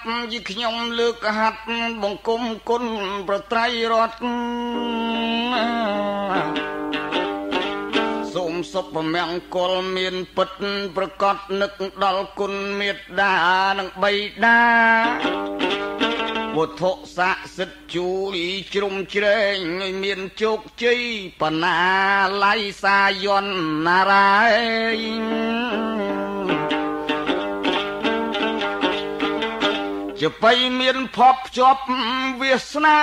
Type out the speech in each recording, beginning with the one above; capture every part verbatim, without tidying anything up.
ជាខ្ញុំលើកហាត់បង្គំគុណប្រត្រៃរតសូមសុភមង្គលមានពិតប្រកបនឹកដល់គុណមេត្តានិងបិតាវត្ថុស័ក្តិសិទ្ធិជួលជ្រុំជ្រែងឲ្យមានជោគជ័យបណ្ណាល័យសាយន្តណារាយជាបៃមានភពភ្ជាប់វាសនា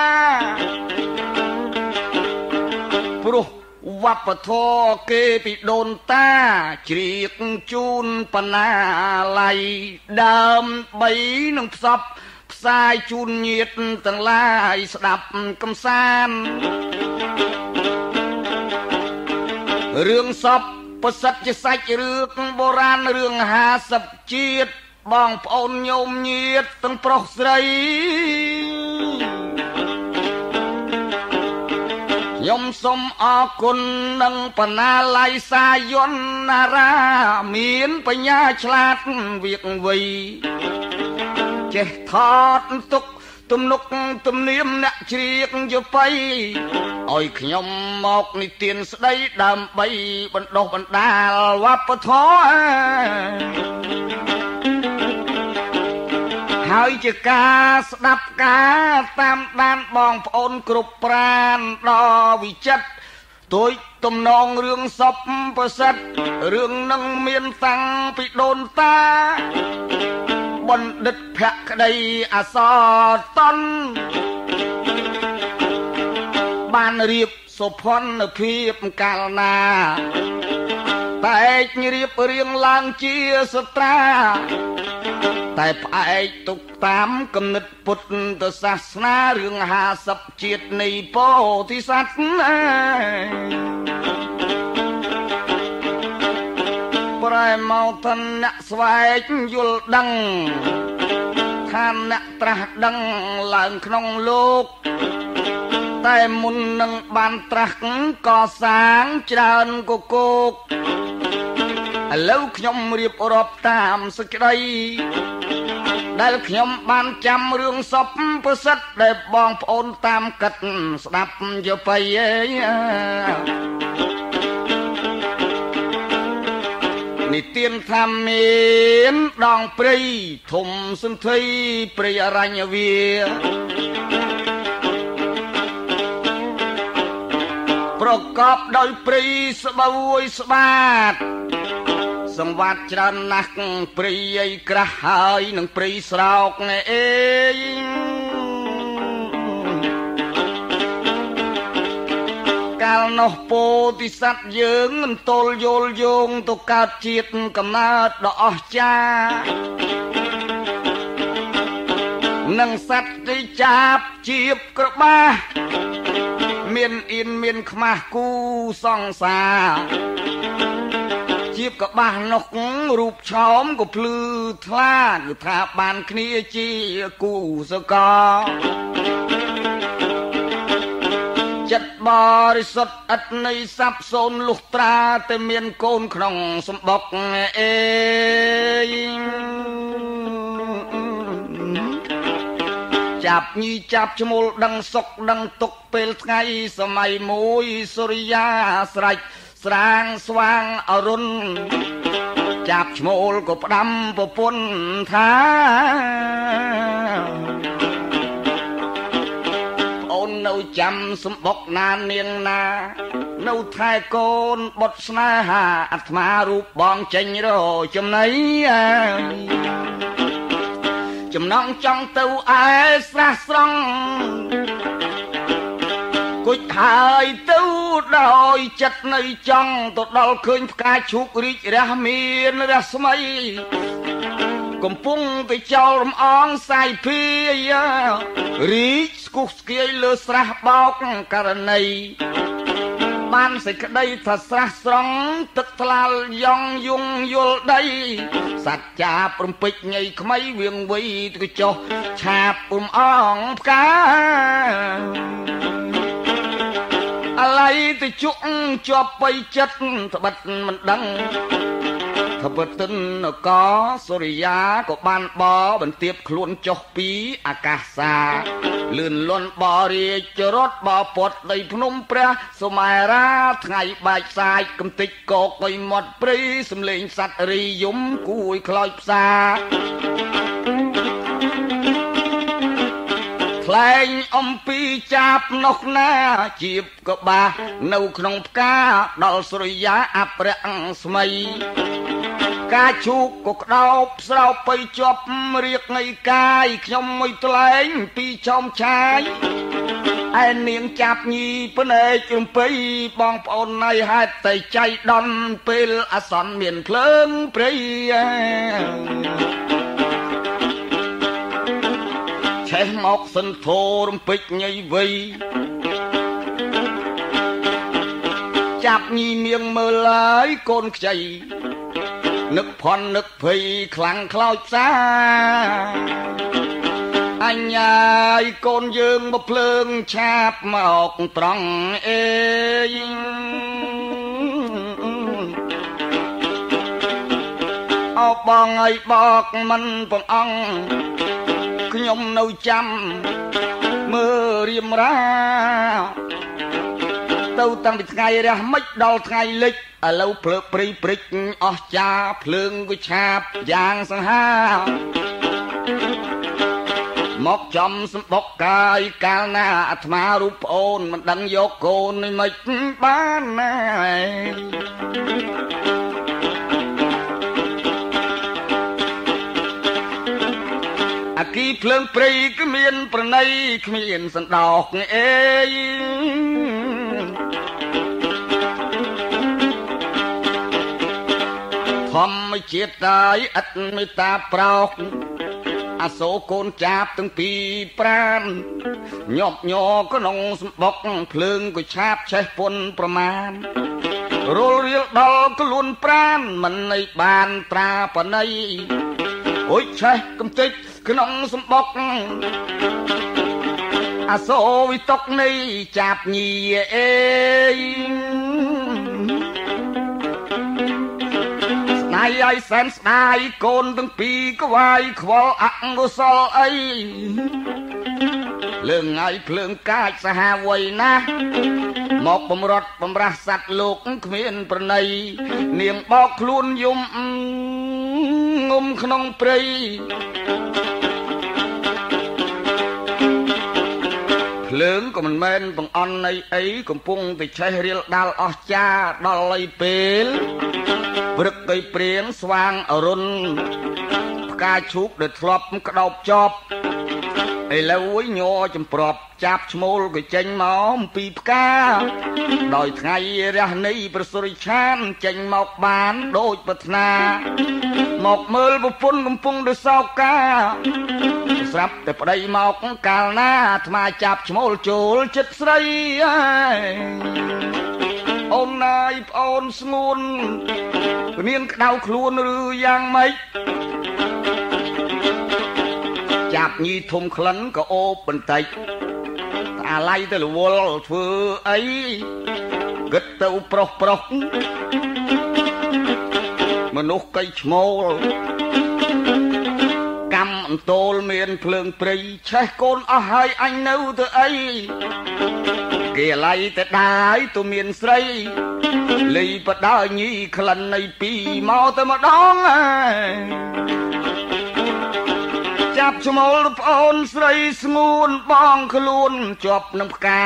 ព្រោះវប្បធម៌គេពីដូនតាជ្រៀកជូនបណ្ណាល័យដើមបីនឹងផ្សព្វផ្សាយជូនញាតិទាំងឡាយស្ដាប់កំសាន្តរឿងសពប្រសិទ្ធជាសាច់រឿងបុរាណរឿងហាសិបជាតិបងប្អូនញោមញាតិទាំងប្រុសស្រីខ្ញុំសូមអរគុណនឹងបណ្ណាល័យសាយន្តណារាមានបញ្ញាឆ្លាតវាកវៃចេះថតទុកទំនុកទំនៀមអ្នកជ្រៀកយបៃឲ្យខ្ញុំមកនិទានស្ដីដើម្បីបណ្ដុះបណ្ដាលវប្បធម៌ហើយជាការស្ដាប់ការតាមដានបងប្អូនគ្រប់ប្រានដ៏វិចិត្រទួយទំនងរឿងសពប្រសិទ្ធរឿងនឹងមានតាំងពីដូនតាបណ្ឌិតភក្តីអសរតនបានរៀបសុភនភាពកាលណាតែករៀបរៀងឡើងជាសត្រាតែផ្អែកទុកតាមគំនិតពុទ្ធសាសនារឿងហាសិបជាតិនៃពោធិសត្វប្រែមកthânអ្នកស្វែងយល់ដឹងថាអ្នកត្រាស់ដឹងឡើងក្នុងលោកតែមុននឹងបានត្រាស់កសាងច្រើនកកោកឥឡូវខ្ញុំរៀបរាប់តាមសេចក្តីដែលខ្ញុំបានចាំរឿងសពប្រសិទ្ធដែលបងប្អូនតាមកិតស្ដាប់យកទៅអីនិទានថាមានដងព្រៃធំសន្ធិព្រៃអរញ្ញវាប្រកបដោយព្រៃស្បួយស្បាតសង្វាតច្រើនណាស់ព្រៃអីក្រាស់ហើយនឹងព្រៃស្រោកអេកាលនោះពោធិសត្វយើងមិនទល់យល់យោងទៅកើតជាតិកំណើតដ៏អស្ចារ្យនឹងសត្វទីចាប់ជាបក្របាសមានអៀនមានខ្មាស់គូសង្សារជាបកបាសនោះរូបឆោមក៏ភ្លឺថ្លាគឺថាបានគ្នាជាគូសកលចិត្តបរិសុទ្ធឥតនៃស័ព្ទសូនលុះត្រាតែមានកូនក្នុងសម្បុកអេចាប់ញីចាប់ឈ្មោលដឹងសុកដឹងទុកពេលថ្ងៃសម័យមួយសូរិយាស្រេចស្រាងស្វាងអរុណចាប់ឈ្មោលក៏ផ្ដាំប្រពន្ធថាអូននៅចាំសម្បុកណានាងណានៅថែកូនបុតស្នេហាអាត្មារូបបងចេញរចំណៃចំណងចង់ទៅឯស្រះស្រង់គុជហើយទៅដោយចិត្តនៅចង់ទៅដល់ឃើញផ្កាឈូករីករះមានរស្មីកំពុងទៅចោលរំអងសាយភីរីកស្គុះស្គាយលើស្រះបោកករណីបានសេចក្តីថាស្រះស្រង់ទឹកថ្លាល់យ៉ងយងយល់ដីសត្វចាបរំពេចញៃខ្មៃវៀងវៃទៅចុះឆាបរំអងផ្កាអាឡ័យទៅជក់ជាប់បៃចិត្តត្បិតមិនដឹងខបតិនក៏សូរិយាក៏បានបបន្ទាបខ្លួនចុះពីអាកាសាលឿនលន់បរិជរត់បពតដីភ្នំព្រះសុមេរាថ្ងៃបែកសាយកំតិចកកុយមាត់ព្រៃសំលេងសត្វរីយំគួយខ្លោចផ្សាថ្លែងអំពីចាប់នោះណាជាបកបានៅក្នុងផ្កាដល់សុរិយាអប្រៈស្មីការជូកក៏ក្តោបស្រោបទៅជាប់រៀកនៃកាយខ្ញុំមួយថ្លែងពីចោមឆាយឯនាងចាប់ញីភ្នែករំពៃបងប្អូនណៃហេតុតែចៃដន្យពេលអាសន្នមានភ្លើងព្រៃឆេះមកសន្ធោរំពេចញីវៃចាប់ញីមៀងមើលហើយកូនខ្ចីនឹកផន់នឹកភ័យខ្លាំងខ្លោចផ្សាអញ្ញើយកូនយើងមកភ្លើងឆាបមកត្រង់អេអោបងអើយបកមិនបងអង្គខ្ញុំនៅចាំមើលរៀមរាទៅតាំងពីថ្ងៃរះមិចដល់ថ្ងៃលិចឥឡូវភ្លើព្រៃព្រិចអស់ចាភ្លើងក៏ឆាបយ៉ាងសង្ហាមកចំសម្បុកកាយកាលណាអាត្មារូបប្អូនមិនដឹងយកកូននេះមិនបានណាអាគីភ្លើងព្រៃគ្មានប្រណីគ្មានសណ្ដោកអេធម្មជាតិតាយឥតមេត្តាប្រោសអាសូរកូនចាប់ទាំងពីរប្រានញាប់ញ័រក្នុងសម្បុកភ្លើងក៏ឆាបឆេះពុនប្រមាណរលរៀលដល់ខ្លួនប្រានមិននៃបានត្រាបណីអុយឆេះកំតិចក្នុងសម្បុកអាសូរវិតុកនៃចាប់ញីអេស្ដាយឲ្យសែនស្ដាយកូនទាំងពីរក្វាយខ្វល់អកុសលអីលើងឲ្យភ្លើងកាចសាហាវ័យណាស់មកបំរត់បំរាស់សัตว์លោកគ្មានប្រណីនាងបោកខ្លួនយំងុំក្នុងព្រៃភ្លើងក៏មិនមែនបង្អន់នៃអីកំពុងតែឆេះរៀលដាល់អស់ចាដល់លៃពេលព្រឹកទៅព្រៀងស្វាងអរុណផ្កាឈូកដែលធ្លាប់ក្តោបចប់ឥឡូវញ័រចំប្រាប់ចាប់ឈ្មោលក៏ចេញមកអំពីផ្កាដោយថ្ងៃរះនៃប្រសុរិឆានចេញមកបានដូចប្រាថ្នាមកមើលប្រពន្ធកំពុងដូចសោកាស្រាប់តែប្តីមកកាលណាអាត្មាចាប់ឈ្មោលចូលចិត្តស្រីអូនណាយប្អូនស្ងួនមានក្តៅខ្លួនឬយ៉ាងម៉េចចាប់ញីធំក្លិនក៏អូបបន្តិចអាឡៃទៅរវល់ធ្វើអីគិតទៅប្រុសប្រុសមនុស្សកៃឈ្មោលកម្មអន្តោលមានភ្លើងព្រៃឆេះកូនអស់ហើយអញនៅទៅអីគេឡៃតែដាយទៅមានស្រីលីបដើញីក្លិននៃពីមកទៅម្ដងចាប់ឈ្មោលប្អូនស្រីស្ងួនបងខ្លួនជាប់នឹងផ្កា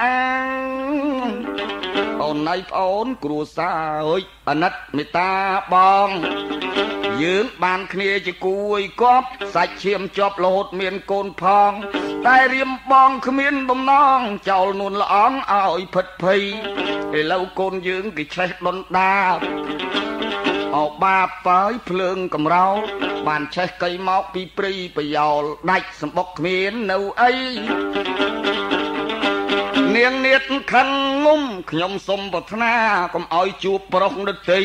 អូនណៃប្អូនគ្រួសារអើយអាណិតមេត្តាបងយើងបានគ្នាជាគួយគប់សាច់ឈាមជាប់រហូតមានកូនផងតែរៀមបងគ្មានបំណងចោលនួនល្អងឲ្យផិតភ័យឥឡូវកូនយើងគេឆេះដុនដាអោបាបហើយភ្លើងកំរោលបានឆេះកៃមកពីព្រៃប្រយោលដាច់សម្បុកគ្មាននៅអីនាងនាតខិនងុំខ្ញុំសុំប្រាថ្នាកុំឲ្យជួបប្រុសដតី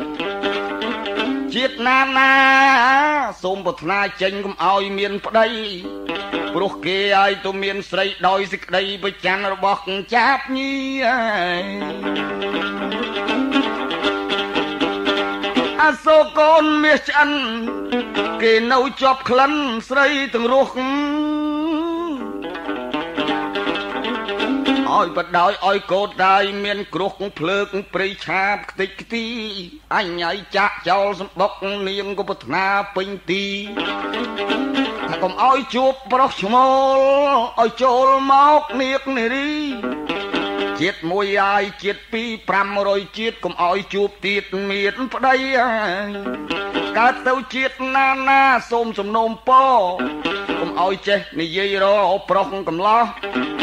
ជាតិណាណាសូមប្រាថ្នាចេញកុំឲ្យមានប្តីព្រោះគេឲ្យទៅមានស្រីដោយសេចក្តីប្រច័ណ្ឌរបស់ចាប់ញីអាសូរកូនមាសឆ្អិនគេនៅជាប់ក្លិនស្រីទាំងរស់ឲ្យបដោយឲ្យកូនដាយមានគ្រោះភ្លើកព្រៃឆាបខ្ទេចខ្ទីអញឲ្យចាក់ចោលសម្បុកនាងក៏ប្រាថ្នាពេញទីថាកុំឲ្យជួបប្រុសឈ្មោលឲ្យចូលមកនាគនារីជាតិមួយអាយជាតិពីរ ប្រាំរយជាតិកុំឲ្យជួបទៀតមានប្តីកើតទៅជាតិណាណាសូមសំណូមពរកុំឲ្យចេះនិយាយរកប្រុសកំឡោះ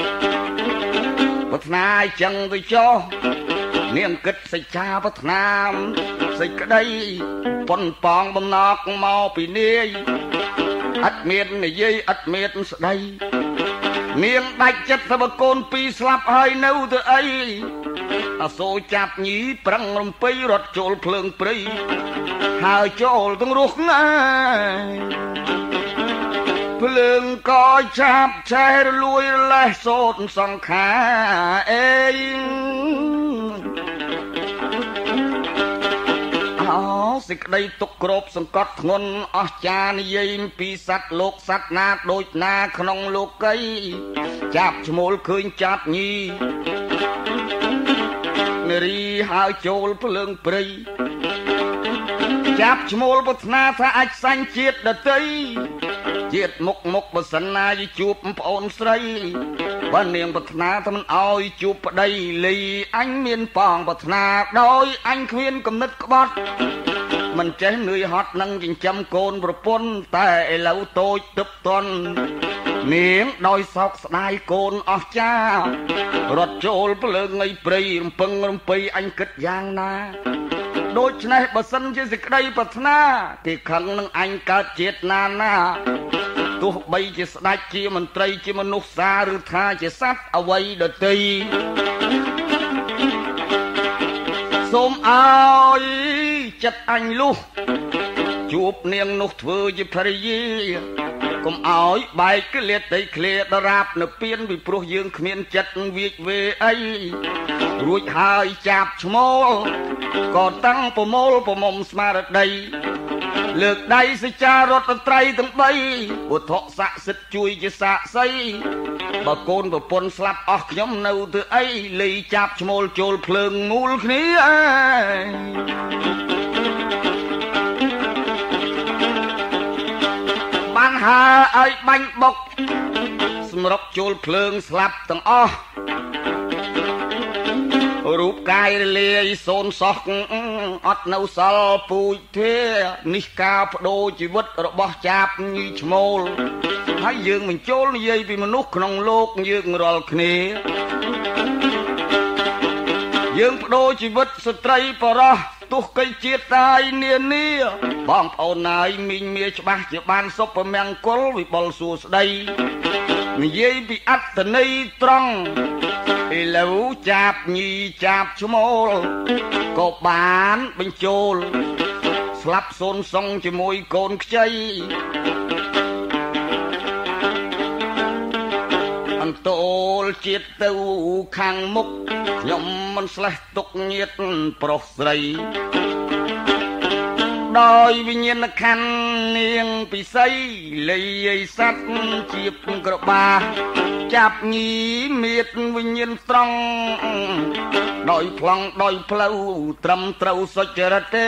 ប្រាថ្នាអញ្ចឹងទៅចុះនាងគិតសេចក្ដីប្រាថ្នាសេចក្ដីប៉ុនប៉ងបំណកមកពីនាយអត់មាននិយាយអត់មានស្ដីនាងដាច់ចិត្តទៅបកូនពីរស្លាប់ហើយនៅទៅអីអសូរចាប់ញីប្រឹងរំពៃរត់ចូលភ្លើងព្រៃហើយចូលទាំងរស់ណាភ្លើងក៏ចាប់ឆេះរលួយលេះសូតសង្ខាអេអូសេចក្តីទុកក្របសង្កត់ធ្ងន់អស្ចារ្យនិយាយពីសត្វលោកសត្វណាដូចណាក្នុងលោកីចាប់ឈ្មោលឃើញចាប់ញីនារីហើយចូលភ្លើងព្រៃចាប់ឈ្មោលប្រាថ្នាថាអាចសាញ់ជាតិដតីជាតិមុខមុខបើសិនណាយជួបប្អូនស្រីបើនាងប្រាថ្នាថាមិនអោយជួបប្តីលីអញមានប៉ងប្រាថ្នាដោយអញគ្មានគំនិតក្បត់មិនចេះនឿយហត់នឹងចិញ្ចឹមកូនប្រពន្ធតែឥឡូវតូចទឹកតន់នាងដោយសោកស្ដាយកូនអស់ចារត់ចូលភ្លើងងៃព្រៃរំពឹងរំពៃអញគិតយ៉ាងណាដូច្នេះបើសិនជាសេចក្តីប្រាថ្នាគេខឹងនឹងអញកើតជាតិណាណាទោះបីជាស្ដេចជាមន្ត្រីជាមនុស្សសាឬថាជាសត្វអ្វីដទៃសូមអើយចិត្តអញលុះជួបនាងនោះធ្វើជាភរិយាកុំអោយបែកក្លៀតដីឃ្លាដរាបនៅពៀនពីព្រោះយើងគ្មានចិត្តវាចវេអីរួចហើយចាប់ឈ្មោលក៏តាំងប្រមូលប្រមុំស្មារតីលើកដៃសេចារដ្ឋត្រៃទាំងបីវត្ថុស័ក្តិសិទ្ធជួយជាសាក្សីបើកូនប្រពន្ធស្លាប់អស់ខ្ញុំនៅធ្វើអីលីចាប់ឈ្មោលចូលភ្លើងមូលគ្នាបានហាឲ្យបាញ់បុកសម្រុកចូលភ្លើងស្លាប់ទាំងអស់រូបកាយរលាយសូនសោះអត់នៅសល់ពូជទេនេះការបដូរជីវិតរបស់ចាប់ញីឈ្មោលហើយយើងបញ្ចូលនិយាយពីមនុស្សក្នុងលោកយើងរាល់គ្នាយើងបដូរជីវិតស្ត្រីបរោះទោះកៃជាតិតាយនានាបងប្អូនណាយមីងមាច្បាស់ជាបានសុភមង្គលវិបុលសួស្ដីនិយាយពីអត្តន័យត្រង់ឥឡូវចាប់ញីចាប់ឈ្មោលក៏បានបញ្ចូលស្លាប់សូនសងជាមួយកូនខ្ចីអន្តោលជាតិទៅខាងមុខខ្ញុំមិនស្លេះទុកញាតប្រុសស្រីដោយវិញ្ញាណខណ្ឌនាងពិសីលីឯសัตว์ជាក្របាចាប់ញីមៀតវិញ្ញាណត្រង់ដោយប្លង់ដោយផ្លូវត្រឹមត្រូវសុចរិតទេ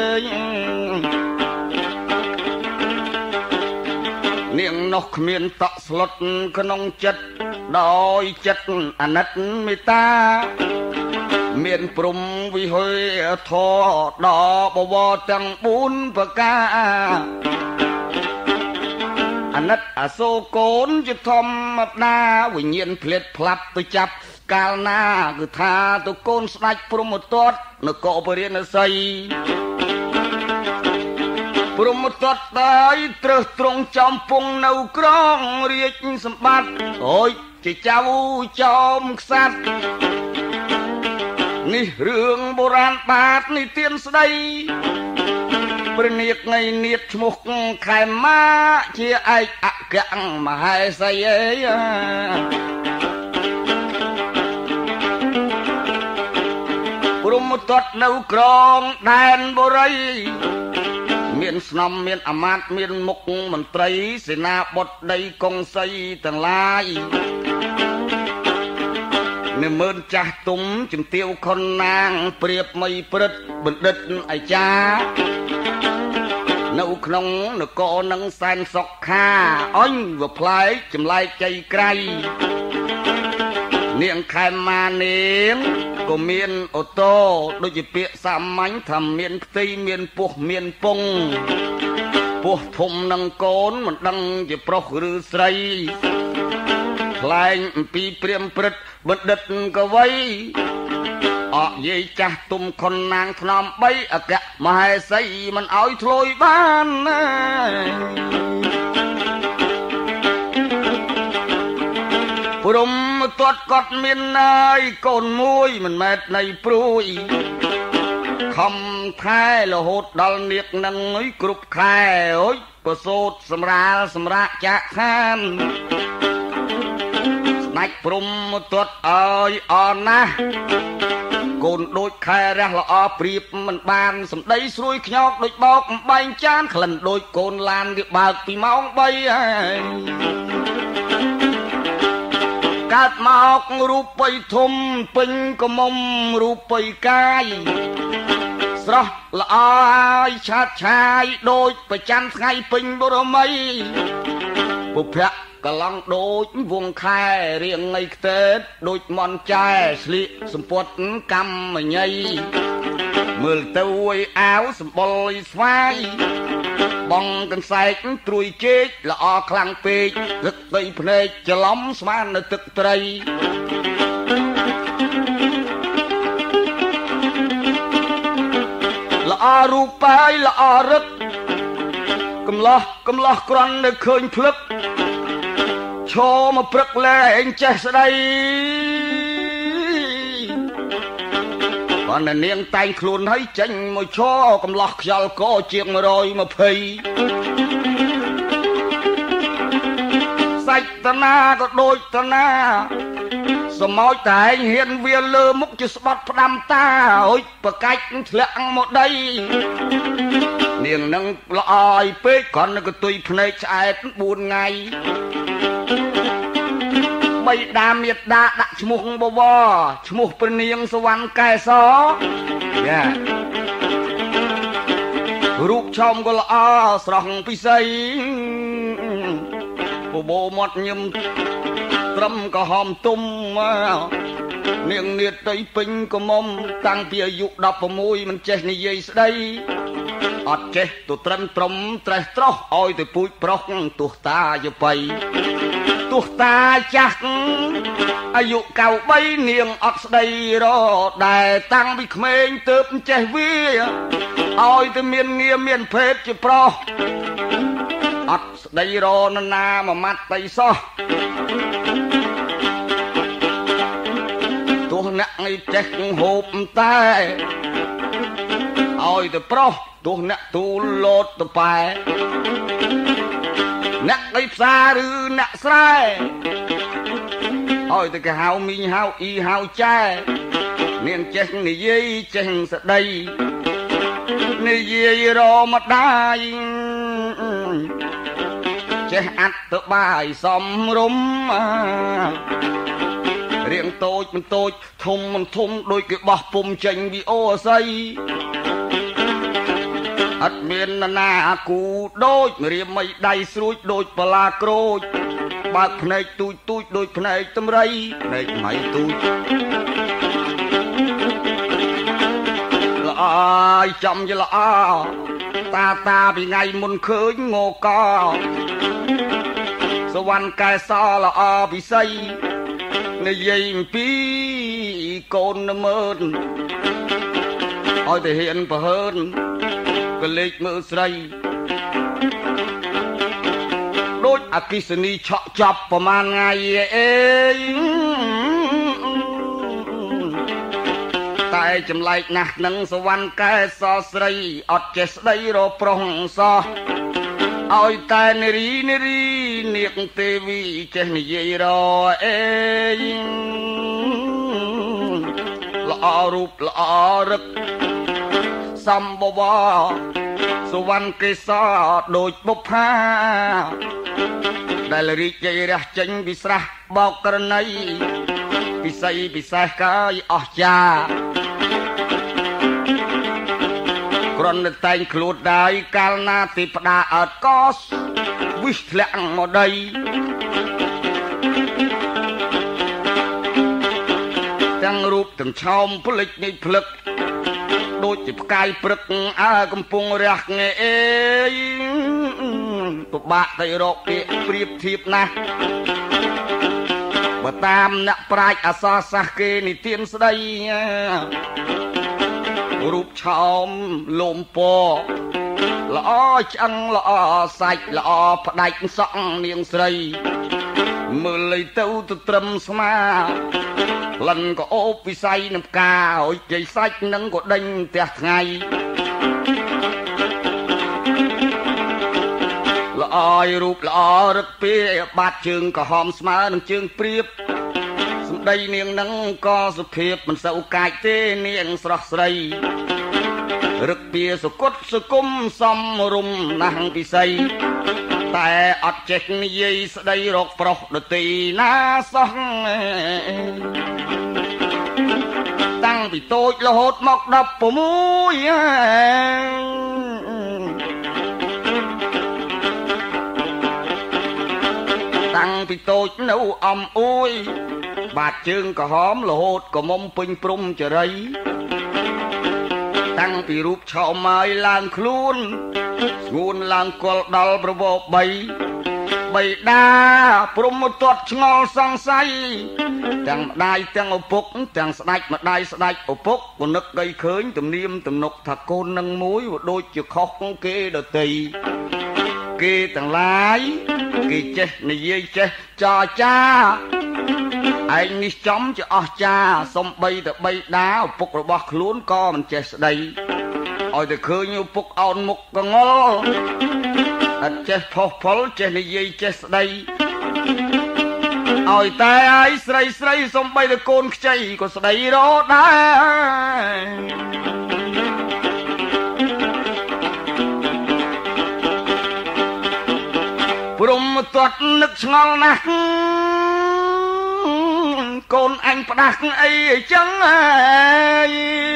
នាងនោះគ្មានតក់ស្លុតក្នុងចិត្តដោយចិត្តអាណិតមេត្តាមានព្រំវិហុយធរដល់បវរទាំងបួនប្រការអាណិតអាសូរកូនជាធម្មតាវិញ្ញាណភ្លេតផ្លាប់ទៅចាប់កាលណាគឺថាទៅកូនស្ដេចព្រហ្មទត្តនគរពរាណសីព្រហ្មទត្តហើយត្រឹសត្រង់ចំពងនៅក្រងរាជសម្បត្តិអូយជាចៅចោមខ្សាត់នេះរឿងបុរាណបាទនេះទានស្ដីព្រះនាគនៃនាថឈ្មោះខែម៉ាជាឯកអគ្គមហេសីអេព្រហ្មទាត់នៅក្រងដែនបុរីមានស្នំមានអាមាត្យមានមុខមន្ត្រីសេនាបុតដីកុងសីទាំងឡាយនិមឺនចាស់ទុំជំទាវខុនណាងព្រៀបមីព្រឹទ្ធបណ្ឌិតអាចារ្យនៅក្នុងនគរនឹងសែនសុខខាអញវាផ្លែកចម្លែកចៃក្រៃនាងខែម៉ានាងក៏មានអូតូដូចជាពាក្យសាមញ្ញថាមានផ្ទៃមានពោះមានពងពោះធំនឹងកូនមិនដឹងជាប្រុសឬស្រីថ្លែងអំពីព្រាមព្រឹទ្ធបណ្ឌិតកវីអកយាយចាស់ទុំខុនណាងថ្នមបីអគ្គមហេសីមិនអោយធ្លុយបានណាព្រមទាត់គាត់មានណាយកូនមួយមិនមែននៃព្រួយខំខែរហូតដល់នាគនឹងគ្រប់ខែអុយប្រសូតសម្រាលសម្រាកចាក់ខានស្ដេចព្រំទាត់អើយអរណាស់កូនដូចខែរះល្អព្រៀបមិនបានសម្ដីស្រួយខ្ញោកដូចបោកអំបែងចានក្លិនដូចកូនឡានវាបើកពីម៉ោងបីហើយកើតមករូបបីធំពេញកមុំរូបបីកាយស្រស់ល្អហើយឆាតឆាយដូចប្រច័ណ្ឌថ្ងៃពេញបរមីពុភៈកឡង់ដូចវងខែរៀងងៃខ្ទេតដូចមន់ចែស្លៀកសម្ពត់កម្មញីមើលទៅឲ្យអាវសម្បុរស្វាយបងកន្សែកត្រួយជែកល្អខ្លាំងពេករឹកដីភ្នែកច្រឡំស្មាននៅទឹកត្រីល្អរូបបាយល្អរឹកកំឡោះកំឡោះក្រន់នៅឃើញភ្លឹកឈរមកព្រឹកលែងចេះស្ដីបាននាងតែងខ្លួនឲ្យចេញមកឈរកំឡោះខ្យល់កជាងមួយរយម្ភៃសាច់តណាក៏ដូចតណាសមោចតែឯងហ៊ានវាលើមុខជាស្បត់ផ្ដាំតាអុយប្រកាច់ធ្លាក់មកដីនាងនឹងល្អឲ្យពេកគ្រាន់តែកតុយភ្នែកឆ្អែតបួនថ្ងៃបីដាមេត្តាដាក់ឈ្មោះបវរឈ្មោះព្រះនាងសវណ្ណកែសយ៉ារូបឆោមក៏ល្អស្រស់ពិសីបបោមាត់ញឹមត្រឹមក៏ហមទុំនាងនាទីពេញកមុំតាំងពីអាយុដប់ប្រាំមួយមិនចេះនិយាយស្ដីអត់ចេះទៅត្រឹមត្រំត្រេះត្រោះឲ្យទៅពូជប្រុសទោះតាយបៃទោះតាចាស់អាយុកៅបីនាងអត់ស្ដីរដែលតាំងពីក្មេងទើបចេះវាឲ្យទៅមានងារមានភេទជាប្រុសអត់ស្ដីរនណាមួយម៉ាត់តៃសោះទោះអ្នកឲ្យចេះហូបតែឲ្យទៅប្រុសទោះអ្នកទូលលោតទៅប៉ែអ្នកដីផ្សារឬអ្នកស្រែឲ្យទៅគេហៅមីងហៅអ៊ីហៅចែនាងចេះនិយាយចេះស្ដីនិយាយរម្ដាយចេះអត្តបាយសំរុំរៀងតូចមិនតូចធំមិនធំដូចគេបោះពុំចេញពីអូស័យអត់មានណាគូដូចរៀមមិនដៃស្រួចដូចបលាក្រូចបើកភ្នែកទូចទូចដូចភ្នែកតម្រៃភ្នែកម៉ៃទូចល្អយចំយល្អតាតាពីថ្ងៃមុនឃើញងកសវណ្ណកែសល្អពិសីនិយាយអំពីកូនមើលឲ្យតែហ៊ានប្រហើនក៏លេចមើលស្រីដូចអគិសនីឆក់ចាប់ប្រមាណថ្ងៃអេតែចម្លែកណាស់នឹងសវណ្ណកែសស្រីអត់ចេះស្ដីរប្រុសសោះឲ្យតែនារីនារីនាគទេវីចេះនិយាយរអេល្អរូបល្អរឹកសម្បវរសុវណ្ណកេសរដូចបុប្ផាដែលរីកជ័យរះចេញពីស្រះបោកករណីពិសីពិសេសកាយអស្ចារ្យគ្រាន់តែតែងខ្លួនដែរកាលណាទីផ្ដាអត់កោសវិសធ្លាក់មកដីទាំងរូបទាំងឆោមផ្លិចនៃផ្លឹកដូចជាផ្កាយព្រឹកអើកំពុងរះងេអេពិបាកទៅរកពាក្យប្រៀបធៀបណាស់បើតាមអ្នកប្រាជ្ញអក្សរសាស្ត្រគេនិទានស្ដីរូបឆោមលោមពណ៌ល្អឆ្អឹងល្អសាច់ល្អផ្ដាច់សក់នាងស្រីមើលលៃទៅទៅត្រឹមស្មាលិនក៏អូបវិស័យនឹងផ្កាហើយជ័យសាច់នឹងក៏ដេញផ្ទះថ្ងៃល្អយរូបល្អរឹកពីបាត់ជើងក៏ហមស្មើនឹងជើងព្រៀបសម្ដីនាងនឹងក៏សុភាពមិនសូវកាចទេនាងស្រស់ស្រីរឹកពីសុគតសុគុំសំរុំណាស់ពិសីតែអត់ចេះនិយាយស្ដីរកប្រុសដទីណាសោះតាំងពីតូចរហូតមកដប់ប្រាំមួយតាំងពីតូចនៅអំអួយបាតជើងក្រហមរហូតក៏មុំពេញព្រំចរីតាំងពីរូបឆោមហើយឡើងខ្លួនស្ងួនឡើងគល់ដល់ប្រវោបីបៃតាព្រមទាត់ឆ្ងល់សង្ស័យទាំងម្ដាយទាំងឪពុកទាំងស្ដេចម្ដាយស្ដេចឪពុកក៏នឹកgâyឃើញទំនៀមទំនុកថាកូននឹងមួយដូចជាខុសគេដទៃគេទាំងឡាយគេចេះនិយាយចេះចរចាឯងនេះចំជាអស្ចារ្យសំបីតែបៃតាឪពុករបស់ខ្លួនក៏មិនចេះស្ដីឲ្យតែឃើញឪពុកអោនមុខកងល់អត់ចេះផុសផុលចេះនិយាយចេះស្ដីឲ្យតែឯងស្រីស្រីសំបីតែកូនខ្ចីក៏ស្ដីរដែរព្រមទាត់នឹកឆ្ងល់ណាស់កូនអញផ្ដាស់អីចឹងអើយ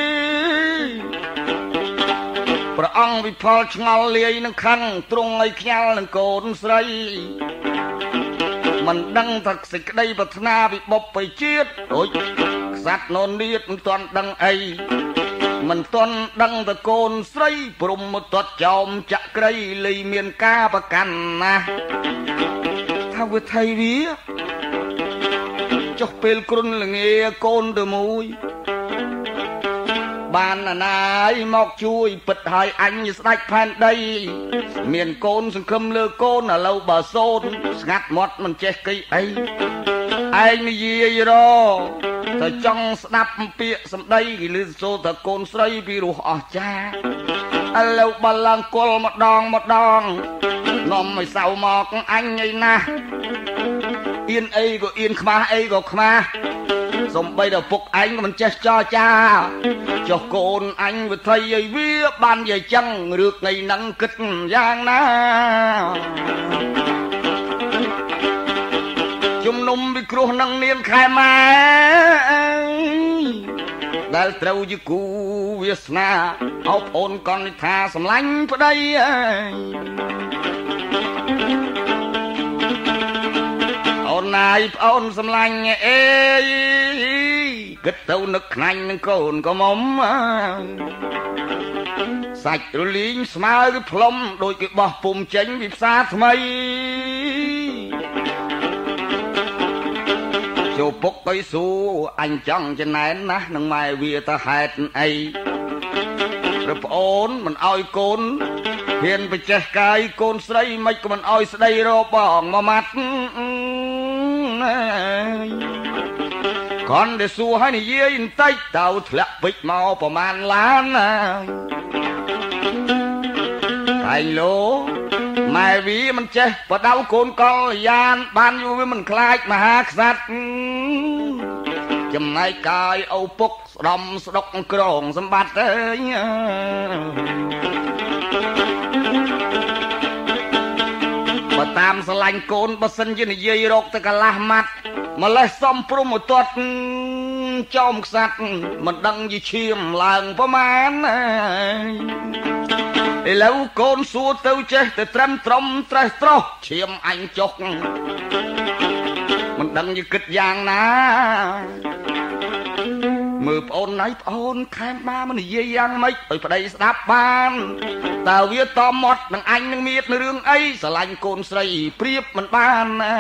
ព្រះអង្គវិផលឆ្ងល់លាយនឹងខឹងទ្រង់ឲ្យខ្ញាល់នឹងកូនស្រីមិនដឹងថាសេចក្តីប្រាថ្នាវិបុព្វជាតិអូយក្សត្រនោននាតមិនទាន់ដឹងអីមិនទាន់ដឹងតែកូនស្រីព្រមទាត់ចោមចក្រីលីមានការប្រកាន់ណាស់ថាវាថៃវាចុះពេលគ្រុនល្ងាកូនទៅមួយបានណាយមកជួយពិតឲ្យអញស្ដេចផែនដីមានកូនសង្ឃឹមលើកូនឥឡូវបើសូនស្ងាត់មាត់មិនចេះគីអីឯងនិយាយរតែចង់ស្ដាប់ពាក្យសម្ដីគេលឺសូរតែកូនស្រីពីរោះអស្ចារ្យឥឡូវបើឡើងគល់ម្ដងម្ដងនាំឲ្យសៅមកអញឯណាអៀនអីក៏អៀនខ្មាស់អីក៏ខ្មាស់សំបីតែពុកឯងក៏មិនចេះចរចាចុះកូនអញវិថីឲ្យវាបាននិយាយចឹងរឿងថ្ងៃហ្នឹងគិតយ៉ាងណាជំនុំវិគ្រោះនឹងនាងខែម៉ែដែលត្រូវជាគូវាសនាអោបអូនកននិថាសម្លាញ់ប្តីអូនណាយប្អូនសម្លាញ់អេគិតទៅនឹកខ្លាញ់នឹងកូនក៏មុំសាច់រលីងស្មើគឺផ្លុំដូចគេបោះពុំចេញពីផ្សារថ្មីចូលពុកទៅសួរអញចង់ចំណែនណាស់នឹងម៉ែវាទៅហេតុអីព្រះប្អូនមិនអោយកូនហ៊ានបច្ចេះកាយកូនស្រីមិនក៏មិនអោយស្ដីរបងមួយម៉ាត់កនដែលសួរឲ្យនិយាយបន្តិចតើធ្លាក់ពេជ្រមកប្រមាណឡានណាតែលោម៉ែវាមិនចេះបដៅកូនកល្យានបានយូរវាមិនខ្លាចមហាក្សត្រចំណែកកាយឪពុកស្ដំស្ដុកក្រងសម្បត្តិអើយបើតាមស្រឡាញ់កូនបើសិនជានិយាយរកទៅកន្លះម៉ាត់ម្លេះសំព្រមទាត់ចោមខ្សាត់មិនដឹងយីឈាមឡើងប្រមាណឥឡូវកូនសួរទៅចេះទៅត្រឹមត្រំត្រេះត្រោះឈាមអញចុកមិនដឹងយីគិតយ៉ាងណាមើលប្អូនណៃប្អូនខែមបាមិននិយាយយ៉ាងម៉េចឲ្យប្តីស្ដាប់បានតើវាតមាត់នឹងអញនឹងមៀតនៅរឿងអីស្រឡាញ់កូនស្រីព្រៀបមិនបានណា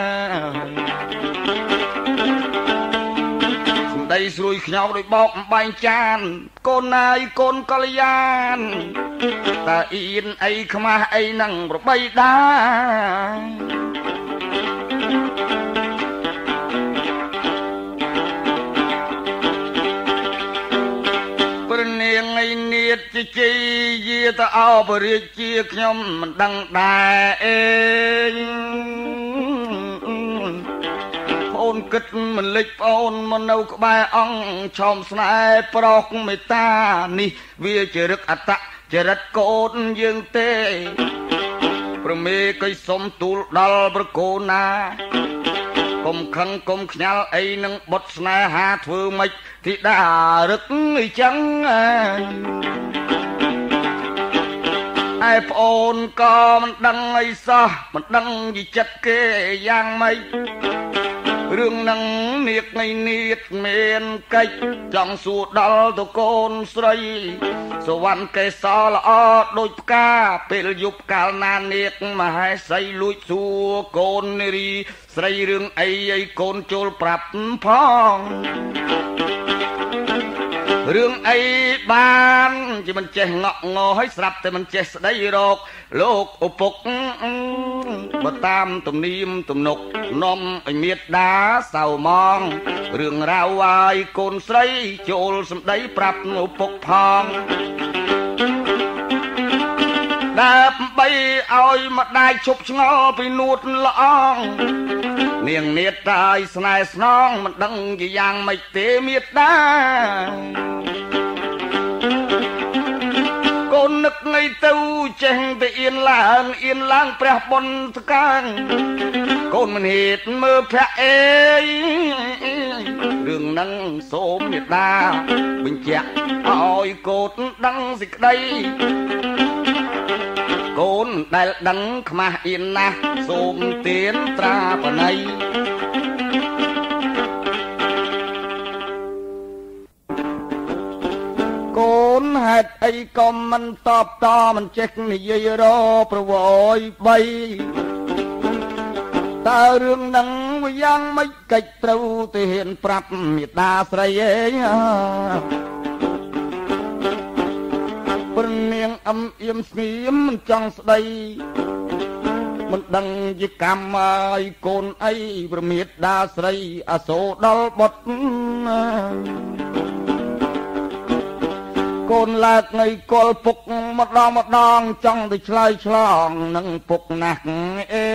សំដីស្រួយខ្ញោដោយបោកអំបែងចានកូនណាយកូនកល្យានតើអៀនអីខ្មាស់អីនឹងប្របីដាជាជាយាទៅអោបរិជាខ្ញុំមិនដឹងដែរអេប្អូនគិតមិនលិចប្អូនមកនៅក្បែរអង្គឆោមស្នេហ៍ប្រោសមេត្តានេះវាជារឹកអត្តចរិតកូនយើងទេប្រមេកុយសុំទូលដល់ប្រកូនណាកុំខឹងកុំខ្ញាល់អីនឹងបុតស្នេហាធ្វើម៉េចទីដារឹកអីចឹងឯប្អូនក៏មិនដឹងអីសោះមិនដឹងយីចិត្តគេយ៉ាងម៉េចរឿងនឹងនៀកនៃនៀតមានកិច្ចចង់សួរដល់ទៅកូនស្រីសវណ្ណកេសរល្អដូចផ្កាពេលយប់កាលណានៀកមហេសីលួចសួរកូននារីស្រីរឿងអីឲ្យកូនចូលប្រាប់ផងរឿងអីបានជាមិនចេះងក់ងោឲ្យស្រាប់តែមិនចេះស្ដីរកលោកឪពុកបើតាមទំនៀមទំនុកនាំឲ្យមេត្តាសៅមងរឿងរ៉ាវឲ្យកូនស្រីចូលសម្ដីប្រាប់ឪពុកផងដើម្បីឲ្យម្ដាយឈប់ឆ្ងល់ពីនួតល្អងនាងមេត្តាឲ្យស្នេហ៍ស្នងមិនដឹងជាយ៉ាងម៉េចទេមេត្តាកូននឹកថ្ងៃទៅចេះតែអៀនឡើងអៀនឡើងព្រះបុណ្យតកាងកូនមិនហេតុមើលភ័ក្រអេរឿងនឹងសូមមេត្តាបញ្ជាក់ឲ្យកូនដឹងសេចក្តីកូនដែលដឹងខ្មាស់អៀនណាស់សូមទានត្រាបណៃកូនហេតុអីក៏មិនតបតមិនចេះនិយាយរប្រវយបីតើរឿងនឹងវាយ៉ាងម៉េចកិច្ចត្រូវទៅហ៊ានប្រាប់មេតាស្រីអេព្រនាងអំអៀមស្ងៀមមិនចង់ស្ដីមិនដឹងជាកម្មឲ្យកូនអីប្រមេតាស្រីអសូរដល់បុត្រកូនលើកនៃគល់ពុកម្ដងម្ដងចង់ទៅឆ្លើយឆ្លងនឹងពុកណាស់អេ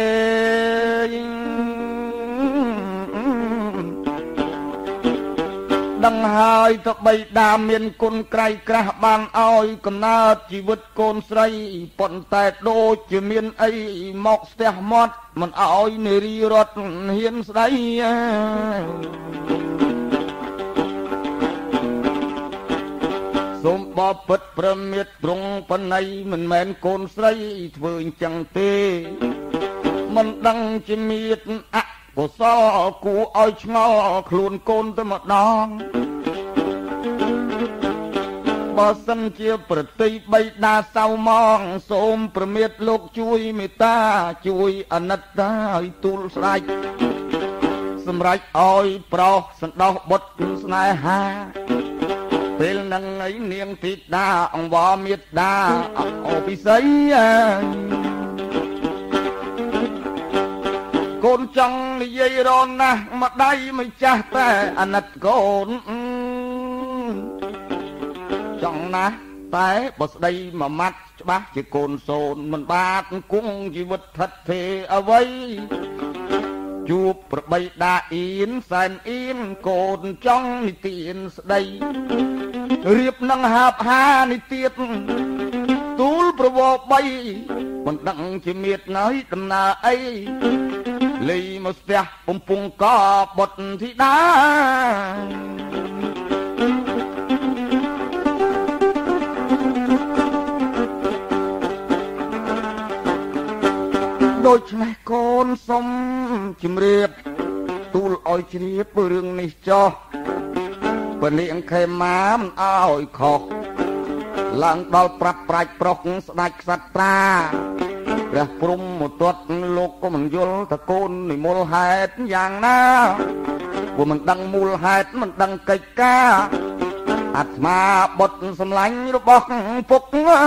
ដឹងហើយទៅបីដាមានគុណក្រៃក្រាស់បានឲ្យកំណើតជីវិតកូនស្រីប៉ុន្តែដូចជាមានអីមកស្ទះមាត់មិនឲ្យនារីរត់ហ៊ានស្ដីសូមបបិទ្ធប្រមាទត្រង់បណៃមិនមែនកូនស្រីធ្វើអញ្ចឹងទេមិនដឹងជាមានអកុសលគួរឲ្យឆ្ងល់ខ្លួនកូនទៅម្ដងបើសិនជាប្រតិបិតាសៅមងសូមប្រមាទលោកជួយមេត្តាជួយអនិត្តាឲ្យទូលស្ដេចសម្រេចឲ្យប្រោសសន្តោសបុត្រស្នេហាពេលនឹងឯនាងធីតាអង្វរមេត្តាអភិស័យកូនចង់និយាយរណាស់ម្ដាយមិនចាស់តែអាណិតកូនចង់ណាស់តែបើស្ដីមួយម៉ាត់ច្បាស់ជាកូនសូនមិនបាតគង់ជីវិតថិតទេអ្វីជួបប្របីដាអ៊ីនសែនអ៊ីនកូនចង់និទានស្ដីរៀបនឹងហាបហានេះទៀតទូលប្រវោបីមិនដឹងជាមៀតណៃដំណើរអីលីមកស្ទះពំពងកបុតធីតាដូច្នេះកូនសុំជំរាបទូលឲ្យជ្រាបរឿងនេះចោះពនាងខេមាមិនឲ្យខុសឡើងដល់ប្រាប់ប្រាច់ប្រុសស្ដេចក្សត្រាព្រះព្រំមកទាត់លោកក៏មិនយល់តកូននិមលហេតុយ៉ាងណាព្រោះមិនដឹងមូលហេតុមិនដឹងកិច្ចការអាត្មាបុតសម្លាញ់របស់ពុក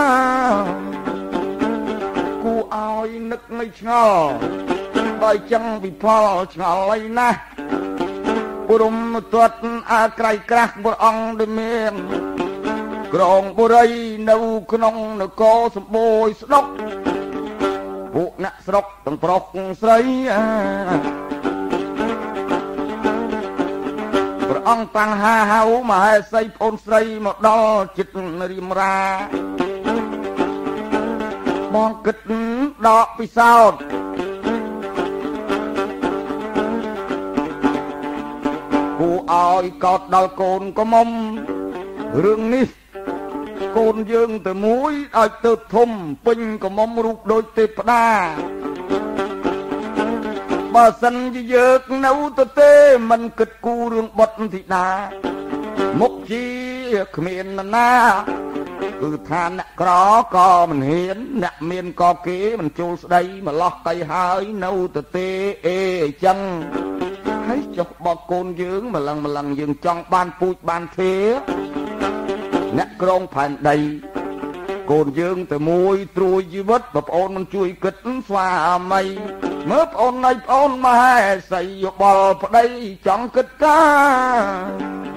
គូឲ្យនឹកនៅឆ្ងល់ដោយចឹងវិផលឆ្ងល់អីណាស់ព្រំទាត់អាក្រៃក្រាស់ព្រះអង្គដែលមានក្រងបុរីនៅក្នុងនគរសម្បូរស្ដុកពួកអ្នកស្រុកទាំងប្រុសស្រីព្រះអង្គតាំងហាហៅមហេសីប្អូនស្រីមកដល់ចិត្តរៀមរាបងគិតដកពិសោធន៍គូឲ្យកោតដល់កូនក៏មុំរឿងនេះកូនយើងតែមួយឲ្យទៅធំពេញក៏មុំរូបដូចទេព្តាបើសិនជាយើងនៅទៅទេមិនគិតគូរឿងបុតធីតាមុខជាគ្មានណាគឺថាអ្នកក្រក៏មិនហ៊ានអ្នកមានក៏គេមិនចូលស្ដីម្លោះកៃហើយនៅទៅទេអេអញ្ចឹងហើយចុះបកកូនយើងម្លឹងម្លឹងយើងចង់បានពូជបានទេអ្នកក្រងផែនដីកូនយើងតែមួយត្រួយជីវិតបងប្អូនមិនជួយគិតស្វាមីមើលប្អូនណៃប្អូនមហេសីយោបល់ប្តីចង់គិតការ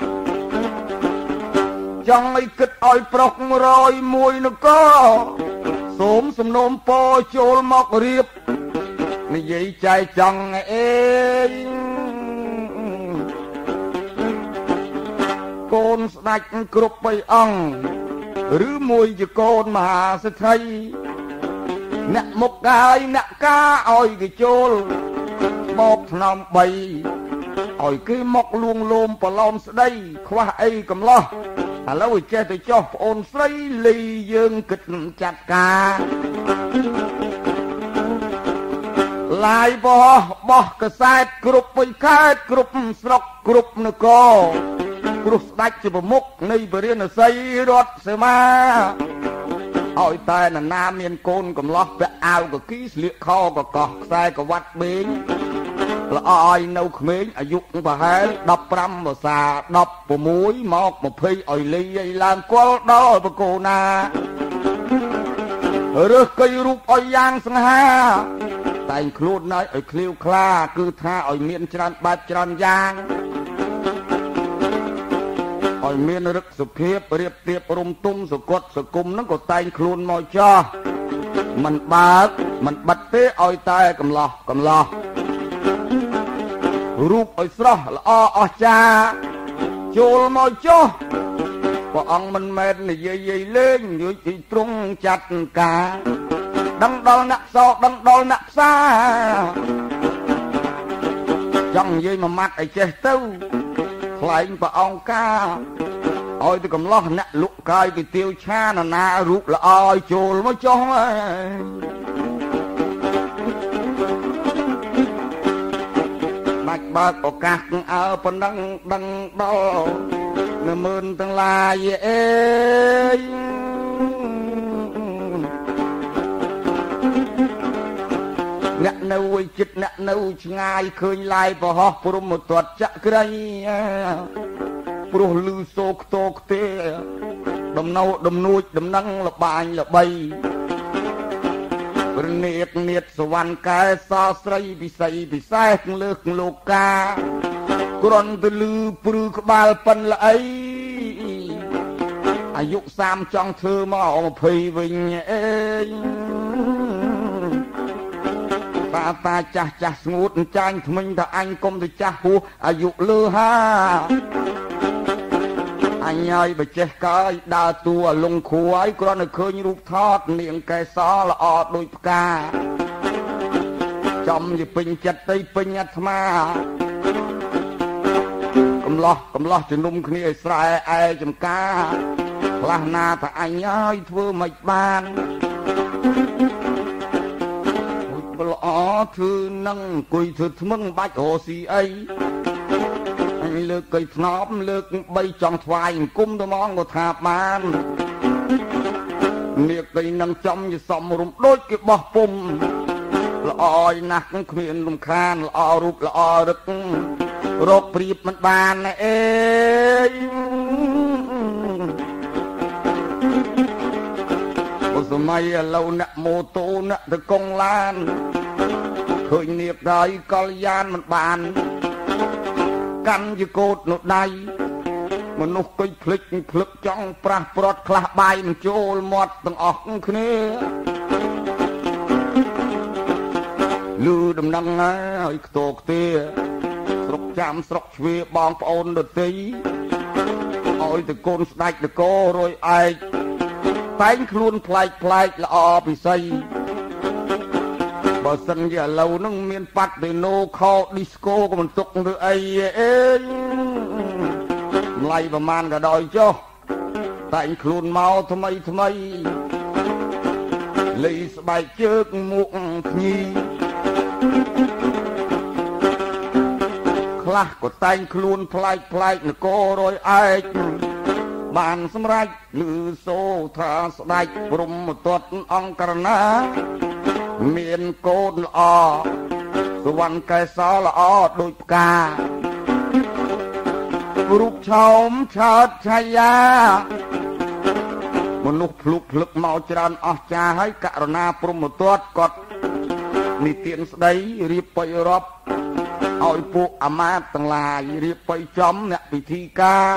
ចង់ឲ្យគិតឲ្យប្រុសរយមួយនគរសូមសំណូមពរចូលមករៀបនិយាយចែកចង់អេកូនស្ដេចគ្រប់បីអង្គឬមួយជាកូនមហាសេដ្ឋីអ្នកមុខកាយអ្នកការឲ្យគេចូលមកថ្នមបីឲ្យគេមកលួងលោមប្រឡំស្ដីខ្វះអីកំឡោះឥឡូវចេះទៅចោះប្អូនស្រីលីយើងគិតចាត់ការឡាយបោះបោះកសែតគ្រប់ពេញខេត្តគ្រប់ស្រុកគ្រប់នគរព្រោះស្ដេចជាប្រមុខនៃបរិណសីរដ្ឋសេមាឲ្យតែនរណាមានកូនកំឡោះពាក់អាវកគីស្លៀកខកកោះខ្សែក្រវ៉ាត់បេងល្អឲ្យនៅក្មេងអាយុប្រហែលដប់ប្រាំវស្សាដប់ប្រាំមួយមកម្ភៃឲ្យលីឲ្យឡើងគល់ដល់បកូណារើសកៃរូបឲ្យយ៉ាងសង្ហាតែងខ្លួនណៃឲ្យឃ្លាវខ្លាគឺថាឲ្យមានច្រើនបែបច្រើនយ៉ាងឲ្យមានរឹកសុភាពរៀបទៀបរំទុំសកត់សគុំហ្នឹងក៏តែងខ្លួនមកចោះមិនបើកមិនបិទទេឲ្យតែកំឡោះកំឡោះរូបឲ្យស្រស់ល្អអស្ចារ្យចូលមកចុះព្រះអង្គមិនមែននិយាយយាយលេងនិយាយទីត្រង់ចាត់ការដឹងដល់អ្នកសោដឹងដល់អ្នកផ្សាចង់និយាយមួយម៉ាត់ឲ្យចេះទៅខ្លែងព្រះអង្គការឲ្យទៅកំឡោះអ្នកលក់កាយទៅទាវឆាណានារូបល្អឲ្យចូលមកចុះបាច់បើកឱកាសអើប៉ុណ្ណឹងដឹងដល់នៅមើលទាំងឡាយអេអ្នកនៅចិត្តអ្នកនៅឆ្ងាយឃើញឡាយប្រហោះព្រមមកទាត់ចក្រៃព្រោះលឺសូខ្ទោខ្ទេដំណៅដំនួចដំណឹងលបាញល្បីព្រះនេតនេតសវណ្ណកែសោស្រីពិសីពិសេសលើកលោកាគ្រាន់តែលឺព្រឺក្បាលប៉ិនល្អីអាយុសាមចង់ធ្វើមកម្ភៃវិញអេតែតាតាចាស់ចាស់ស្ងួតចាញ់ថ្មិញថាអញកុំទៅចាស់ហួសអាយុលើហាអញហើយបើចេះកើយដើរតួលងគ្រូហើយគ្រាន់តែឃើញរូបថតនាងកែសល្អដូចផ្កាចំជាពេញចិត្តទៅពេញអាត្មាកំឡោះកំឡោះជំនុំគ្នាឲ្យស្រែឯចំការខ្លះណាថាអញហើយធ្វើមិនបានល្អធ្វើនឹងអង្គុយធ្វើថ្មឹងបាច់រស៊ីអីអញលើកកៃថ្នប់លើកបីចង់ថ្វាយអង្គមទៅហ្មងក៏ថាបាននាគកៃនឹងចំយសំរុំដូចគេបោះពុំល្អយណាស់គ្មានរំខានល្អរូបល្អរឹករកព្រៀបមិនបានអេសម័យឥឡូវអ្នកម៉ូតូអ្នកទៅកងឡានឃើញនាគហើយកលយានមិនបានកាន់ជាកោតនៅដៃមនុស្សគិចភ្លេចភ្លឹកចង់ប្រាស់ព្រាត់ខ្លះបាយមិនចូលមាត់ទាំងអស់គ្នាលឺដំណឹងហើយខ្ទោខ្ទាស្រុកចាំស្រុកជ្វាបងប្អូនដទៃឲ្យទៅកូនស្ដេចនគររយឯកតែងខ្លួនប្លែកប្លែកល្អពិសីបើសិនជាឥឡូវហ្នឹងមានប៉ាត់ទេណូខោឌីស្កូក៏មិនទុកឬអីអេម្លៃប្រមាណក៏ដោយចុះតែងខ្លួនមកថ្មីថ្មីលីស្បែកជើងមុខភ្ញីខ្លះក៏តែងខ្លួនប្លែកប្លែកនគររយឯកបានសម្រេចឮសូថាស្ដេចព្រំទត្តអង្គរណាមានកូនល្អសវណ្ណកែសរល្អដូចផ្ការូបឆោមឆើតឆាយាមនុស្សភ្លុកភ្លឹកមកច្រើនអស្ចារ្យហើយករណាព្រំទត្តគាត់និទានស្ដីរៀបបិរាប់ឲ្យពួកអាមាត្យទាំងឡាយរៀបបិចំអ្នកពិធីការ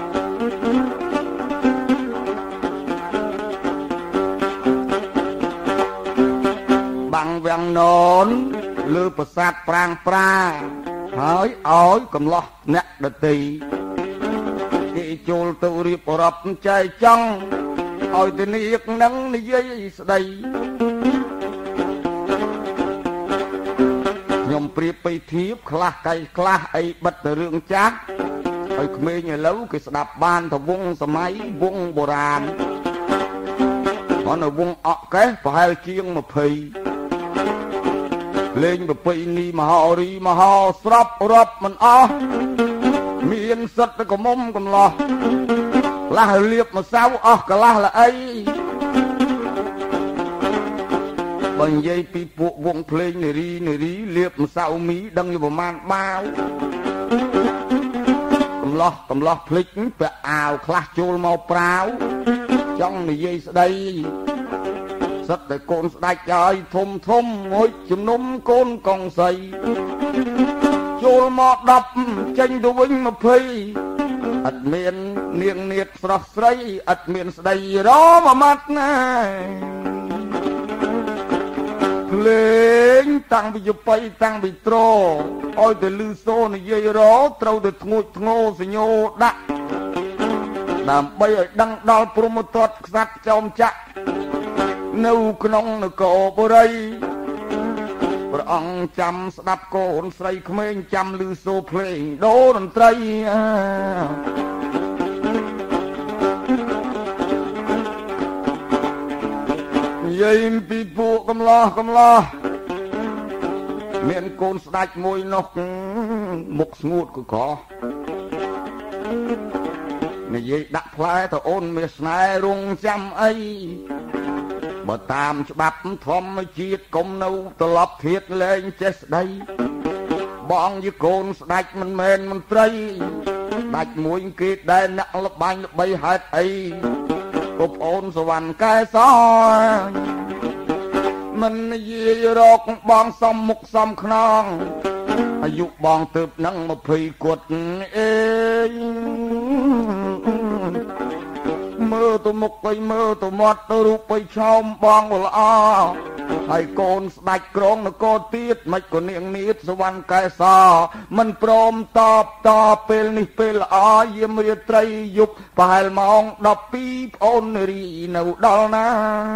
បាំងវាំងននលើប្រាសាទប្រាងប្រាហើយឲ្យកំឡោះអ្នកដតីគេចូលទៅរៀបរាប់ចែកចង់ឲ្យទៅនាគនឹងនិយាយស្ដីខ្ញុំប្រៀបបីធៀបខ្លះកៃខ្លះអីបិទទៅរឿងចាស់ឲ្យក្មេងឥឡូវគេស្ដាប់បានទៅវងសម័យវងបុរាណអនវងអកកេះប្រហែលជាងยี่สิบលេងប្រពៃណីមហោរីមហោស្រាប់រាប់មិនអស់មានសិតកមុំកំឡោះខ្លះលៀបម្សៅអស់កន្លះល្អីបើនិយាយពីពួកវងភ្លេងនារីនារីលៀបម្សៅមីដឹងយប្រមាណបាវកំឡោះកំឡោះភ្លេចពាក់អាវខ្លះចូលមកប្រាវចង់និយាយស្ដីសិតតែកូនស្ដេចហើយធំធំមួយជំនុំកូនកងសីចូលមកដប់ចេញទៅវិញยี่สิบអត់មាននាងនាថស្រស់ស្រីអត់មានស្ដីរមមាត់ណាភ្លេងតាំងពីយបៃតាំងពីត្រឲ្យទៅលឺសូនិយាយរត្រូវទៅធ្ងួចធ្ងោសញ្ញោដាក់ដើម្បីឲ្យដឹងដល់ព្រហ្មទត្តក្សត្រចោមចក្រនៅក្នុងនគរបុរីព្រះអង្គចាំស្ដាប់កូនស្រីក្មេងចាំឮសូរភ្លេងដូរតន្ត្រីនិយាយពីពួកកំឡោះកំឡោះមានកូនស្ដេចមួយនោះមុខស្ងួតក៏កោនិយាយដាក់ផ្លែទៅអូនមានស្នេហ៍រងចាំអីបើតាមច្បាប់ធម្មជាតិកុំនៅត្រឡប់ធៀបលែងចេះស្ដីបងជាកូនស្ដេចមិនមែនមន្ត្រីដាច់មួយគេដែលអ្នកលបាញ់ល្បីហេតុអីក៏ប្អូនសវណ្ណកែសរមិននិយាយរកបងសំមុខសំខ្នងអាយុបងទៅនឹងยี่สิบគត់អេមើលទៅមុខទៅមើលទៅមាត់ទៅរូបទៅឆោមបងល្អហើយកូនស្ដេចក្រងនគរទៀតមិនក៏នាងនាថសវណ្ណកែសមិនព្រមតបតពេលនេះពេលល្អយាមរាត្រីយប់ប្រហែលម៉ោងដប់ពីរប្អូនរីនៅដល់ណា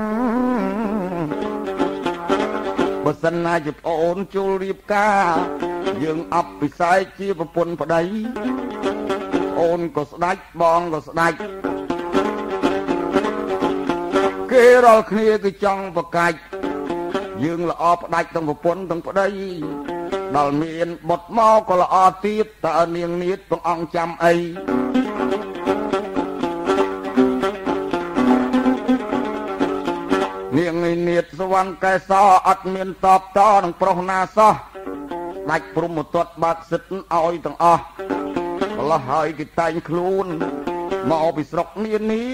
បើសិនណាជាប្អូនចូលរៀបការយើងអបពិសេសជាប្រពន្ធប្តីអូនក៏ស្ដេចបងក៏ស្ដេចគេរាល់គ្នាគឺចង់ប្រកាច់យើងល្អផ្ដាច់ទាំងប្រពន្ធទាំងប្តីដល់មានបុតមកក៏ល្អទៀតតើនាងនាថព្រះអង្គចាំអីនាងនាថសវណ្ណកែសអត់មានតបតនឹងប្រុសណាសោះដាច់ព្រំមកទាត់បាក់សិទ្ធឲ្យទាំងអស់ម្ល៉េះហើយគេតែងខ្លួនមកពីស្រុកនានា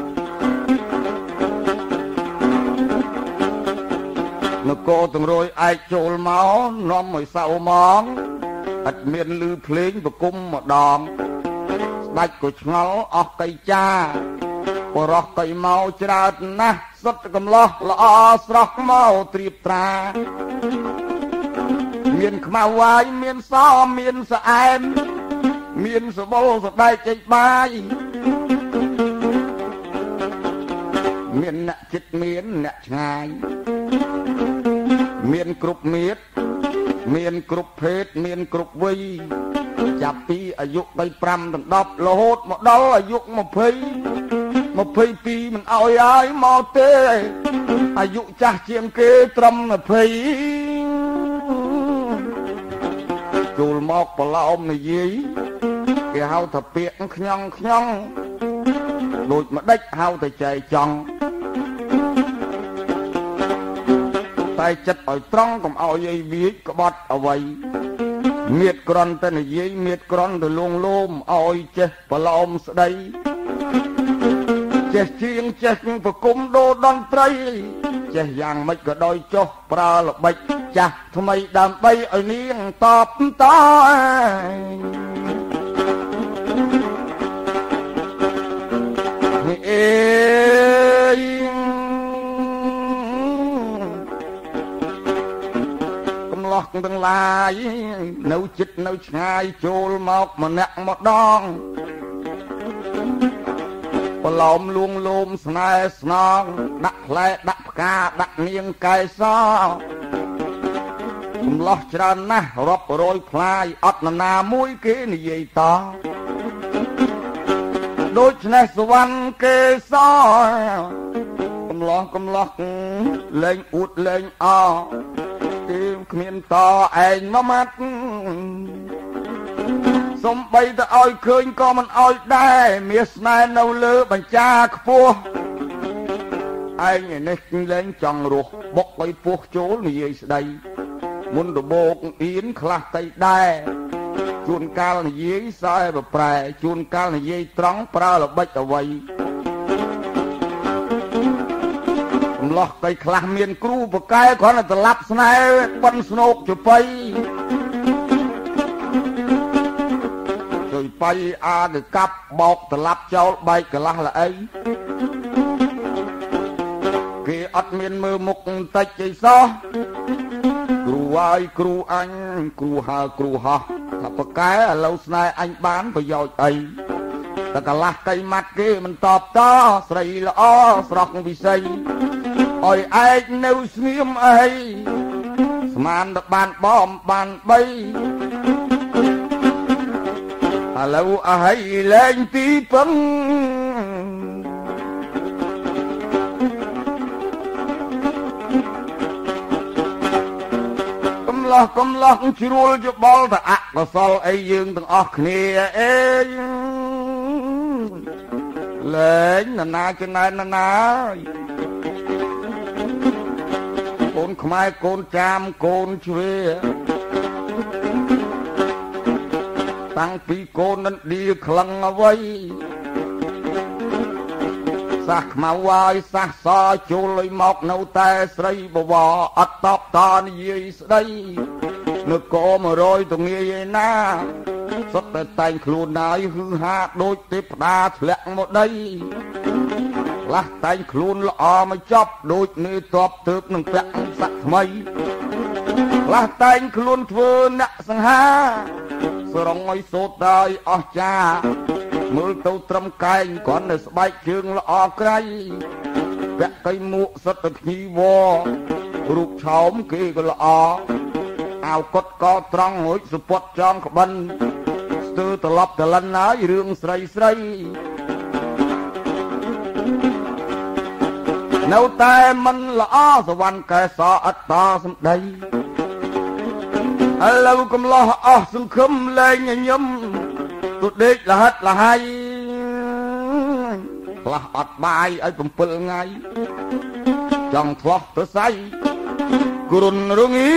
នគរទាំងរយឯកចូលមកនាំឲ្យសៅម៉ងអត់មានលឺភ្លេងប្រគំម្ដងស្ដេចក៏ឆ្ងល់អស់កៃចាបរោះកៃមកច្រើនណាស់សុទ្ធកំឡោះល្អស្រស់មកត្រៀបត្រាមានខ្មៅវាយមានសមានស្អែមមានសបុលសដែកចេញបាយមានអ្នកចិត្តមានអ្នកឆ្ងាយមានគ្រប់មាត្រមានគ្រប់ភេទមានគ្រប់វ័យចាប់ពីអាយុបីប្រាំដល់ដប់រហូតមកដល់អាយុម្ភៃម្ភៃពីរមិនអោយហើយមកទេអាយុចាស់ជាងគេត្រឹមម្ភៃចូលមកប្រឡោមនិយាយគេហៅថាពាក្យខ្ញងខ្ញងដូចម្ដេចហៅតែចែកចង់តែចិត្តឲ្យត្រង់កុំឲ្យយាយវាចក្បត់អ្វីមៀតក្រន់តែនិយាយមៀតក្រន់ទៅលងលោមឲ្យចេះប្រឡោមស្ដីចេះជាងចេះប្រគំដូរតន្ត្រីចេះយ៉ាងម៉េចក៏ដោយចុះប្រើល្បិចចាស់ថ្មីដើម្បីឲ្យនាងតបតនេះអេកំឡោះទាំងឡាយនៅចិត្តនៅឆ្ងាយចូលមកម្នាក់ម្ដងប្រឡោមលួងលោមស្នេហ៍ស្នងដាក់ផ្លែដាក់ផ្កាដាក់នាងកែសកំឡោះច្រើនណាស់រាប់រយផ្លាយអត់នរណាមួយគេនិយាយតដូច្នេះសវណ្ណកេសកំឡោះកំឡោះលេងអួតលេងអគេគ្មានតឯងមួយម៉ាត់សំបីទៅឲ្យឃើញក៏មិនឲ្យដែរមាសស្នេហ៍នៅលើបញ្ចាខ្ពស់ឯងនេះលេងចង់រស់បុកឲ្យពោះចូលនិយាយស្ដីមុនដបោកអៀនខ្លះទៅដែរជួនកាលនិយាយសើប្រប្រែជួនកាលនិយាយត្រង់ប្រើល្បិចអ្វីកំឡោះទៅខ្លះមានគ្រូបកែគ្រាន់តែត្រឡប់ស្នេហ៍បិណ្ឌស្នោកជប៉ុយជួយបៃអាទៅកាប់បោកត្រឡប់ចោលបែកកន្លះល្អីគេអត់មានមើលមុខបន្តិចទេសោះគ្រូវាយគ្រូអញគ្រូហើគ្រូហោះថាបកែឥឡូវស្នេហ៍អញបានប្រយោជន៍អីតែកន្លះកៃម៉ាត់គេមិនតបតស្រីល្អស្រស់វិស័យឲ្យឯកនៅស្ងៀមអីស្មានតែបានបំបានបីឥឡូវអីលែងទីពឹងកំឡោះកំឡោះជ្រួលច្បល់តែអកុសលអីយើងទាំងអស់គ្នាអេលែងណានាចំណែនណាណាកូនខ្មែរកូនចាមកូនជ្វេតាំងពីកូននឹងឌីក្លឹងអ្វីសាសខ្មៅវាយសាសសចូលឲ្យមកនៅតែស្រីបវរអត់តបតនិយាយស្ដីនៅកមរយទៅងាយឯណាសុទ្ធតែតែងខ្លួនណាយហឺហាដូចទេពតាធ្លាក់មកដីខ្លះតែងខ្លួនល្អមកចប់ដូចនេះតបទើបនឹងពាក់សាក់ថ្មីខ្លះតែងខ្លួនធ្វើអ្នកសង្ហាស្រងឲ្យសូត្រដោយអស់ចាមើលទៅត្រឹមកែងគ្រាន់តែស្បែកជើងល្អក្រៃពាក់កៃមួកសិតទៅភ្ញីវរូបឆោមគេក៏ល្អអាវកត់កត្រង់រួចសពត់ចងក្បិនស្ទើរត្រឡប់ត្រឡិនហើយរឿងស្រីស្រីនៅតែមិនល្អសវណ្ណកែសអត្តសម្ដីឥឡូវកំឡោះអស់សង្ឃឹមលែងញញឹមទៅដេកលហិតលហៃខ្លះអត់បាយឲ្យ7ថ្ងៃចង់ធ្លោះទៅសៃគ្រុនរងា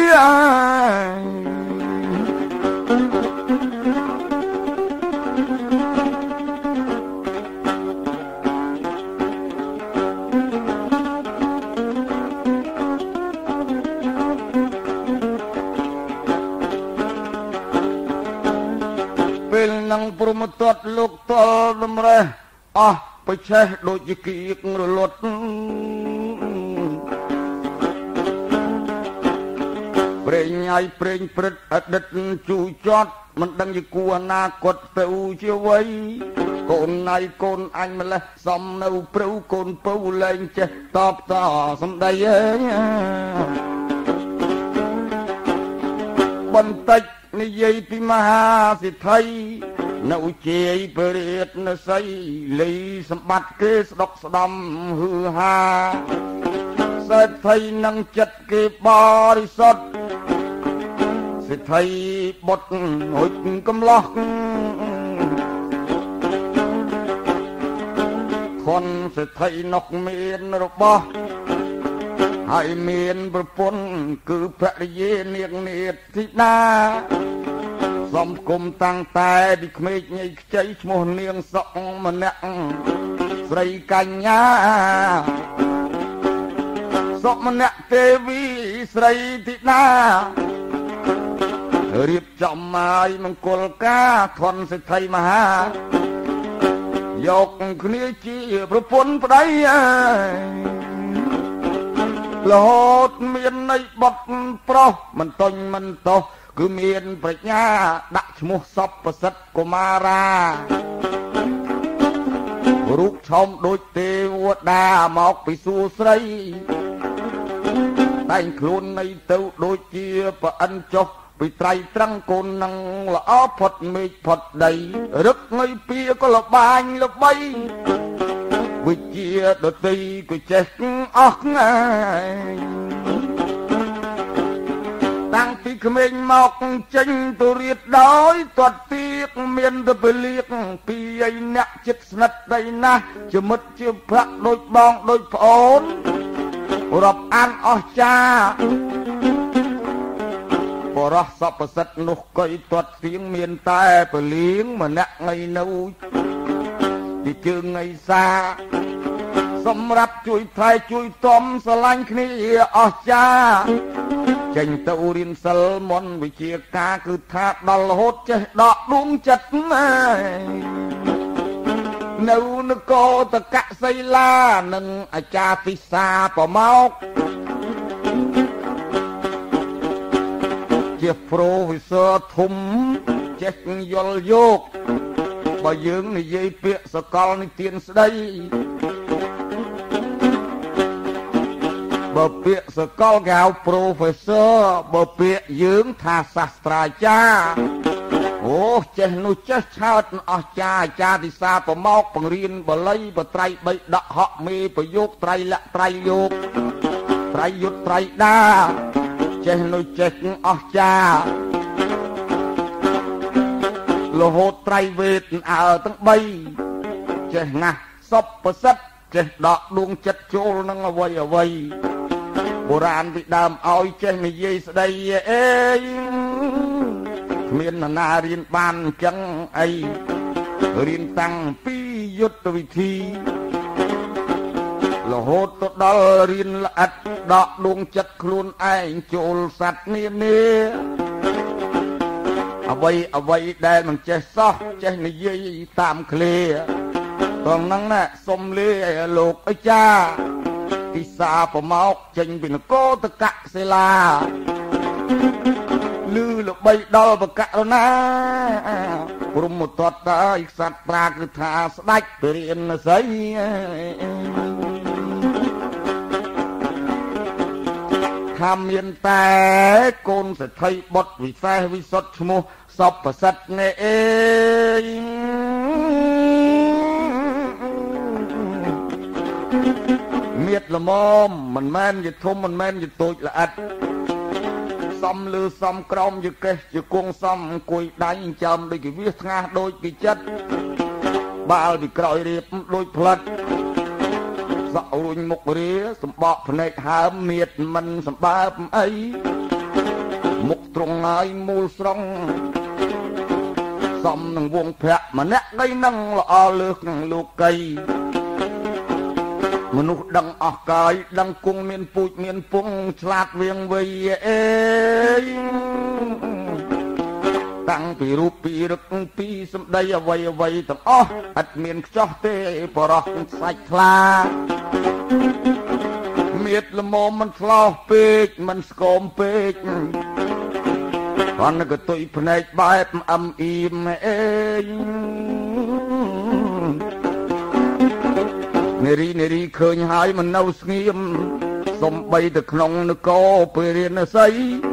ពេលនឹងព្រមទត្តលោកតលតម្រេះអស់បច្ឆេះដូចជាគៀករលត់ព្រេងហើយព្រេងព្រឹតអតីតជូចត់មិនដឹងជាគួរអនាគតទៅជាវ័យកូនណៃកូនអញម្លេះសំនៅព្រៅកូនពៅលែងចេះតបតសំដីអើយបន្តិចនិយាយពីមហាសិទ្ធិនៅជាយពរិទ្ធនស័យលីសម្បត្តិគេស្ដុកស្ដំហឺហាសេដ្ឋីនឹងចិត្តគេបរិសុទ្ធសេដ្ឋីបុតហុចកំឡោះខនសេដ្ឋីនោះមានរបស់ហើយមានប្រពន្ធគឺភរិយានាងនេតធីតាសំគុំតាំងតែពីក្មេកញីខ្ចីឈ្មោះនាងសុកម្នាក់ស្រីកញ្ញាសុកម្នាក់ទេវីស្រីធីតារៀបចំឲ្យមង្គលការធនសេដ្ឋីមហាយកគ្នាជាប្រពន្ធប្តីរហូតមាននៃបត់ប្រុសមិនតុញមិនតោះគឺមានប្រាជ្ញាដាក់ឈ្មោះសពប្រសិទ្ធកុមារារូបឆោមដូចទេវតាមកពីសួគ៌ស្រីតែងខ្លួននៃទៅដូចជាប្រអិនចុះពីត្រៃត្រង់កូននឹងល្អផុតមេឃផុតដីរឹកងើយពីក៏លបាញល្បីវិជាដតីក៏ចេះអស់ថ្ងៃតាំងពីក្មេងមកចេញទៅរៀតដោយទាត់ទៀកមានទៅពលៀកពីឯអ្នកចិត្តស្និទ្ធដីណាស់ជាមិត្តជាភក្តិដូចបងដូចប្អូនរាប់អានអស់ចាបរោះសពសិទ្ធនោះក៏ទាត់ទៀងមានតែពលៀងម្នាក់ថ្ងៃនៅទីជើងថ្ងៃសាសម្រាប់ជួយថែជួយតំស្រឡាញ់គ្នាអស់ចាចេញទៅរៀនសិលមន្តវិជាការគឺថាដល់រហូតចេះដកដួងចិត្តនៅនគរតកសីលានិងអាចារ្យទិសាប្រមកជា Professor ធំចេះយល់យកបើយើងនិយាយពាក្យសកលនិទានស្ដីបើពាក្យសកលគេហៅ Professor បើពាក្យយើងថាសាស្ត្រាចារ្យអូចេះនោះចេះឆើតអស់ចាអាចារ្យទិសាប្រមកបង្រៀនបល័យបត្រៃបីដកហក់មេប្រយោគត្រៃលក្ខត្រៃយកត្រៃយុទ្ធត្រៃដាចេះនោះចេះអស់ចារហូតត្រៃវេទអើទាំង3ចេះណាស់សពប្រសិទ្ធចេះដកដួងចិត្តចូលនឹងអ្វីអ្វីបុរាណពីដើមឲ្យចេះនិយាយស្ដីអេគ្មាននរណារៀនបានអញ្ចឹងអីរៀនតាំងពីយុទ្ធវិធីរហូតទៅដល់រៀនល្អិតដកដួងចិត្តខ្លួនឯងចូលសត្វនានាអ្វីអ្វីដែលមិនចេះសោះចេះនិយាយតាមឃ្លាตรงนั้นน่ะสมเลโลกไอ้จ้าที่สาปมอกจึงเป็นโกตะกะเสลาลือละใบดอลบกะแล้วนะปรุมตอดตาอีกสัตว์ปลาคือทาสไลเปลี่ยนใส่ทำยันแต่โกนเสไทยบดวิเศษวิสดชมูสอบประสัตเงยเมียดละมอมมันแม่นอย่าทุ่มมันแม่นอย่าตุยละอัดซ้ำลือซ้ำกรอมอย่าเกะอย่ากวงซ้ำกุยได้ยิ่งจำโดยกี่วิสงาโดยกี่จัดบาลดิกรอยเรียบโดยพลัดสาวรุ่งมุกเรียสมบัติในหาเมียดมันสมบัติไอมุกตรงไงมูลสรงซ้ำหนึ่งวงแพะมันเนะได้นั่งละอาเลือกลูกไก่มนุษย์ดังออกกายดังกุ้งเมียนปุยเมียนปุงฉลาดเวียงเวียเองตั้งปีรูปปีรึกปีสมได้ไว้ไว้ตั้งอ๋ออัดเมียนจ้อเตปรอกใส่คลาเมียดละโมมันฟลอเป็กมันสกอมเป็กตอนนั้นก็ตุยพนัยแบบอำอิมเองเนรีเนรีเคยหายมันเน่าเงียมสมใบตะขนงนกอไปเรียนใส่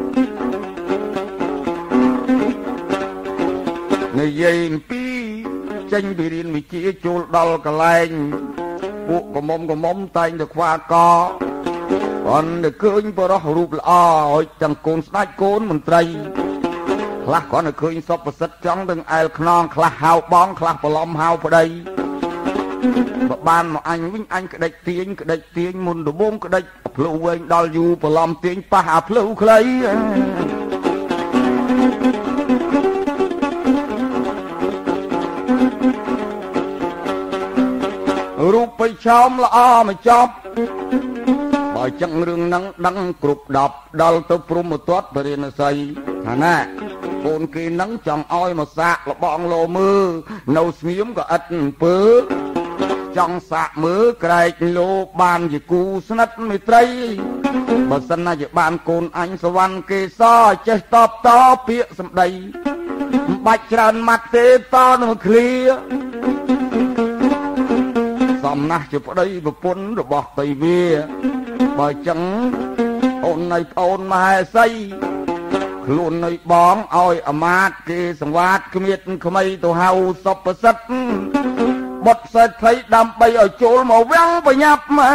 ในเย็นปีจังไปเรียนวิจิตรจูดอลกะแลงบุกกมมกมมแต่งตะควากอตอนเด็กเคยปรอกรูปละอ้อยจังโกนสไลโกนมันไตรคลาก่อนเคยสอบประสิทธิ์จังตึงไอลขนองคลาหาวบ้องคลาปลอมหาวพอดีบ้านมาอันวิ่งอันกระเด็กเตียงกระเด็กเตียงมุนดูบงกระเด็กพลูเวงดอลอยู่ปลอมเตียงป้าหาพลูใครรูปไปชอมละอ้อไม่จบบ่อยจังเรื่องนังดังกรุบดับดอลตัวปรุมตัวไปเรียนใส่ฮะน่ะโกนกีนังจังอ้อยมาสะละบองโลมือเนาเสียมก็อัดปื้อจังสะมือไกลโลบานอยู่กูสนัดไม่ไตรบัสนาอยู่บ้านโกนอันสวรรค์เกศาเจตอบต่อเปียสมใดบัดจรันมัดเตตอนมาเคลียสำนักจะพอได้บุปผลระบอกไตเวียบ่อยจังโอนในโอนมาใส่ขลุ่นในบ้องอ้อยอมาตเกสังวาดขมิดขมายตัวเฮาสบประสัตบทใส่ไทยดำไปเอาโจลมาแวงไปยับมา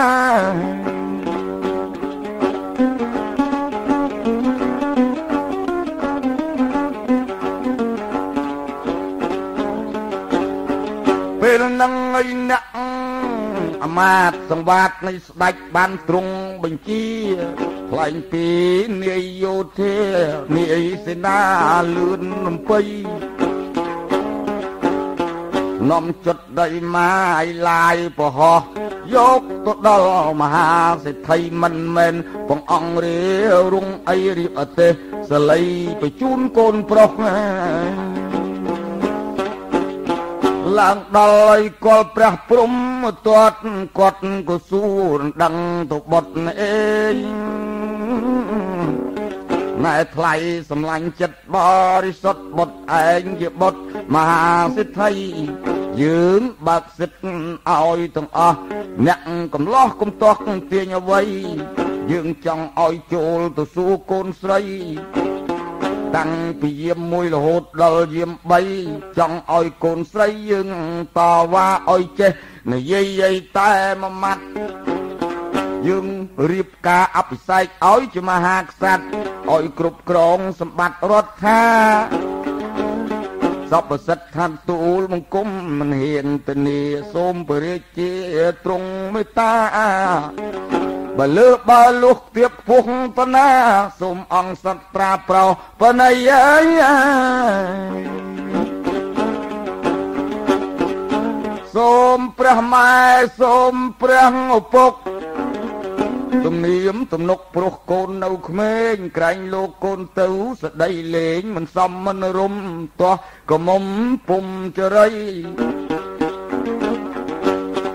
เป็นนังไงนังอมาตสังวาดในสดบ้านตรงบัญชีพลายปีเนียโยเทเนียเสนาลืนไปน้อมจดได้มาลายปะหอยกตัวดอลมหาเศรษฐีมันเมนปองอังเรียรุ่งไอริอเตสไลไปจูนโกนปรกหลังดอยกอลพระพรหมตัวกอดกุสูรดังตุบทเองนายไทยสำลังจัดบริสุทธิ์บทเองเกี่ยบทมหาเศรษฐียืนบักสิทธิ์เอาต้องอ่ะนักกำล้อกำตอกเตียงไว้ยืนจังเอาโจลตัวสู้โกนใส่ตั้งปีเยี่ยมมวยละหดดลเยี่ยมใบจังเอาโกนใส่ยืนต่อว่าเอาเจในเย่ยแต่มามัดยึงรีบกาอภิไซค์อ้อยจะมาหากสัตว์อ้อยกรุบกรองสมบัติรถท่าสอบสัตว์ทันตูลมังกุมมันเห็นตเนียสมเปริเจตรงไม่ตาบาลือบาลุกเตียบพุงปนาสมอังสัตปราเปล่าปนัยสมพระไม้สมพระอุปกตุมนิยมตุมนกปลุกโกนเอาเขมงไกรโลกโกนเต้าสดายเลงมันซ้ำมันรมตัวก็มมปุ่มจะไร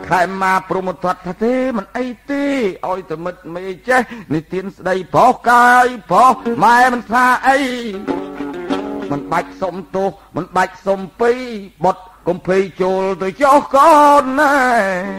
ខែមកព្រមធាត់ថាទេមិនអីទេឲ្យតែមិត្តមេចេះនេះទៀនស្ដីប្រុសកាយប្រុសម៉ែមិនថាអីមិនបាច់សុំទោសមិនបាច់សុំពីបុតកុំភ័យចូលទៅចោះកូនណែ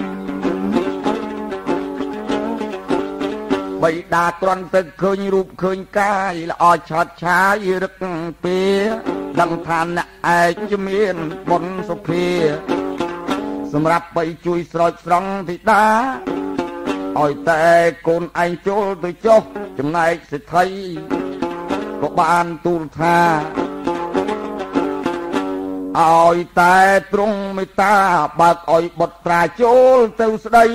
បៃតាត្រន់ទឹកឃើញរូបឃើញកាយល្អឆាត់ឆាយរឹកពីដឹងថាអ្នកឯងជាមានបុណ្យសុភាសម្រាប់បៃជួយស្រោចស្រង់ធីតាឲ្យតែកូនឯងចូលទៅចុះចំណែកសិទ្ធិក៏បានទូលថាឲ្យតែទ្រង់មេត្តាបើកឲ្យបុត្រាចូលទៅស្ដី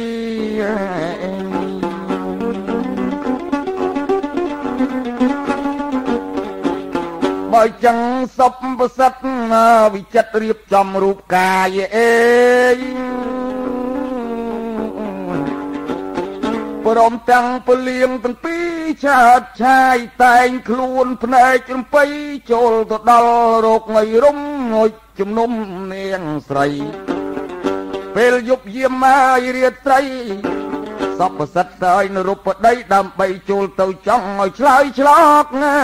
បើចឹងសុបប្រសិទ្ធវិចិត្ររៀបចំរូបកាយអេព្រមទាំងពលៀងទាំងពីរឆាតឆាយតែងខ្លួនភ្នែករំពៃចូលទៅដល់រោគងៃរំងុយជំនុំនាងស្រីពេលយប់យាមមករាត្រីសពប្រសិទ្ធទៅឲ្យនរុបដីដើម្បីចូលទៅចង់ឲ្យឆ្លើយឆ្លកណា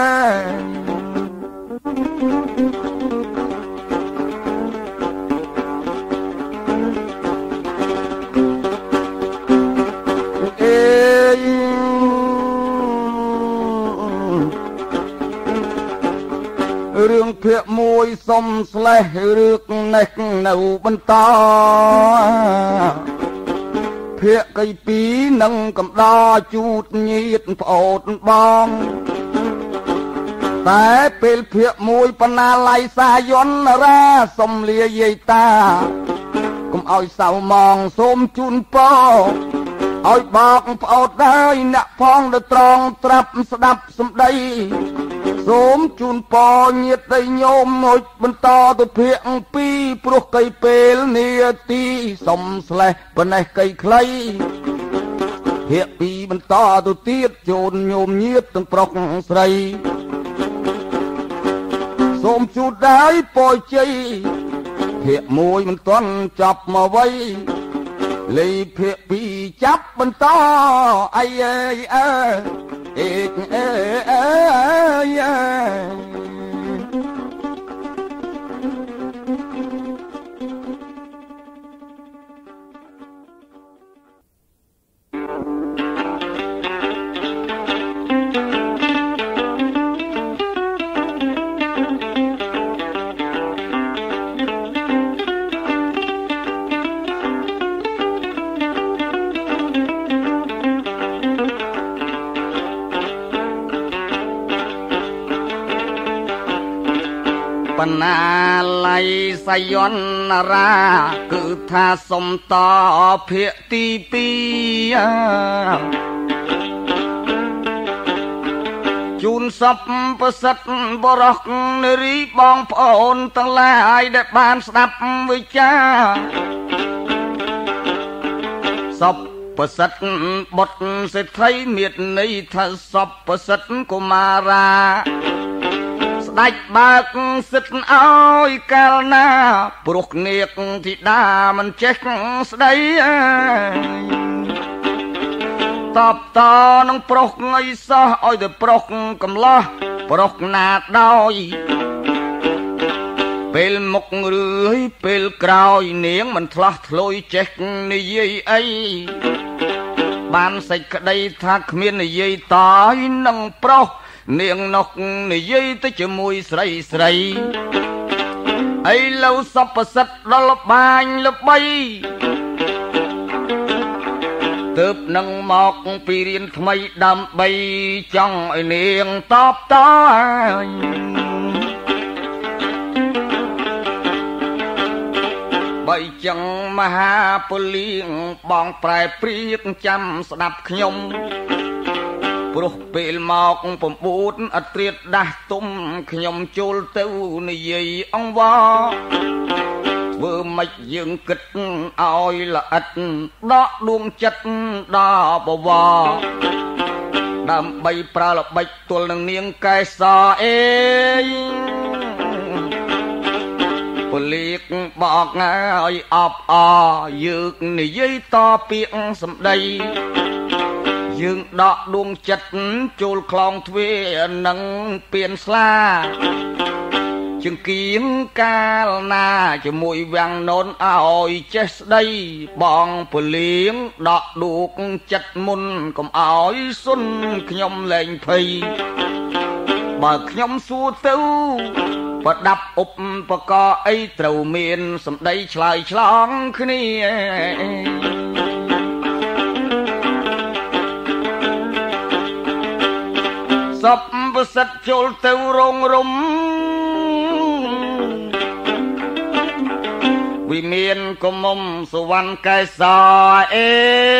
រឿងភាគមួយសុំស្លេះរឿងនេះនៅបន្តភាគកៃពីរនឹងកំដរជូតញៀតប្អូនបងតែពេលភាគមួយបណ្ណាល័យសាយន្តរាសុំលាយាយតាកុំឲ្យសៅម៉ងសូមជូនពរឲ្យបកប្អូនហើយអ្នកផងទៅត្រង់ត្រាប់ស្ដាប់សម្ដីសូមជូនពរញាតិដីញោមងុចបន្តទៅភាគពីរព្រោះកៃពេលនាទីសុំស្លេះប៉ុណ្ណេះកៃខ្លីភាគពីរបន្តទៅទៀតជូនញោមញាតិទាំងប្រុសស្រីសូមជូនដែរពរជ័យភាគមួយមិនទាន់ចប់មកវៃលីភាគពីរចាប់បន្តអីអើយអើអេអេអើយបណ្ណាល័យសាយន្តរាគឺថាសុំតភាគទីពីរជូនសពប្រសិទ្ធបរោះនារីបងប្អូនទាំងឡាយដែលបានស្ដាប់វិចាសពប្រសិទ្ធបុត្រសេដ្ឋីមានន័យថាសពប្រសិទ្ធកុមារាស្ដេចបើកសិទ្ធឲ្យកាលណាព្រោះនាគធីតាមិនចេះស្ដីតបតនឹងប្រុសងីសោះឲ្យទៅប្រុសកំឡោះប្រុសណាដោយពេលមុខរឿយពេលក្រោយនាងមិនឆ្លោះឆ្លួយចេះនិយាយអីបានសេចក្តីថាគ្មាននិយាយតយនឹងប្រុសនាងនោះនិយាយទៅជាមួយស្រីស្រីអីឡូវសពសិទ្ធដល់បាញល្បីទើបនឹងមកពីរៀនថ្មីដើម្បីចង់ឲ្យនាងតបតបើចឹងមហាពលីងបងប្រែព្រៀបចាំស្ដាប់ខ្ញុំព្រោះពេលមកបំពូតអត្រៀតដាស់ទុំខ្ញុំចូលទៅនិយាយអង្វរធ្វើម៉េចយើងគិតឲ្យល្អិតដកដួងចិត្តដល់បវរដើម្បីប្រើល្បិចទល់នឹងនាងកែសអេពលិកបកឲ្យអបអយើងនិយាយតពាក្យសម្ដីយើងដកដួងចិត្តចូលខ្លោងទ្វានឹងពៀនស្លាជើងគៀងកាលណាជាមួយវាំងននឲ្យចេះស្ដីបងពលៀងដកដួងចិត្តមុនកុំឲ្យសុនខ្ញុំលែងភ័យបើខ្ញុំសួរទៅប្រដាប់ឧបករណ៍អីត្រូវមានសម្ដីឆ្លើយឆ្លងគ្នាសពប្រសិទ្ធចូលទៅរងរំវិមានកុំមុំសវណ្ណកែសអេ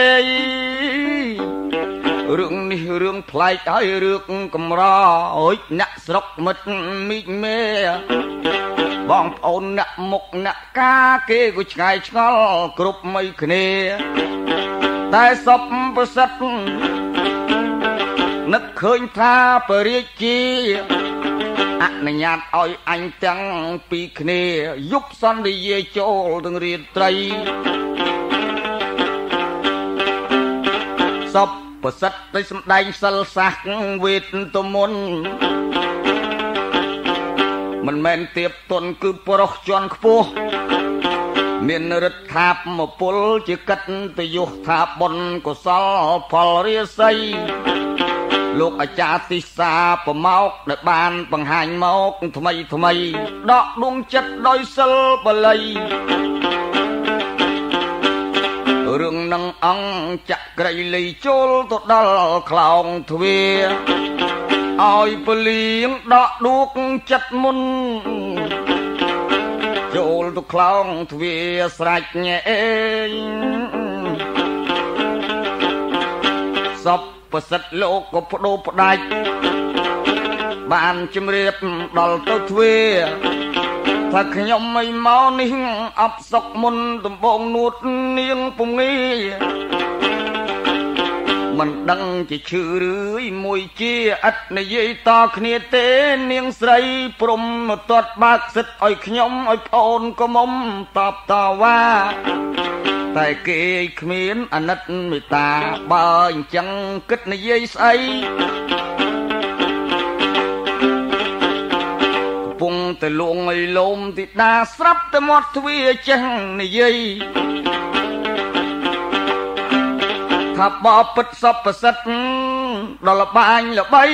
រឿងនេះរឿងប្លែកហើយរឿងកំរអើយអ្នកស្រុកមិត្តមីកមេបងប្អូនអ្នកមុខអ្នកកាគេក៏ឆ្ងាយឆ្ងល់គ្រប់មិនគ្នាតែសពប្រសិទ្ធនឹកឃើញថាបរិជាអនុញ្ញាតឲ្យអញទាំងពីរគ្នាយប់សន្យាចូលទាំងរាត្រីសពប្រសិទ្ធទៅសម្ដែងសិលសាសវេទតមុនមិនមែនទៀបទុនគឺប្រុសជាន់ខ្ពស់មានរិទ្ធថាមពលជាកិត្តយុសថាបុណ្យកុសលផលរាសីលោកអាចារ្យទិសាប្រមោកដែលបានបង្ហាញមកថ្មីថ្មីដកដួងចិត្តដោយសិលបល័យរឿងនឹងអង្គចក្រៃលីចូលទៅដល់ខ្លោងទ្វាឲ្យពលៀងដកដួងចិត្តមុនចូលទៅខ្លោងទ្វាស្រេចអេសពប្រសិទ្ធលោកក៏បដូរផ្ដាច់បានជំរាបដល់ទៅទ្វាថាខ្ញុំមិនមកនេះអបសុកមុនដំបងនួតនាងពងីមិនដឹងជាឈឺឬមួយជាអត់និយាយតគ្នាទេនាងស្រីព្រមទាត់បើកសិទ្ធឲ្យខ្ញុំឲ្យប្អូនក៏មុំតបតវ៉ាតែគេគ្មានអាណិតមេត្តាបើអញ្ចឹងគិតនិយាយស្អីកំពុងតែលងឲ្យលោមទីដាស្រាប់តែមាត់ទ្វាចេះនិយាយថាបបពិតសពប្រសិទ្ធដល់លបាញ់ល្បី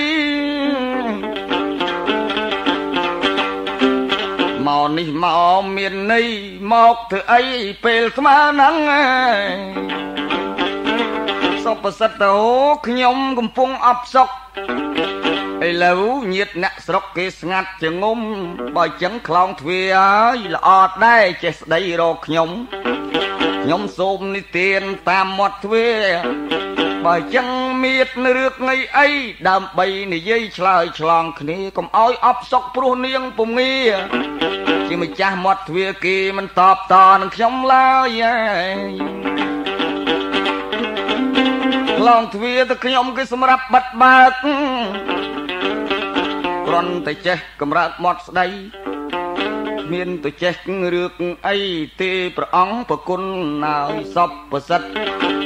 មកនេះមកមានន័យមកធ្វើអីពេលស្មើហ្នឹងសពប្រសិទ្ធអូខ្ញុំកំពុងអបសុកឥឡូវញាតអ្នកស្រុកគេស្ងាត់ជាងុំបើចឹងខ្លោងទ្វាហើយល្អដែរចេះស្ដីរកខ្ញុំខ្ញុំសូមនិទានតាមមាត់ទ្វាបើចឹងមៀតរឿងងៃអីដើម្បីនិយាយឆ្លើយឆ្លងគ្នាកុំឲ្យអបសុកព្រោះនាងពងីជាម្ចាស់មាត់ទ្វាគេមិនតបតនឹងខ្ញុំឡើយឡងទ្វាទៅខ្ញុំគេសម្រាប់បិទបើកគ្រាន់តែចេះកម្រើកមាត់ស្ដីមានទៅចេះរឿងអីទេព្រះអង្គប្រគុណឲ្យសពប្រសិទ្ធ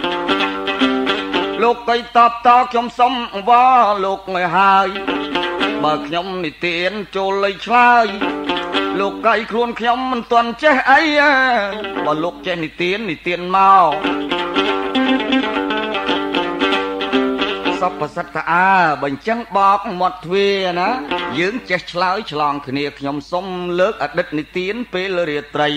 លោកកៃតបតខ្ញុំសុំអង្វរលោកឲ្យហើយបើខ្ញុំនិទានចូលលៃឆ្លើយលោកកៃខ្លួនខ្ញុំមិនទាន់ចេះអីបើលោកចេះនិទាននិទានមកសពប្រសិទ្ធអាបើអញ្ចឹងបកមាត់ទ្វាណាយើងចេះឆ្លើយឆ្លងគ្នាខ្ញុំសុំលើកអតីតនិទានពេលរាត្រី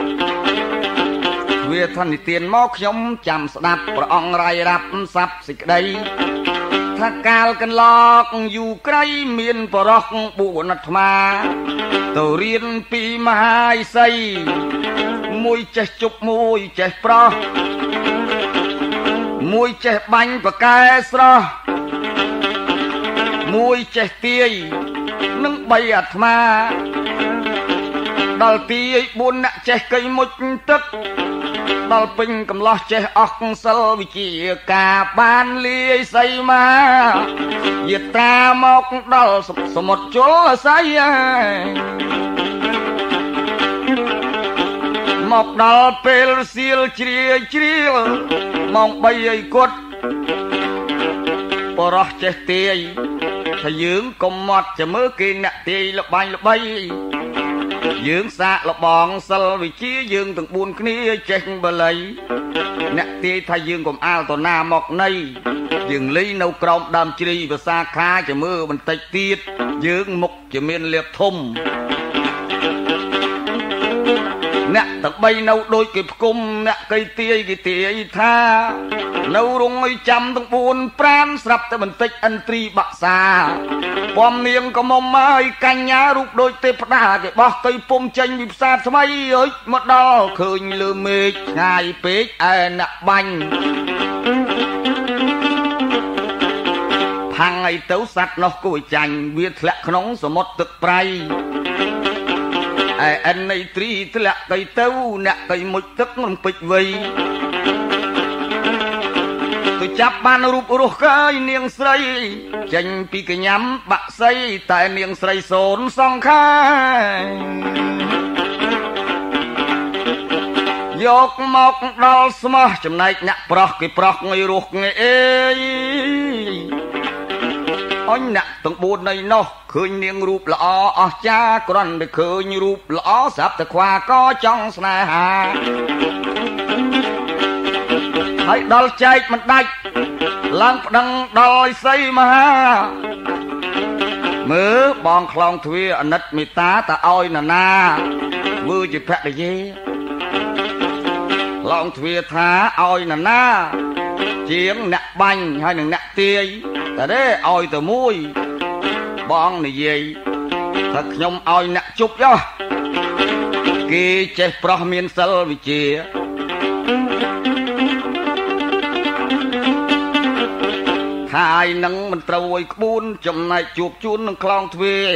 វាថានិទានមកខ្ញុំចាំស្ដាប់ព្រះអង្គរាយរាប់សັບសេចក្តីថាកាលកន្លកយូរក្រៃមានបរោះបួនអាត្មាទៅរៀនពីមហាឥសីមួយចេះជប់មួយចេះប្រោះមួយចេះបាញ់ប្រកែស្រស់មួយចេះទាយនឹងបីអាត្មាដល់ទាយបួនអ្នកចេះកៃមុជទឹកដល់ពេញកំឡោះចេះអស់សិលវិជាការបានលាយសីមាយត្រាមកដល់សមុទ្រជលស័យមកដល់ពេលសៀលជ្រាជ្រាលម៉ោងបីឲ្យគាត់បរោះចេះទាយថាយើងកុំមកចាំមើលគេអ្នកទាយល្បាញ់ល្បីយើងសាកលបងសិលវិជាយើងទាំងបួនគ្នាចេះបល័យអ្នកទាយថាយើងកុំអាលតណាមកណីយើងលីនៅក្រោមដើមជ្រៃភាសាខាចាំមើលបន្តិចទៀតយើងមុខជាមានលៀបធំអ្នកទាំងបីនៅដូចគេផ្គុំអ្នកកៃទាយគេទាយថានៅរងឲ្យចាំទាំងបួនប្រានស្រាប់តែបន្តិចឥន្ទ្រីបាក់សាពំនាងក៏មុំហើយកញ្ញារូបដូចទេពតាគេបោះកៃពុំចេញពីផ្សារថ្មីអើយមកដល់ឃើញលើមេឃឆ្ងាយពេកឯអ្នកបាញ់ផាំងឲ្យទៅសัตว์នោះគួរចាញ់វាធ្លាក់ក្នុងសមុទ្រទឹកប្រៃឯអិននៃត្រីធ្លាក់ទៅទៅអ្នកទៅមុជទឹករំពេចវៃទៅចាប់បានរូបរស់កាយនាងស្រីចេញពីកញ្ញាំបាក់សីតែនាងស្រីសូនសង្ខាយកមកដល់ស្មោះចំណែកអ្នកប្រុសគេប្រុសងាយរស់ងាយអេយអញអ្នកទាំងបួននៃនោះឃើញនាងរូបល្អអស្ចារ្យគ្រាន់តែឃើញរូបល្អស្រាប់តែខ្វាក៏ចង់ស្នេហាហើយដល់ចែកមិនដាច់ឡើងប្តឹងដល់សីមហាមើលបងខ្លងទ្វាអណិតមេតាតើឲ្យណានាធ្វើជាភរិយាខ្លងទ្វាថាឲ្យណានាជាងអ្នកបាញ់ហើយនឹងអ្នកទាយតែទេឲ្យទៅមួយបងនិយាយថាខ្ញុំឲ្យអ្នកជប់យោគេចេះប្រុសមានសិលវិជាថាយនឹងមិនត្រូវឲ្យក្បួនចំណែកជួបជូននឹងខ្លងទ្វា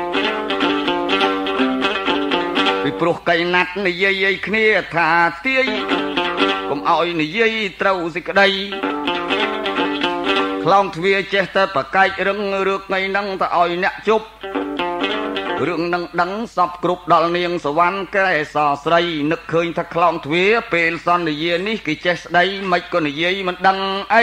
ពីព្រោះកៃណាត់និយាយឲ្យគ្នាថាទាយកុំឲ្យនិយាយត្រូវសេចក្តីខ្លងទ្វាចេះតែប្រកែករឹងរឹកថ្ងៃហ្នឹងទៅឲ្យអ្នកជប់រឿងនឹងដឹងសពគ្រប់ដល់នាងសវណ្ណកែសស្រីនឹកឃើញថាខ្លងទ្វាពេលសន្យានេះគេចេះស្ដីមិនក៏និយាយមិនដឹងអី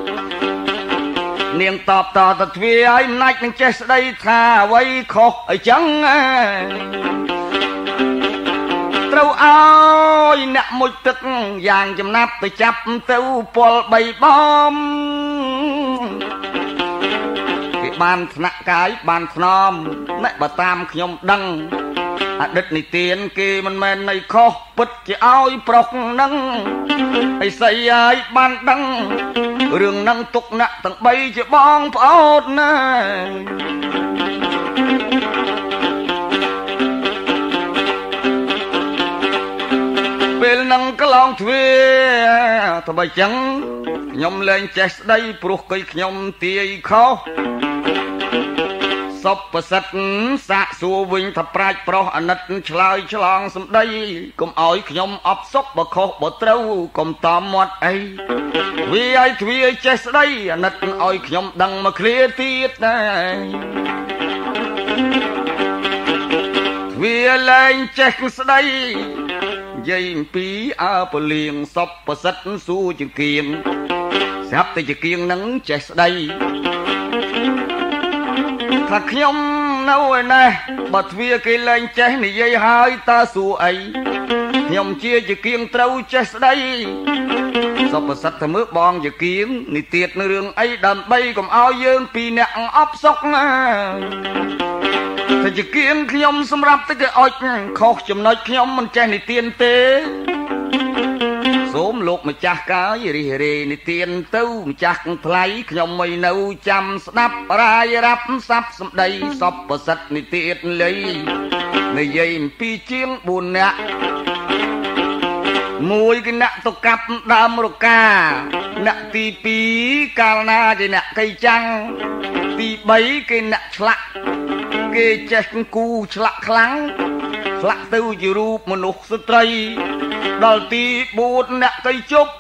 នាងតបតទៅទ្វាឲ្យអំណាចនឹងចេះស្ដីថាអ្វីខុសអីចឹងត្រូវឲ្យអ្នកមុជទឹកយ៉ាងចំណាប់ទៅចាប់ទៅពលបីបំគេបានថ្នាក់កាយបានថ្នមអ្នកបើតាមខ្ញុំដឹងអតីតនិទានគេមិនមែននៃខុសពិតជាឲ្យប្រុសនឹងអីស្អីឲ្យបានដឹងរឿងនឹងទុកអ្នកទាំងបីជាបងប្អូនណាពេលនឹងក្លងទ្វាទៅបើចឹងខ្ញុំលែងចេះស្ដីព្រោះកៃខ្ញុំទាយខុសសពប្រសិទ្ធសាកសួរវិញថាប្រាជ្ញប្រុសអាណិតឆ្លើយឆ្លងសម្ដីកុំឲ្យខ្ញុំអបសុកបើខុសបើត្រូវកុំតាមមាត់អីវាឲ្យទ្វាចេះស្ដីអាណិតឲ្យខ្ញុំដឹងមកឃ្លាទៀតណាទ្វាលែងចេះស្ដីយាយអំពីអើពលៀងសពប្រសិទ្ធសួរជាគៀងស្រាប់តែជាគៀងនឹងចេះស្ដីថាខ្ញុំនៅឯណេះបើទ្វាគេលែងចេះនិយាយហើយតើសួរអីខ្ញុំជាជាគៀងត្រូវចេះស្ដីសពប្រសិទ្ធតែមើលបងជាគៀងនេះទៀតនៅរឿងអីដើម្បីកុំឲ្យយើងពីអ្នកអបសុកណាតែជាគៀងខ្ញុំសម្រាប់តែគេអុចខុសចំណុចខ្ញុំមិនចេះនិទានទេសូមលោកម្ចាស់កាយរិះរេនិទានទៅម្ចាស់ថ្លៃខ្ញុំមិននៅចាំស្ដាប់រាយរាប់សັບសម្ដីសពប្រសិទ្ធនិទានលីនិយាយអំពីជាងបួននាក់មួយគឺអ្នកទៅកាប់ដើមរកាអ្នកទីពីរកាលណាជាអ្នកកៃចាំងទីបីគេអ្នកឆ្លាក់គេចេះគូឆ្លាក់ខ្លាំងឆ្លាក់ទៅជារូបមនុស្សស្ត្រីដល់ទីបួនអ្នកកៃជប់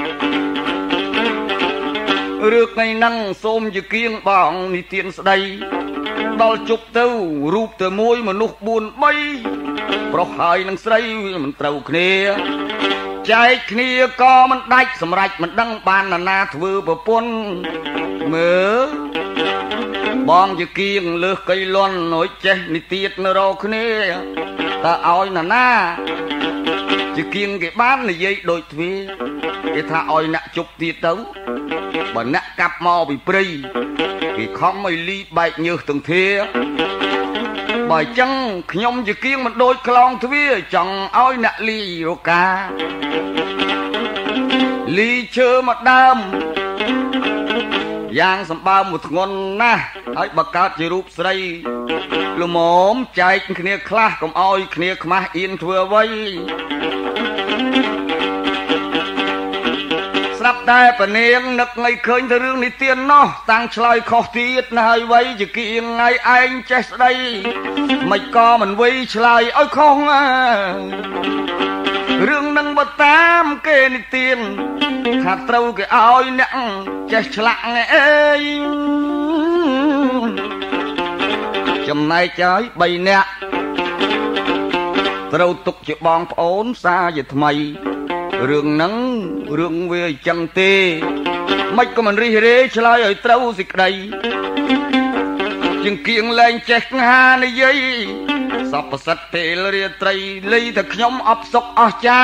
រឿងថ្ងៃហ្នឹងសូមជាគៀងបងនិទានស្ដីដល់ជប់ទៅរូបតែមួយមនុស្សបួនបីប្រុសហើយនឹងស្រីមិនត្រូវគ្នាចែកគ្នាក៏មិនដាច់សម្រេចមិនដឹងបានណានាធ្វើប្រពន្ធមើលបងជាគៀងលើសកៃលន់ឲ្យចេះនេះទៀតនៅរកគ្នាតើឲ្យណានាជាគៀងគេបាននិយាយដូចទ្វាគេថាឲ្យអ្នកជប់ទៀតទៅបើអ្នកកាប់មកពីព្រៃគេខំឲ្យលីបែកញើសទាំងធាបើអញ្ចឹងខ្ញុំជាគៀងមិនដូចខ្លងទ្វាចង់ឲ្យអ្នកលីរកាលីឈើមកដើមយ៉ាងសម្បើមមួយធ្ងន់ណាស់ហើយបើកើតជារូបស្រីលមមចែកគ្នាខ្លះកុំឲ្យគ្នាខ្មាស់អៀនធ្វើអ្វីស្រាប់តែពនាងនឹកថ្ងៃឃើញទៅរឿងនេះទៀននោះតាំងឆ្លើយខុសទៀតណាហើយវ័យជាគៀងថ្ងៃឯងចេះស្ដីមិនក៏មិនវ័យឆ្លើយឲ្យខុសរឿងនឹងបើតាមគេនេះទៀនថាត្រូវគេឲ្យអ្នកចេះឆ្លាក់អេយចំណែកចើយបីនាក់ត្រូវទុកជាបងប្អូនសារជាថ្មីរឿងហ្នឹងរឿងវាអញ្ចឹងទេមិនក៏មិនរិះរេឆ្លើយឲ្យត្រូវសេចក្តីជាងគៀងលែងចេះហានិយាយសពសិទ្ធពេលរាត្រីលីតែខ្ញុំអបសុកអស់ចា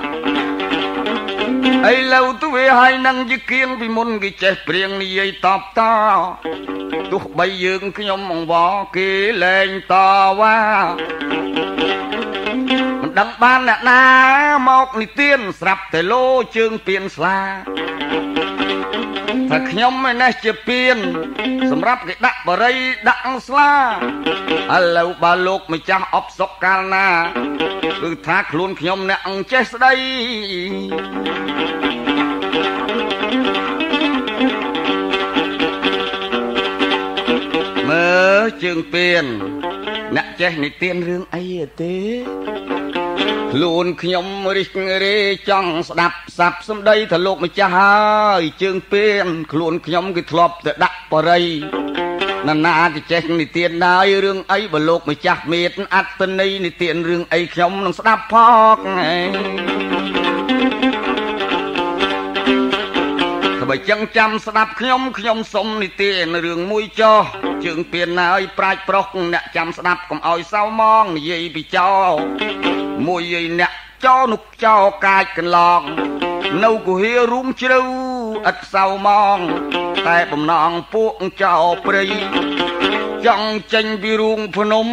ឥឡូវទៅវាហើយនឹងជាគៀងពីមុនគេចេះព្រៀងនិយាយតបតទោះបីយើងខ្ញុំអង្វរគេលែងតវ៉ាមិនដឹងបានអ្នកណាមកនេះទៀនស្រាប់តែលោជើងពៀនស្លាថាខ្ញុំឯនេះជាពៀនសម្រាប់គេដាក់បរិយដាក់ស្លាឥឡូវបើលោកម្ចាស់អបសុកកាលណាគឺថាខ្លួនខ្ញុំអ្នកចេះស្ដីមើលជើងពៀនអ្នកចេះនិទានរឿងអីទេខ្លួនខ្ញុំរិះរេចង់ស្ដាប់សាប់សម្ដីថាលោកម្ចាស់ហើយជើងពៀនខ្លួនខ្ញុំគឺធ្លាប់តែដាក់បរិយណានាគេចេះនិទានដែររឿងអីបើលោកម្ចាស់មេតអត្តន័យនិទានរឿងអីខ្ញុំនឹងស្ដាប់ផងបើចឹងចាំស្ដាប់ខ្ញុំខ្ញុំសុំនិទានរឿងមួយចោះជើងពៀនណាយប្រាជ្ញប្រុសអ្នកចាំស្ដាប់កុំឲ្យសៅមងនិយាយពីចោមួយយាយអ្នកចោនុកចោកាចកន្លងនៅគុហារួមជ្រៅឥតសៅមងតែបំណងពួកចោព្រៃចង់ចេញពីរូងភ្នំ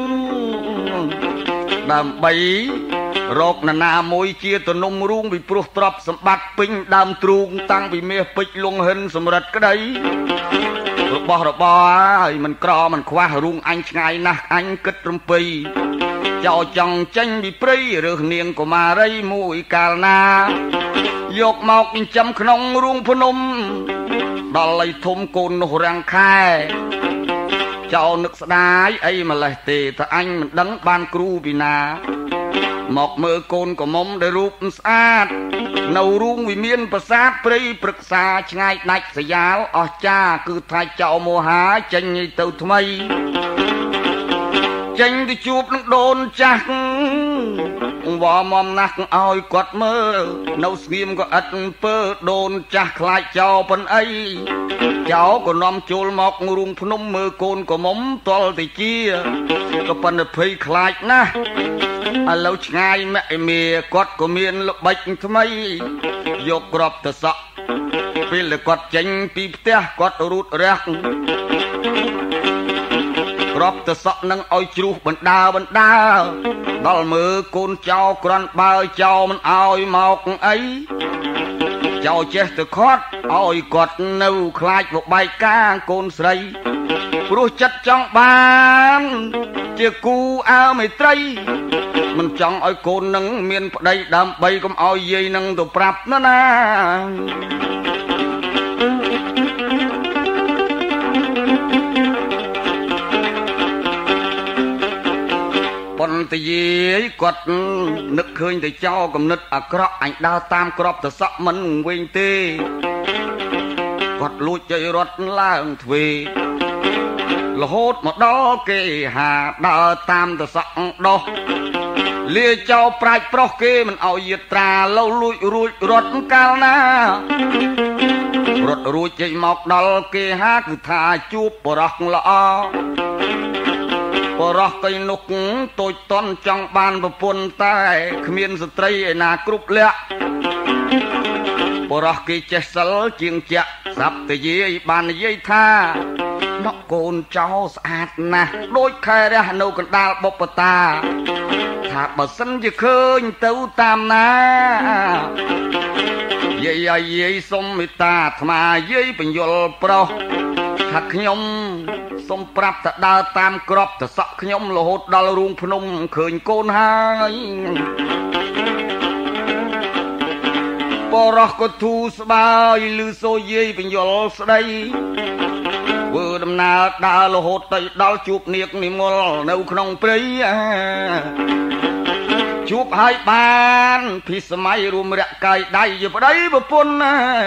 ដើម្បីរកណានាមួយជាទំនុំរូងពីព្រោះទ្រព្យសម្បត្តិពេញដើមទ្រូងតាំងពីមាសពេជ្រលងហិនសម្រិតក្តីរបស់របរហើយមិនក្រមិនខ្វះរូងអញឆ្ងាយណាស់អញគិតរំពៃចោចង់ចេញពីព្រៃរើសនាងកុមារីមួយកាលណាយកមកចិញ្ចឹមក្នុងរូងភ្នំដល់ឲ្យធំកូននោះរាំងខែចោនឹកស្ដាយអីម្លេះទេថាអញមិនដឹងបានគ្រូពីណាមកមើលកូនកំមុំដែលរូបស្អាតនៅរូងវិមានប្រាសាទព្រៃព្រឹក្សាឆ្ងាយដាច់ស្យាលអស់ចាគឺថាចោមោហាចេញទៅថ្មីចេញទៅជួបនឹងដូនចាស់វ៉ាមមណាស់ឲ្យគាត់មើលនៅស្ងៀមក៏ឥតពើដូនចាស់ខ្លាចចោប៉ុនអីចោក៏នាំចូលមករូងភ្នំមើលកូនកំមុំតលទៅជាក៏ប៉ុន្តែភ័យខ្លាចណាស់ឥឡូវឆ្ងាយម៉ែមីគាត់ក៏មានល្បិចថ្មីយកក្របទៅសក់ពេលគាត់ចេញពីផ្ទះគាត់រូតរះក្របទៅសក់នឹងឲ្យជ្រុះបណ្ដាបណ្ដាដល់មើលកូនចៅក្រាន់បើចៅមិនឲ្យមកអីចៅចេះទៅខាត់ឲ្យគាត់នៅខ្លាចបបែកកាកូនស្រីព្រោះចិត្តចង់បានជាគូអើមេត្រីមិនចង់ឲ្យកូននឹងមានប្តីដើម្បីកុំឲ្យយាយនឹងទៅប្រាប់ណាណាប៉ុន្តែយាយគាត់នឹកឃើញតែចោលគំនិតអាក្រក់អញដើរតាមក្របទៅសក់មិនវិញទេគាត់លួចចៃរត់ឡើងទ្វេលរហូតមកដល់គេហាដើរតាមទៅសក់ដោះលាចោប្រាច់ប្រុសគេមិនឲ្យយាត្រាលូលួចរួចរត់កាលណារត់រួចចេញមកដល់គេហាគឺថាជួបបរោះល្អបរោះកៃនុកតូចតន់ចង់បានប្រពន្ធតែគ្មានស្ត្រីឯណាគ្រប់លក្ខបរោះគេចេះសិលជាងចាក់ស្រាប់តែយាយបាននិយាយថាមកកូនចៅស្អាតណាស់ដូចខែរះនៅកណ្ដាលបុព្វតាថាបើសិនជាឃើញទៅតាមណាយាយយាយសុំមេត្តាអាត្មាយាយបញ្យលប្រុសថាខ្ញុំសុំប្រាប់ទៅដើរតាមក្របទៅសក់ខ្ញុំរហូតដល់រូងភ្នំឃើញកូនហើយបរោះក៏ធូរស្បើយឮសូរយាយបញ្យលស្ដីធ្វើដំណើរដើររហូតទៅដល់ជួបនាគនិមលនៅក្នុងព្រៃជួបហើយបានភិសម័យរួមរកកាយដៃជាប្តីប្រពន្ធ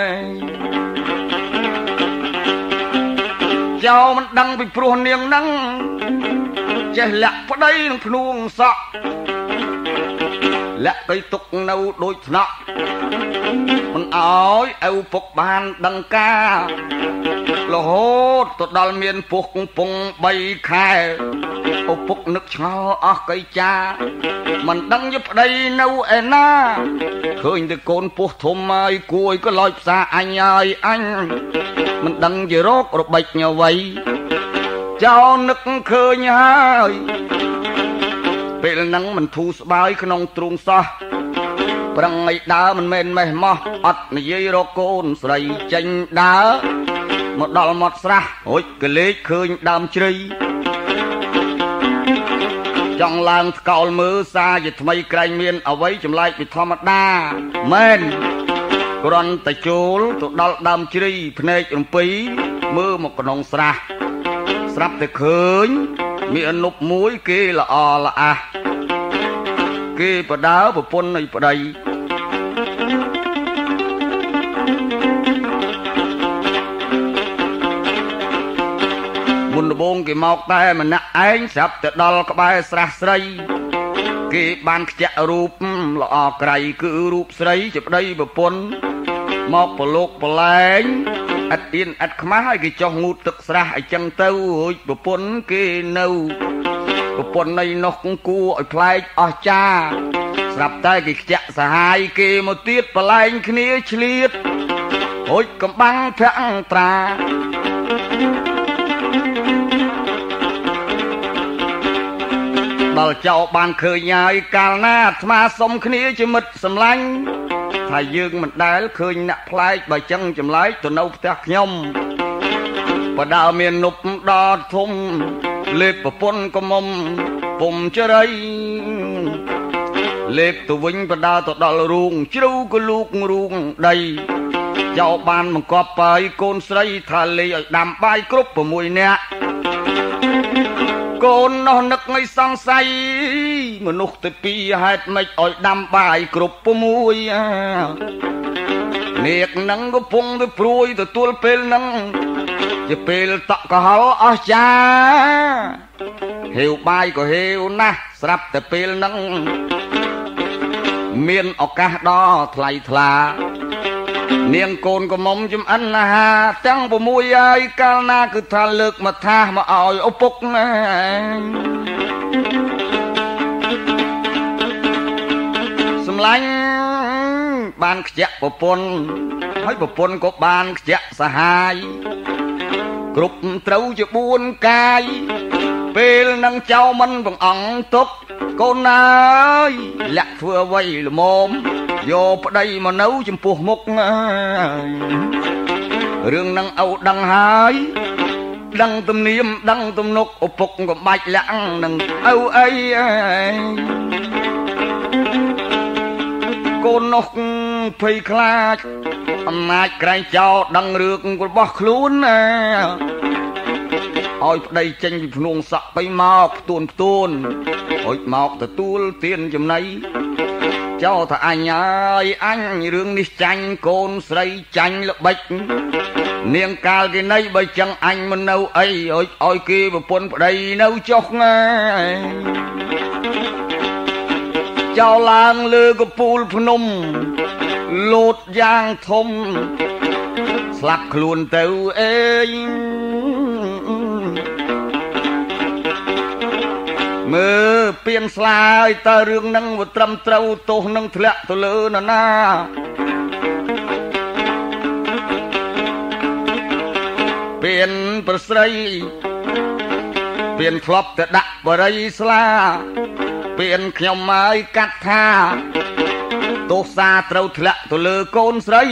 ចៅមិនដឹងពីព្រោះនាងហ្នឹងចេះលាក់ប្តីនឹងភ្នួងសក់លាក់ទៅទុកនៅដូចថ្នាក់មិនអោយឪពុកបានដឹងការរហូតទៅដល់មានពោះកំពុងបីខែឪពុកនឹកឆ្ងល់អស់កៃចាមិនដឹងជាប្តីនៅឯណាឃើញតែកូនពោះធំហើយគួយក៏លយផ្សារអញហើយអញមិនដឹងជារោគរបិចអ្វីចោលនឹកឃើញហើយពេលហ្នឹងមិនធូរស្បើយក្នុងទ្រូងសោះប្រឹងឲ្យដើរមិនមែនមេះម៉ោះអត់និយាយរកកូនស្រីចេញដើរមកដល់មាត់ស្រះរួចក៏លេចឃើញដើមជ្រៃចង់ឡើងថ្កោលមើលសារជាថ្មីក្រែងមានអ្វីចម្លែកពីធម្មតាមែនគ្រាន់តែចូលទៅដល់ដើមជ្រៃភ្នែករំពីមើលមកក្នុងស្រះស្រាប់តែឃើញមានអនុបមួយគេល្អល្អះគេបដើប្រពន្ធនៃប្តីមុនដំបូងគេមកតែម្នាក់ឯងស្រាប់តែដល់ក្បែរស្រះស្រីគេបានខ្ជាក់រូបល្អក្រៃគឺរូបស្រីជាប្តីប្រពន្ធមកប្រឡូកប្រឡែងអត់ទៀនអត់ខ្មាស់ឲ្យគេចុះងូតទឹកស្រះអញ្ចឹងទៅរួចប្រពន្ធគេនៅប្រពន្ធនៃនោះគួរឲ្យប្លែកអស្ចារ្យស្រាប់តែគេខ្ជាក់សហាយគេមកទៀតប្រឡែងគ្នាឆ្លៀតរួចកំបាំងភក្ត្រាដល់ចៅបានឃើញហើយកាលណាអាត្មាសុំគ្នាជាមិត្តសម្លាញ់ថាយើងមិនដែលឃើញអ្នកប្លែកបើចឹងចម្លែកទៅនៅផ្ទះខ្ញុំបដើមាននុបដល់ធំលេបប្រពន្ធកមុំពុំចរៃលេបទៅវិញបដើទៅដល់រូងជ្រៅក៏លូករូងដីចៅបានបង្កប់បាយកូនស្រីថាលេឲ្យដាំបាយគ្រប់៦នាក់កូននោះនឹកឲ្យសង្ស័យមនុស្សទៅពីហេតុម៉េចឲ្យដាំបាយគ្រប់៦នាគនឹងកំពុងទៅព្រួយទទួលពេលហ្នឹងជាពេលតក់កុហលអស្ចារ្យហេវបាយក៏ហេវណាស់ស្រាប់តែពេលហ្នឹងមានឱកាសដ៏ថ្លៃថ្លានាងកូនកំមុំចំអិនអាហារទាំង៦ហើយកាលណាគឺថាលើកមកថាមកឲ្យឪពុកណាសម្លាញ់បានខ្ជាក់ប្រពន្ធហើយប្រពន្ធក៏បានខ្ជាក់សហាយគ្រប់ត្រូវជាបួនកាយពេលនឹងចៅមិនបង្អង់ទុកកូនអើយលាក់ធ្វើអ្វីល្មមយកប្តីមកនៅចំពោះមុខរឿងនឹងឪដឹងហើយដឹងទំនៀមដឹងទំនុកឪពុកក៏បាច់លាក់នឹងឪអីកូននោះភ័យខ្លាចអំណាចក្រែងចោលដឹងរឿងរបស់ខ្លួនណាឲ្យប្តីចេញពីភ្នំសក់ទៅមកផ្ទួនផ្ទួនអុចមកទទួលទានចំណីចោថាអញអើយអញរឿងនេះចាញ់កូនស្រីចាញ់ល្បិចនាងកាលគេណៃបើចឹងអញមិននៅអីឲ្យគេប្រពន្ធប្តីនៅចុះណាចោលឡើងលើកពូលភ្នំលោតយ៉ាងធំស្លាប់ខ្លួនទៅអេយមើលពៀនស្លាយតើរឿងនឹងវាត្រឹមត្រូវទោសនឹងធ្លាក់ទៅលើនរណាពៀនប្រស្រីពៀនធ្លាប់តែដាក់បរិយស្លាពៀនខ្ញុំហើយកាត់ថាទោសាត្រូវធ្លាក់ទៅលើកូនស្រី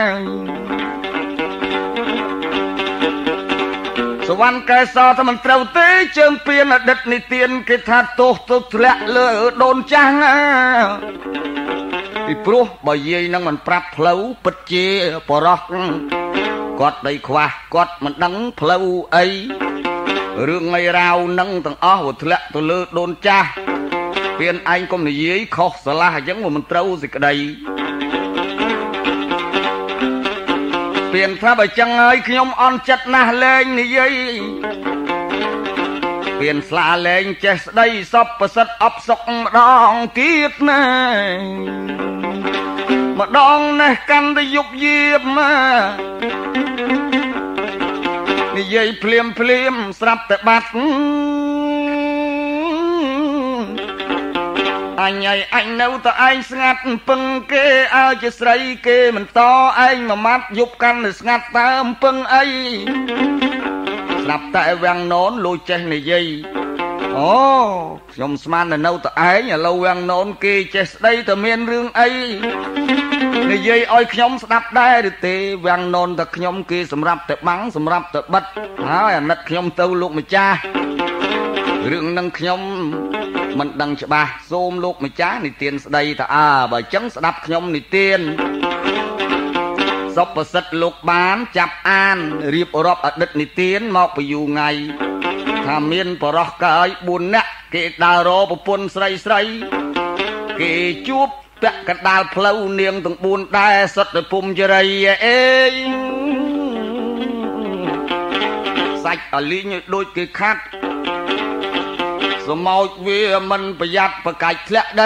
សវណ្ណកែសថាមិនត្រូវទេជើងពៀនអតីតនិទានគេថាទោសទៅធ្លាក់លើដូនចាស់ណាពីព្រោះបើយាយនឹងមិនប្រាប់ផ្លូវពិតជាបរោះគាត់ដីខ្វះគាត់មិនដឹងផ្លូវអីរឿងងាយរាវនឹងទាំងអស់វាធ្លាក់ទៅលើដូនចាស់ពៀនឯងកុំនិយាយខុសឆ្លាស់អញ្ចឹងមិនត្រូវសេចក្តីពៀនថាបើចឹងហើយខ្ញុំអន់ចិត្តណាស់លែងនិយាយពៀនស្លាលែងចេះស្ដីសពប្រសិទ្ធអបសុកម្ដងទៀតណាម្ដងនេះកាន់តែយប់យាបណានិយាយភ្លាមភ្លាមស្រាប់តែបាត់អញឯងអញនៅតែឯងស្ងាត់ពឹងគេឲ្យជាស្រីគេមិនតឯងមួយម៉ាត់យប់កាន់តែស្ងាត់តើអំពឹងអីស្រាប់តែវាំងននលួចចេះនិយាយអូខ្ញុំស្មានតែនៅតែឯងឥឡូវវាំងននគេចេះស្ដីតែមានរឿងអីនិយាយឲ្យខ្ញុំស្ដាប់ដែរឬទេវាំងននតែខ្ញុំគេសម្រាប់តែបាំងសម្រាប់តែបិទហើយអាណិតខ្ញុំទៅលោកម្ចាស់រឿងនឹងខ្ញុំមិនដឹងច្បាស់សូមលោកម្ចាស់និទានស្ដីតាអើបើចឹងស្ដាប់ខ្ញុំនិទានសុប្រសិទ្ធលោកបានចាប់អានរៀបរាប់អតីតនិទានមកពីយូរថ្ងៃថាមានបរោះកើយបួននាក់គេដើររកប្រពន្ធស្រីស្រីគេជួបពាក់កណ្ដាលផ្លូវនាងទាំងបួនដែរសុទ្ធតែពុំជរីអេសាច់អលីងដូចគេខាត់សមោចវាមិនប្រយ័ត្នប្រកាច់ធ្លាក់ដី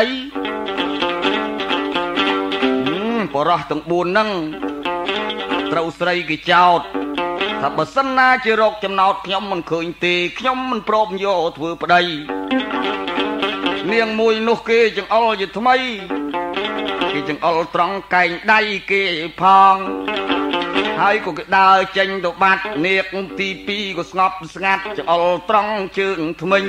បរោះទាំងបួនហ្នឹងត្រូវស្រីគេចោតថាបើសិនណាជារកចំណោតខ្ញុំមិនឃើញទេខ្ញុំមិនព្រមយកធ្វើប្តីនាងមួយនោះគេចង្អុលជាថ្មីគេចង្អុលត្រង់កែងដៃគេផងហើយក៏គេដើរចេញទៅបាត់នាគទីពីរក៏ស្ងប់ស្ងាត់ចង្អុលត្រង់ជើងថ្មិញ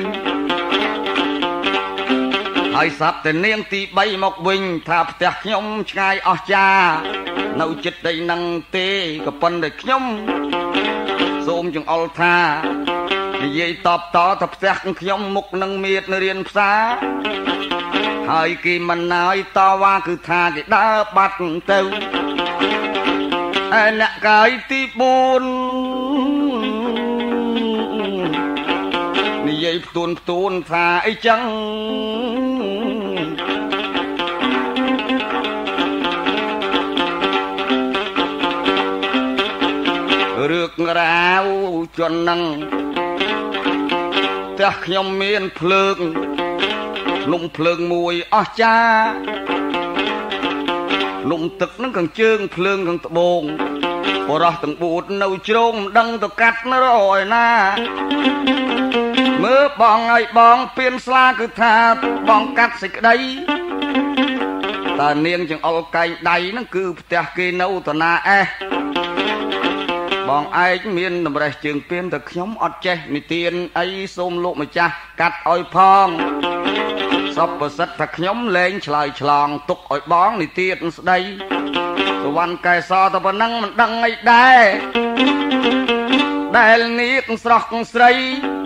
ហើយសាប់តែនាងទីបីមកវិញថាផ្ទះខ្ញុំឆ្ងាយអស់ចានៅចិត្តដីនឹងទេក៏ប៉ុន្តែខ្ញុំសូមចង្អុលថានិយាយតបតថាផ្ទះខ្ញុំមុខនឹងមៀតនៅរៀនផ្សារហើយគេមិនណើយតវ៉ាគឺថាគេដើរបាត់ទៅឯអ្នកកាយទីបួននិយាយផ្ទួនផ្ទួនថាអីចឹងរឿងរ៉ាវជន់នឹងផ្ទះខ្ញុំមានភ្លើងលំភ្លើងមួយអស្ចារ្យលំទឹកនឹងខាងជើងភ្លើងខាងត្បូងបរោះទាំងបួននៅជ្រងមិនដឹងទៅកាត់រយណាមើលបងឲ្យបងពៀនស្លាគឺថាបងកាត់សេចក្តីតើនាងចង្អុលកែងដៃហ្នឹងគឺផ្ទះគេនៅតាណាអេះបងឯងមានតម្រេះជើងពៀនតែខ្ញុំអត់ចេះនិទានអីសូមលោកម្ចាស់កាត់ឲ្យផងសពប្រសិទ្ធថាខ្ញុំលែងឆ្លើយឆ្លងទុកឲ្យបងនិទានស្ដីសវណ្ណកែសតែប៉ុណ្ណឹងមិនដឹងអីដែរដែលនាគស្រស់ស្រី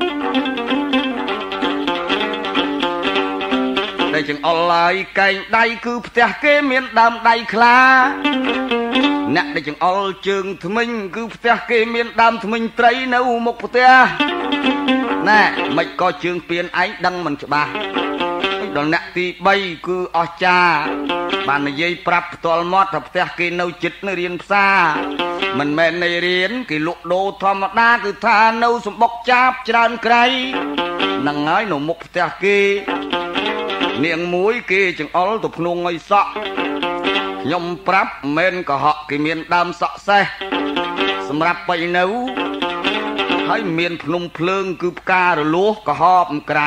ដែលចង្អុលហើយកែងដៃគឺផ្ទះគេមានដើមដៃខ្លាអ្នកដែលចង្អុលជើងធ្មេញគឺផ្ទះគេមានដើមធ្មេញត្រីនៅមុខផ្ទះណែមិនក៏ជើងពៀនឯងដឹងមិនច្បាស់ដល់អ្នកទីបីគឺអស្ចារ្យបាននិយាយប្រាប់ផ្ទាល់មាត់ថាផ្ទះគេនៅជិតនៅរៀនផ្សារមិនមែននៃរៀនគេលក់ដូរធម្មតាគឺថានៅសំបុកចាបច្រើនក្រៃនឹងហើយនៅមុខផ្ទះគេនាងមួយគេចង្អុលទៅភ្នងឲ្យសក់ខ្ញុំប្រាប់មិនមែនកុហកគេមានដើមសក់សេះសម្រាប់បៃនៅហើយមានភ្នំភ្លើងគឺផ្ការលោះកុហកក្រៃ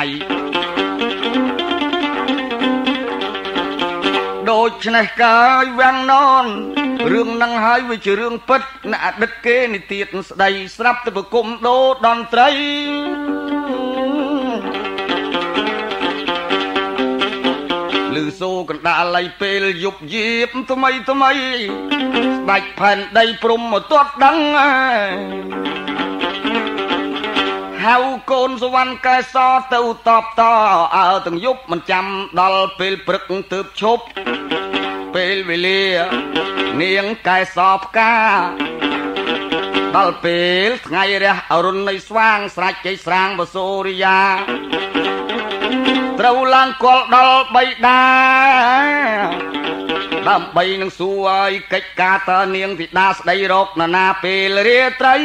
ដូច្នេះកាយវាំងននរឿងនឹងហើយវាជារឿងពិតអ្នកអតីតគេនិទានស្ដីស្រាប់ទៅប្រគំដូរតន្ត្រីលឺសូកណ្ដាលៃពេលយប់យៀបថ្មីថ្មីស្ដាច់ផែនដីព្រំមកទាត់ដឹងហៅកូនសវណ្ណកែសទៅតបតអើទាំងយប់មិនចាំដល់ពេលព្រឹកទើបឈប់ពេលវេលានាងកែសផ្កាដល់ពេលថ្ងៃរះអរុណនៃស្វាងស្រេចជ័យស្រាងបសូរិយាត្រូវឡើងគល់ដល់បៃតាដើម្បីនឹងសួរឲ្យកិច្ចការតើនាងធីតាស្ដីរកណានាពេលរាត្រី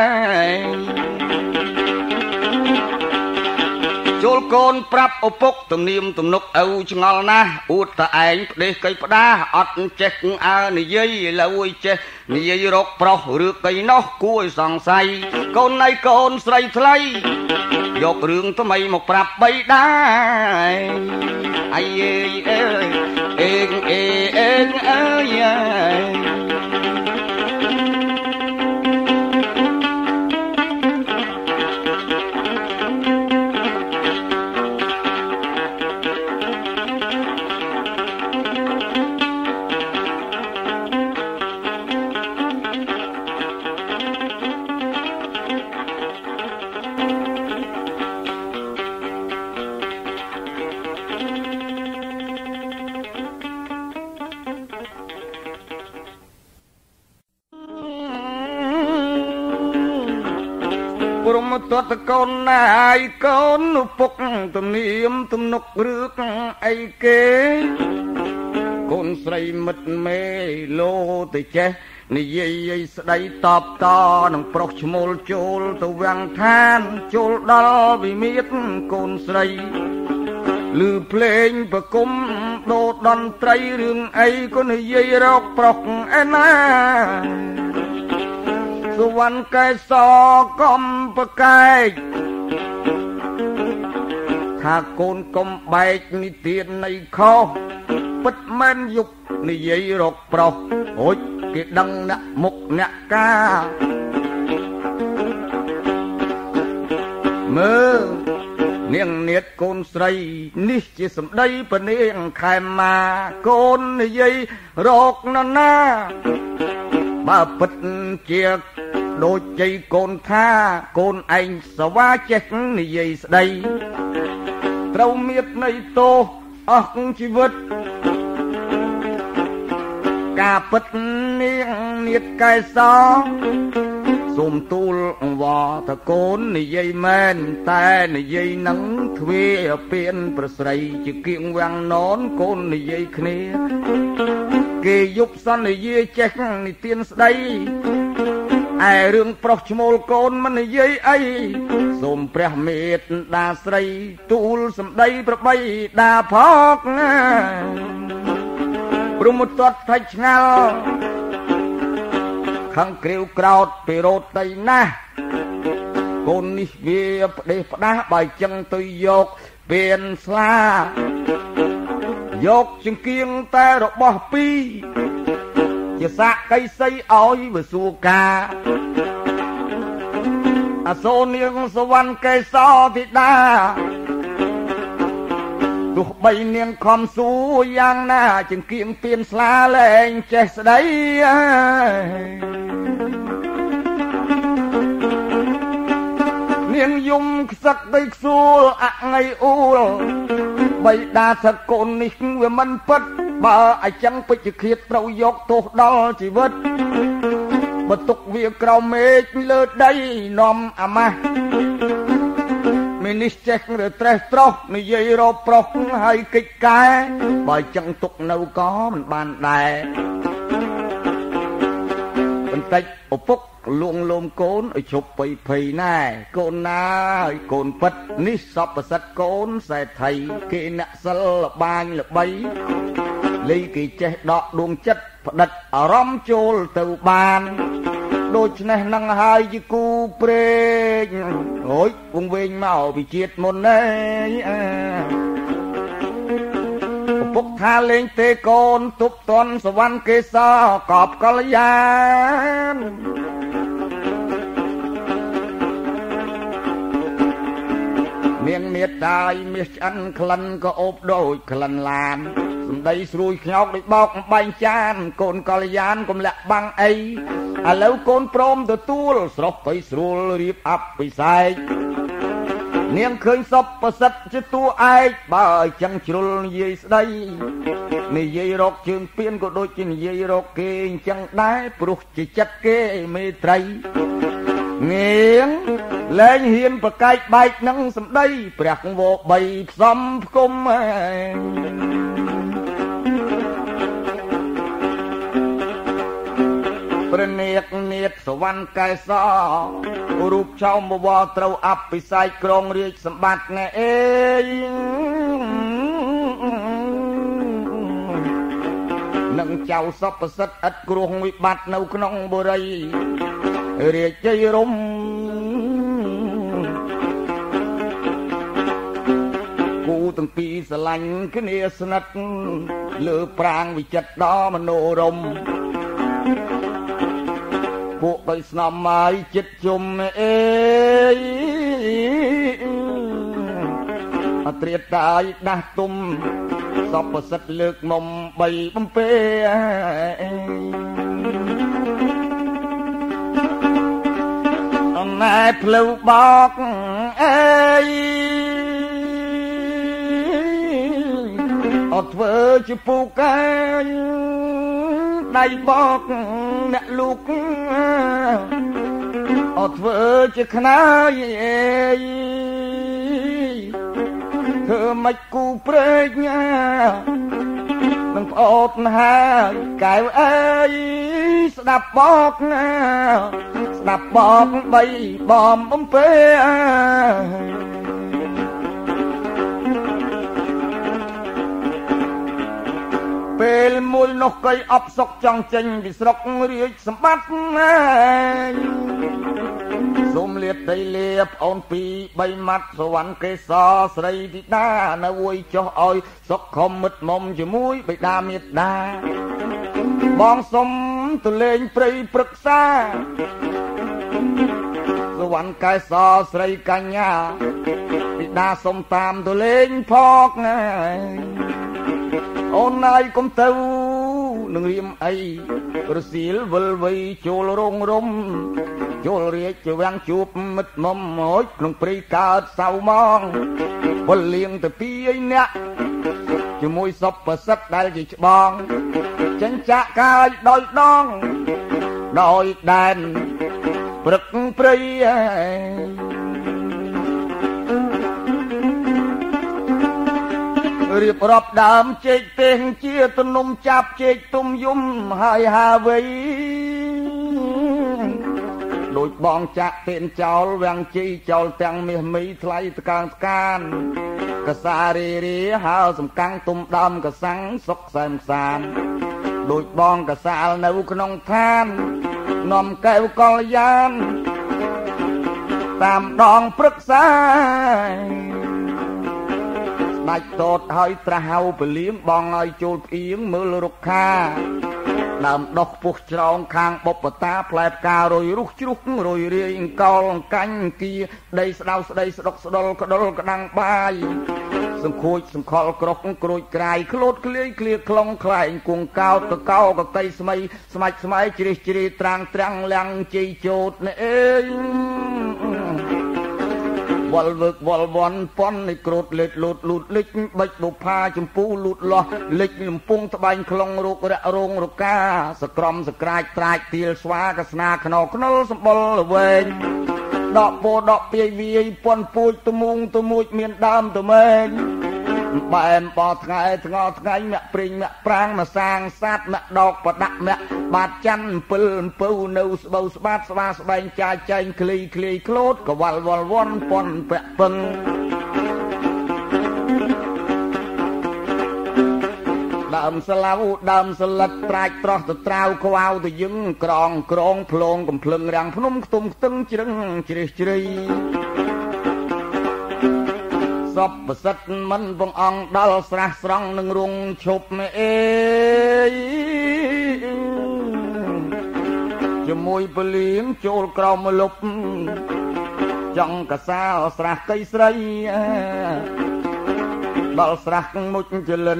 ចូលកូនប្រាប់ឪពុកទំនៀមទំនុកឪឆ្ងល់ណាស់អួតតែឯងផ្ដេសកៃផ្ដាអត់ចេះអើនិយាយលើឲ្យចេះនិយាយរកប្រុសឬកៃនោះគួរឲ្យសង្ស័យកូនណៃកូនស្រីថ្លៃយករឿងថ្មីមកប្រាប់បៃតាអាយអើយអេងអេអេងអើយព្រមទតកូនណាយកូនឪពុកទំនៀមទំនុករឿងអីគេកូនស្រីមិត្តមេលោទៅចេះនិយាយឲ្យស្ដីតបតនឹងប្រុសឈ្មោលចូលទៅវាំងឋានចូលដល់វិមាត្រកូនស្រីឮភ្លេងប្រគំដូរតន្ត្រីរឿងអីក៏និយាយរកប្រុសឯណាសវណ្ណកែសកំប្រកែកថាកូនកុំបែកនិទាននៃខុសពិតមែនយុគនិយាយរកប្រុសហុចគេដឹងអ្នកមុខអ្នកការមើលនាងនាតកូនស្រីនេះជាសម្ដីពនាងខែមាកូននិយាយរកនរណាបើពិតជាដូចជ័យកូនថាកូនឯងសវាចេះនិយាយស្ដីត្រូវមាននៃទោសអស់ជីវិតការពិតនាងនាតកែសសូមទូលអង្វរថាកូននិយាយមែនតែនិយាយនឹងទ្វេពៀនប្រស្រីជាគៀងវាំងននកូននិយាយគ្នាគេយប់សន្យាចេះនិទានស្ដីឯរឿងប្រុសឈ្មោលកូនមិននិយាយអីសូមព្រះមេត្តាស្រីទូលសម្ដីប្របីដាផកព្រមទត្តថៃឆ្ងាល់ខាងក្រាវក្រោតពីរោតដីណាស់កូននេះវាផ្ដេសផ្ដាស់បើចឹងទៅយកពៀនស្លាយកចង្គៀងតែរបស់ពីរជាសាកកៃសីឲ្យវសួកាអសូរនាងសវណ្ណកេសរធីតាទោះបីនាងខំសួរយ៉ាងណាចង្គៀងពៀនស្លាលែងចេះស្ដីនាងយំខ្សឹកដីខ្សួលអងៃអ៊ូលបីដាសកូននេះវាមិនពិតបើអញ្ចឹងពេជ្ជឃាតត្រូវយកទោសដល់ជីវិតបើទុកវាក្រោមមេឃលើដីនាំអាម៉ាស់មាននេះចេះឬត្រេះត្រោះនិយាយរកប្រុសហើយកិច្ចកែបើអញ្ចឹងទុកនៅក៏មិនបានដែរបន្តិចឪពុកលួងលោមកូនឲ្យជប់បីភ័យណែកូនណាឲ្យកូនពិតនេះសពសិទ្ធកូនសេដ្ឋីគេអ្នកសិលលបាញល្បីលីគេចេះដកដួងចិត្តផ្ដិតអារម្មណ៍ចូលទៅបានដូច្នេះនឹងហើយជាគូព្រេងអូយវងវែងមកពីជាតិមុនឯងពុកថាលេងទេកូនទប់តន់សវណ្ណកេសរកបកល្យាននាងមេត្តាយមាសឆ្អិនក្លិនក៏អូបដូចក្លិនឡានសំដីស្រួយខ្ញោកដូចបោកបែងចានកូនកល្យានកុំលាក់បាំងអីឥឡូវកូនព្រមទទួលស្រុកទៅស្រួលរៀបអភិសេកនាងឃើញសពប្រសិទ្ធជាតួឯកបើឲ្យចឹងជ្រុលនិយាយស្ដីនិយាយរកជើងពៀនក៏ដូចជានិយាយរកគេអញ្ចឹងដែរព្រោះជាចិត្តគេមេត្រីនាងលែងហ៊ានប្រកែកបែកនឹងសម្ដីព្រះវរបីផ្សំផ្គុំព្រះនេកនេតសវណ្ណកែសររូបចោមបវរត្រូវអភិសេកក្រុងរាជសម្បត្តិណែអេនឹងចៅសពសិទ្ធិឥតគ្រោះវិបត្តិនៅក្នុងបុរីរាជជ័យរំគូទាំងពីរស្រឡាញ់គ្នាស្និទ្ធលើប្រាងវិចិត្រដ៏មនោរម្យពួកដោយស្នំមកចិត្តជុំអេអត្រាតាយដាស់ទុំសពសិទ្ធលើកមុំបីបំពេអំណាចផ្លូវបោកអេអត់ធ្វើជាពូកែដៃបោកអ្នកលូកអត់ធ្វើជាខ្នើយធ្វើមិនគូព្រេងនឹងប្អូនហើយកែវអើយស្ដាប់បោកស្ដាប់បោកបីបំបំពេពេលមួយនោះកៃអបសុកចង់ចេញពីស្រុករាជសម្បត្តិសូមលាតដីលាប្អូនពីរបីម៉ាត់សវណ្ណកេសរស្រីធីតានៅអួយចុះឲ្យសុខខំមិត្តមុំជាមួយបិតាមេត្តាបងសុំទៅលេងព្រៃព្រឹក្សាសវណ្ណកេសរស្រីកញ្ញាបិតាសុំតាមទៅលេងផកអូនណាយកុំទៅនឹងរៀមអីរសៀលវិលវៃចូលរងរំចូលរាជជាវាំងជួបមិត្តមុំហូចក្នុងព្រៃកើតសៅម៉ងពលលៀងទៅពីឯអ្នកជាមួយសពប្រសិទ្ធដែលជាច្បងចិញ្ចាក់កាយដោយដងដោយដែនព្រឹកព្រៃរៀបរាប់ដើមចេកទេងជាទំនុំចាប់ចេកទុំយំហើយហាវៃដូចបងចាក់ពេនចោលវាំងជីចោលទាំងមាសមីថ្លៃតកាងតកានកសារីរីហើសំកាំងទុំដើមកសាំងសុកសែនសានដូចបងកសាលនៅក្នុងឋាននាំកែវកល្យានតាមដងព្រឹក្សាដាច់តតហើយត្រាស់ហៅពលៀងបងឲ្យចូលផ្អៀងមើលរុក្ខាដើមដុះពុះច្រោងខាងបុព្វតាផ្លែផ្ការយរុះជ្រុះរយរាយអង្គលកាញ់គៀដីស្ដៅស្ដីស្ដុកស្ដុលក្ដុលក្តាំងបាយសង្ខូចសង្ខលក្រកក្រូចក្រាយក្លូតក្លៀយក្លៀខ្លងខ្លែងគង់កោតកកោកតៃស្មៃស្មាច់ស្មៃជ្រេះជ្រេត្រាំងត្រាំងលាំងជ័យជោតនេះអេវល់វឹកវល់វន់ប៉ុននៃក្រូតលេតលូតលូតលិចបិចបុផាចម្ពូលូតលាស់លិចលំពងត្បាញខ្លងរោគរៈរងរកាសក្រំសក្រាចត្រាចទៀលស្វាកស្នាខ្នោខ្នុលសម្បុលល្វែងដកពោដកពាយវាយប៉ុនពូជទមូងទមួយមានដើមទមែងបែមបថ្ងៃថ្ងថ្ងៃមាក់ព្រីងមាក់ប្រាំងមកសាងសាត់មាក់ដកបដាក់មាក់បាត់ច័ន្ទអំពិលអំពៅនៅស្បូវស្បាតស្វាស្បែងចាយចែងឃ្លីឃ្លីឃ្លូតកវល់វល់វន់ប៉ុនពាក់ពឹងដើមស្លាវដើមស្លឹកត្រាច់ត្រោះទៅត្រាវខ្វៅទៅយឹងក្រងក្រងភ្លងកំភ្លឹងរាំងភ្នំខ្ទុំខ្ទឹងជ្រឹងជ្រះជ្រៃសពប្រសិទ្ធមិនបងអង្គដល់ស្រះស្រង់នឹងរងឈប់អេជាមួយពលៀងចូលក្រោមលុបចង់កសាលស្រះកៃស្រីដល់ស្រះមុជចលិន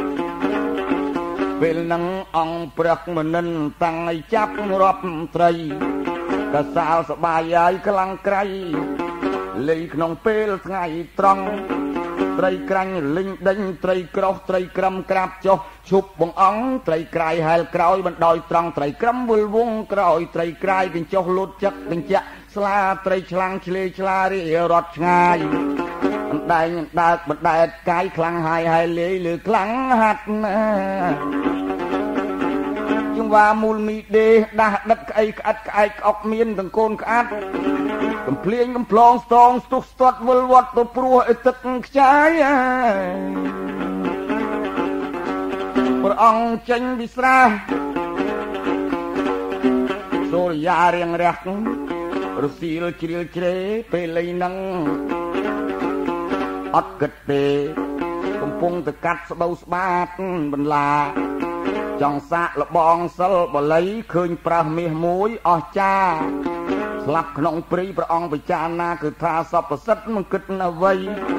ពេលនឹងអង្គព្រះមនិនតាំងឲ្យចាប់រាប់ត្រីកសាលសបាយហើយខ្លាំងក្រៃលេក្នុងពេលថ្ងៃត្រង់ត្រីក្រាញ់លិញដេញត្រីក្រោះត្រីក្រឹមក្រាបចុះឈប់បងអង្គត្រីក្រាយហែលក្រោយបណ្ដោយត្រង់ត្រីក្រឹមវិលវងក្រោយត្រីក្រាយកញ្ចុះលូតចឹកកញ្ចាក់ស្លាត្រីឆ្លាំងឆ្លេឆ្លារីរត់ឆ្ងាយអណ្ដែងអណ្ដើកបណ្ដែតកាយខ្លាំងហាយហាយលេលើខ្លាំងហាត់ណាជង្វាមូលមីដេដាស់ដិតក្អីក្អិតក្អែកក្អុកមានទាំងកូនក្អាត់កំភ្លៀងកំប្លងស្ទងស្ទុះស្ទាត់វិលវត្តទៅព្រោះអីទឹកខ្ចាយព្រះអង្គចេញវិស្រាសូរិយារៀងរះរសៀលជ្រៀលជ្រេពេលលៃនឹងអត់គិតទេកំពុងទៅកាត់ស្បូវស្បាតបន្លាចង់សាកលបងសិលបល័យឃើញប្រើសមាសមួយអស្ចារ្យស្លាប់ក្នុងព្រីព្រះអង្គពិចារណាគឺថាសពប្រសិទ្ធមិនគិតអ្វី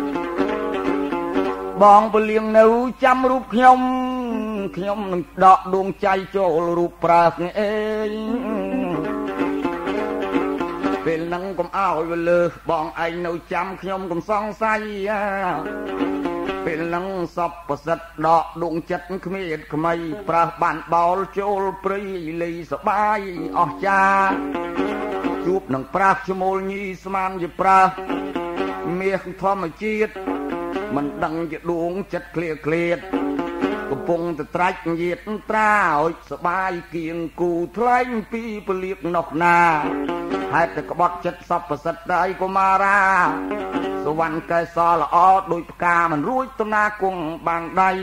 បងពលៀងនៅចាំរូបខ្ញុំខ្ញុំនឹងដកដួងใจចូលរូបប្រើសអេពេលហ្នឹងកុំឲ្យវាលើសបងឯងនៅចាំខ្ញុំកុំសង្ស័យពេលហ្នឹងសពប្រសិទ្ធដកដួងចិត្តគ្មានក្មៃប្រើសបានបោលចូលព្រីលីសបាយអស្ចារ្យជួបនឹងប្រាសឈ្មោលញីស្មានជាប្រាសមាសធម្មជាតិមិនដឹងជាដួងចិត្តឃ្លាឃ្លាតកំពុងទៅត្រាច់ញាតត្រាឲ្យសបាយគៀងគូថ្លែងពីពលាកនោះណាហេតុតែក្បត់ចិត្តសពប្រសិទ្ធដែរកុមារាសវណ្ណកែសល្អដូចផ្កាមិនរួចតំណាគង់បានដៃ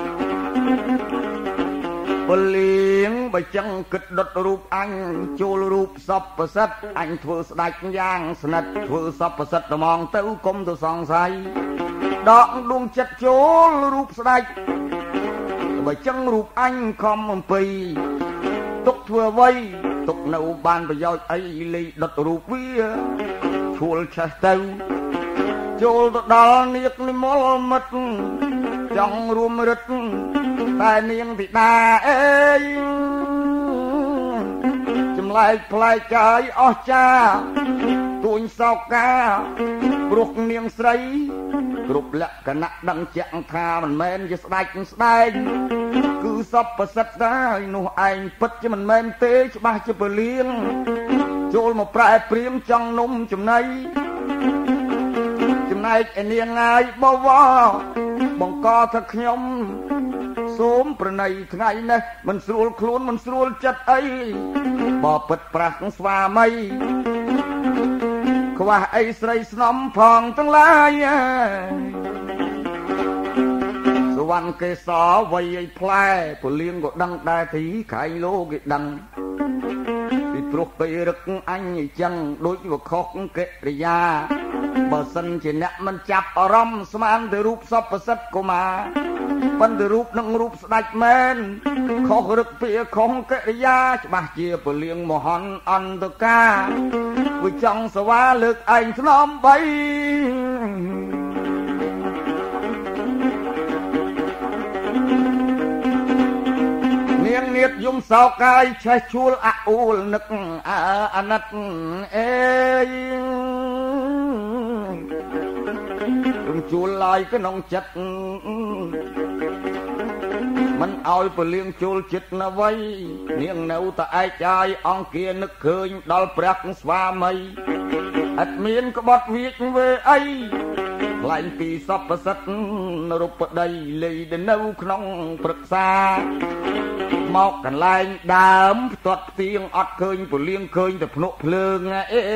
ពលៀងបើចឹងគិតដុតរូបអញចូលរូបសពប្រសិទ្ធអញធ្វើស្ដេចយ៉ាងស្និទ្ធធ្វើសពប្រសិទ្ធត្មងទៅកុំទៅសង្ស័យដកដួងចិត្តចូលរូបស្ដេចបើចឹងរូបអញខំអំពីទុកធ្វើអ្វីទុកនៅបានប្រយោជន៍អីលីដុតរូបវាឈួលឆេះទៅចូលទៅដល់នាគនិមលមិត្តចង់រួមរិទ្ធតែនាងធីតាអេយចម្លែកផ្លែកាយអស្ចារ្យទួញសោកាព្រោះនាងស្រីគ្រប់លក្ខណៈដឹងជាក់ថាមិនមែនជាស្ដេចស្ដែងគឺសពប្រសិទ្ធដែរនោះឯងពិតជាមិនមែនទេច្បាស់ជាពលៀងចូលមកប្រែព្រាមចង់នំចំណៃចំណែកឯនាងហើយបវរបង្កថាខ្ញុំសូមប្រណីថ្ងៃនេះមិនស្រួលខ្លួនមិនស្រួលចិត្តអីបើពិតប្រាស់ស្វាមីខ្វះអីស្រីស្នំផងទាំងឡាយសវណ្ណកេសរវ័យឲ្យផ្លែពលៀងក៏ដឹងដែរទីក្រែងលោគេដឹងពីព្រោះពេលរឹកអញអញ្ចឹងដូចវខុសកិរិយាបើសិនជាអ្នកមិនចាប់អារម្មណ៍ស្មានទៅរូបសពប្រសិទ្ធកុមារប៉ុន្តែរូបនឹងរូបស្ដេចមែនខុសរឹកពីខុសកិរិយាច្បាស់ជាពលៀងមហន្តអន្តការវាចង់សវ៉ាលើកឯងស្នំបីនាងនាតយំសោកកាយឆេះឈួលអអួលនឹកអាណិតអេយរំជួលឡាយក្នុងចិត្តមិនឲ្យពលៀងជួលចិត្តណាវ័យនាងនៅតែឯកចាយអង្គានឹកឃើញដល់ព្រះស្វាមីអត់មានក្បត់វាចវេអីថ្លែងពីសពសិទ្ធរូបដីលីដែលនៅក្នុងព្រឹក្សាមកកន្លែងដើមផ្ទាត់ផ្ទៀងអត់ឃើញពលាងឃើញតែភ្នក់ភ្លើងអេ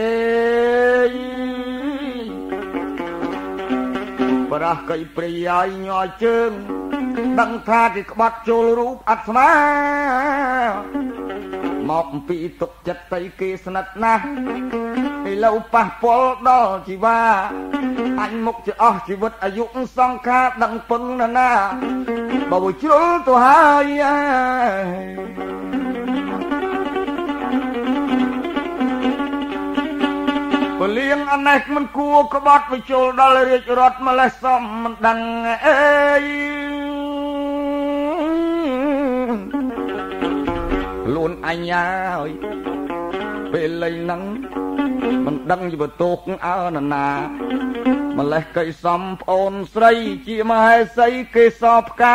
បរះកៃព្រាយញ័រជើងដឹងថាគេក្បត់ចូលរូបអាត្មាមកអំពីទុកចិត្តទៅគេស្និទ្ធណាស់ឥឡូវប៉ះពាល់ដល់ជីវាអញមុខជាអស់ជីវិតអាយុសង្ខារដឹងពឹងណាណាបើវាជ្រុលទៅហើយពលៀងអណេះមិនគួរក្បត់វាចូលដល់រាជរដ្ឋម្លេះសំមិនដឹងអេខ្លួនអញហើយពេលលេងហ្នឹងមិនដឹងជាបន្ទោកអើណាណាម្លេះកៃសំប្អូនស្រីជាមហេសីគេសផ្កា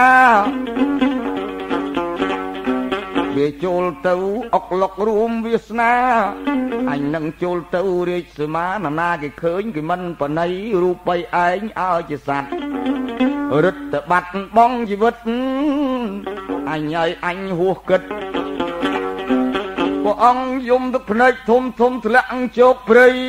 វាចូលទៅអុកលុករួមវាសនាអញនឹងចូលទៅរាជសីមាណាណាគេឃើញគេមិនបណៃរូបបីឯងឲ្យជាសัตว์រឹតតែបាត់បងជីវិតអញឲ្យអញហួសគិតព្រះអង្គយំទឹកភ្នែកធំធំធ្លាក់ជោគព្រៃ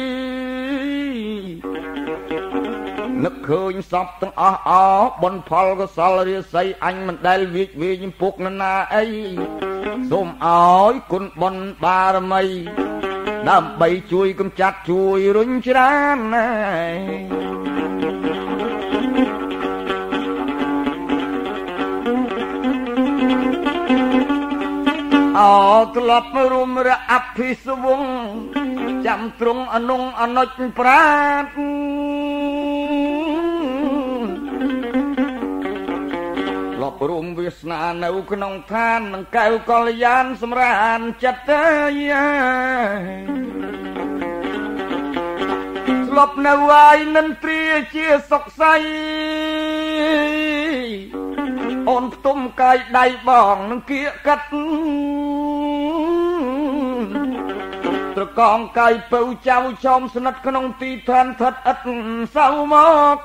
នឹកឃើញសពទាំងអស់អបុណ្យផលកុសលរាសីអញមិនដែលវិជវិញពុកណាណាអីសូមឲ្យគុណបុណ្យបារមីដើម្បីជួយកំចាត់ជួយរុញច្រានអោក្លប់រួមរអភិសវងចាំទ្រង់អនុងអនុជប្រាតលបរួមវាសនានៅក្នុងឋាននឹងកែវកល្យានសម្រានចិត្តទេស្លប់នៅហើយនិន្ទ្រាជាសុខស័យអូនផ្ទុំកាយដៃបងនឹងគៀកកាត់ត្រកងកាយពៅចៅចំស្និទ្ធក្នុងទីឋានថិតឥតសៅមក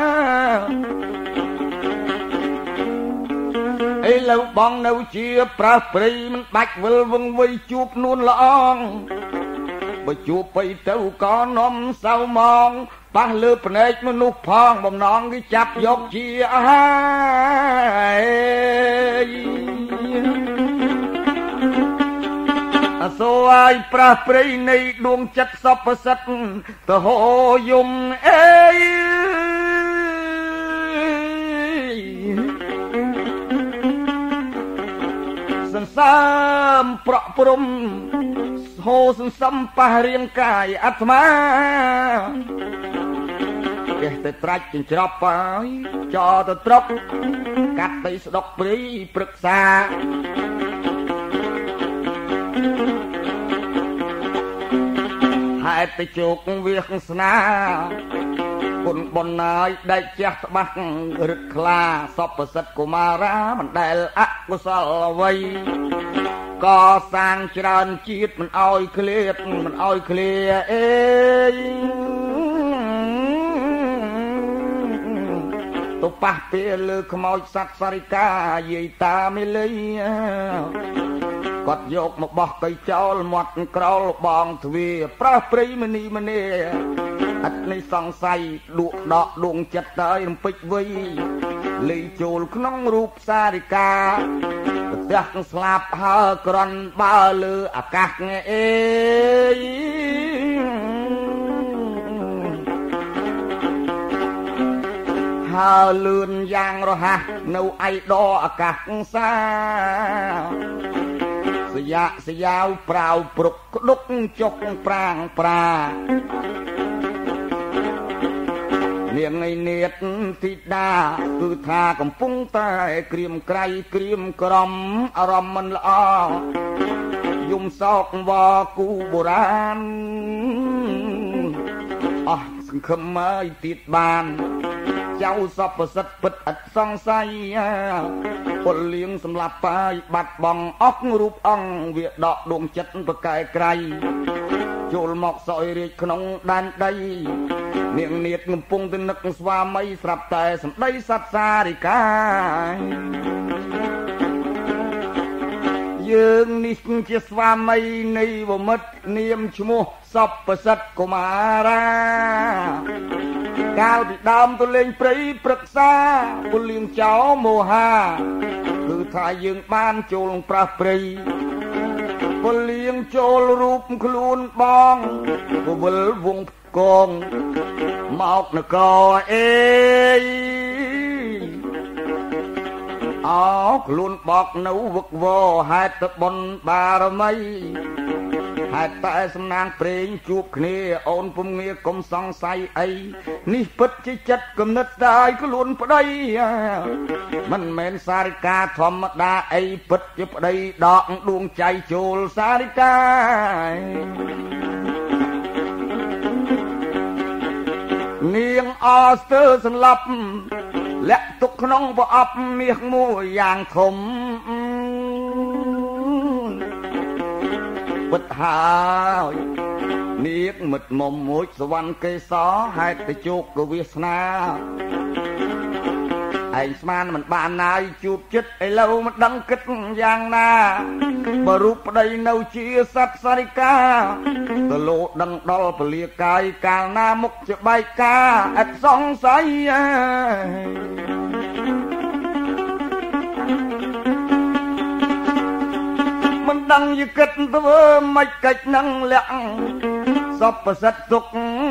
អីលើបងនៅជាប្រាស់ព្រៃមិនបាច់វិលវឹងវៃជួបនួនល្អងបើជួបទៅទៅក៏នាំសៅមកប៉ះលើភ្នែកមនុស្សផងបំណងគេចាប់យកជាអាហារអសូរឲ្យប្រាស់ព្រៃនៃដួងចិត្តសពសិទ្ធទៅហោយំអេសន្សាមប្រក់ព្រំហោសន្សំប៉ះរាងកាយអាត្មាចេះតែត្រាច់ចិញ្ច្រប់ហើយចោទៅត្រប់កាត់ទៅស្ដុកព្រីព្រឹក្សាហេតុទៅជោគវាស្នាគុណបុណ្យហើយដេកចាស់ត្បាក់រឹកខ្លាសពសិទ្ធកុមារាមិនដែលអកុសលអ្វីក៏សាងច្រើនជាតិមិនអោយឃ្លាតមិនអោយឃ្លាអេទៅប៉ះពេលលើខ្មោចសត្វសារិកាយាយតាមេលីគាត់យកមកបោះកៃចោលមាត់ក្រោលបងទ្វាប្រះព្រៃមនីមនីអត់នេះសង្ស័យលក់ដកដួងចិត្តទៅរំពេចវៃលីចូលក្នុងរូបសារិកាផ្ទះស្លាប់ហើក្រន់បើលើអាកាសអេហើលឿនយ៉ាងរហ័សនៅឯដអាកាសសាសយាសយ៉ាវប្រាវព្រុកក្ដុកចុកប្រាងប្រានាងឯនេតធីតាគឺថាកំពុងតែក្រៀមក្រៃក្រៀមក្រំអារម្មណ៍មិនល្អយំសោកវគូបុរាណអស់សង្ឃឹមឲ្យទៀតបានចៅសពសិទ្ធពិតអត់សង្ស័យពលលៀងសម្លាប់បាយបាត់បងអស់រូបអង្គវាដកដួងចិត្តប្រកែក្រៃចូលមកសោយរាជក្នុងដែនដីនាងនាថកំពុងទៅនឹកស្វាមីស្រាប់តែសម្ដីសត្វសារិកាយើងនេះជាស្វាមីនៃវមិត្តនាមឈ្មោះសពសិទ្ធកុមារាកាលពីដើមទៅលេងព្រៃព្រឹក្សាពលលៀងចោមោហាគឺថាយើងបានចូលប្រះព្រៃពលលៀងចូលរូបខ្លួនបងពវលវងកងមកនគរអេអោខ្លួនបកនៅវឹកវរហេតុតែបុណ្យបារមីហេតុតែសំណាងព្រេងជួបគ្នាអូនពុំងាកុំសង្ស័យអីនេះពិតជាចិត្តគំនិតតែខ្លួនប្តីមិនមែនសារិកាធម្មតាអីពិតជាប្តីដកដួងใจចូលសារិកានាងអស្ទើសន្លប់លាក់ទុកក្នុងប្រអប់មាសមួយយ៉ាងធំពិតហើយនាងមិត្តមុំមួយសវណ្ណកេសរហេតុតែជោគកវាសនាឯងស្មានមិនបានណាយជួបចិត្តឥឡូវមិនដឹងគិតយ៉ាងណាបើរូបប្តីនៅជាសត្វសារិកាទលោដឹងដល់ពលាកាយកាលណាមុខជាបែកការអត់សង្ស័យមិនដឹងយគិតធ្វើមិនកិច្ចនឹងលាក់សពសិទ្ធទុក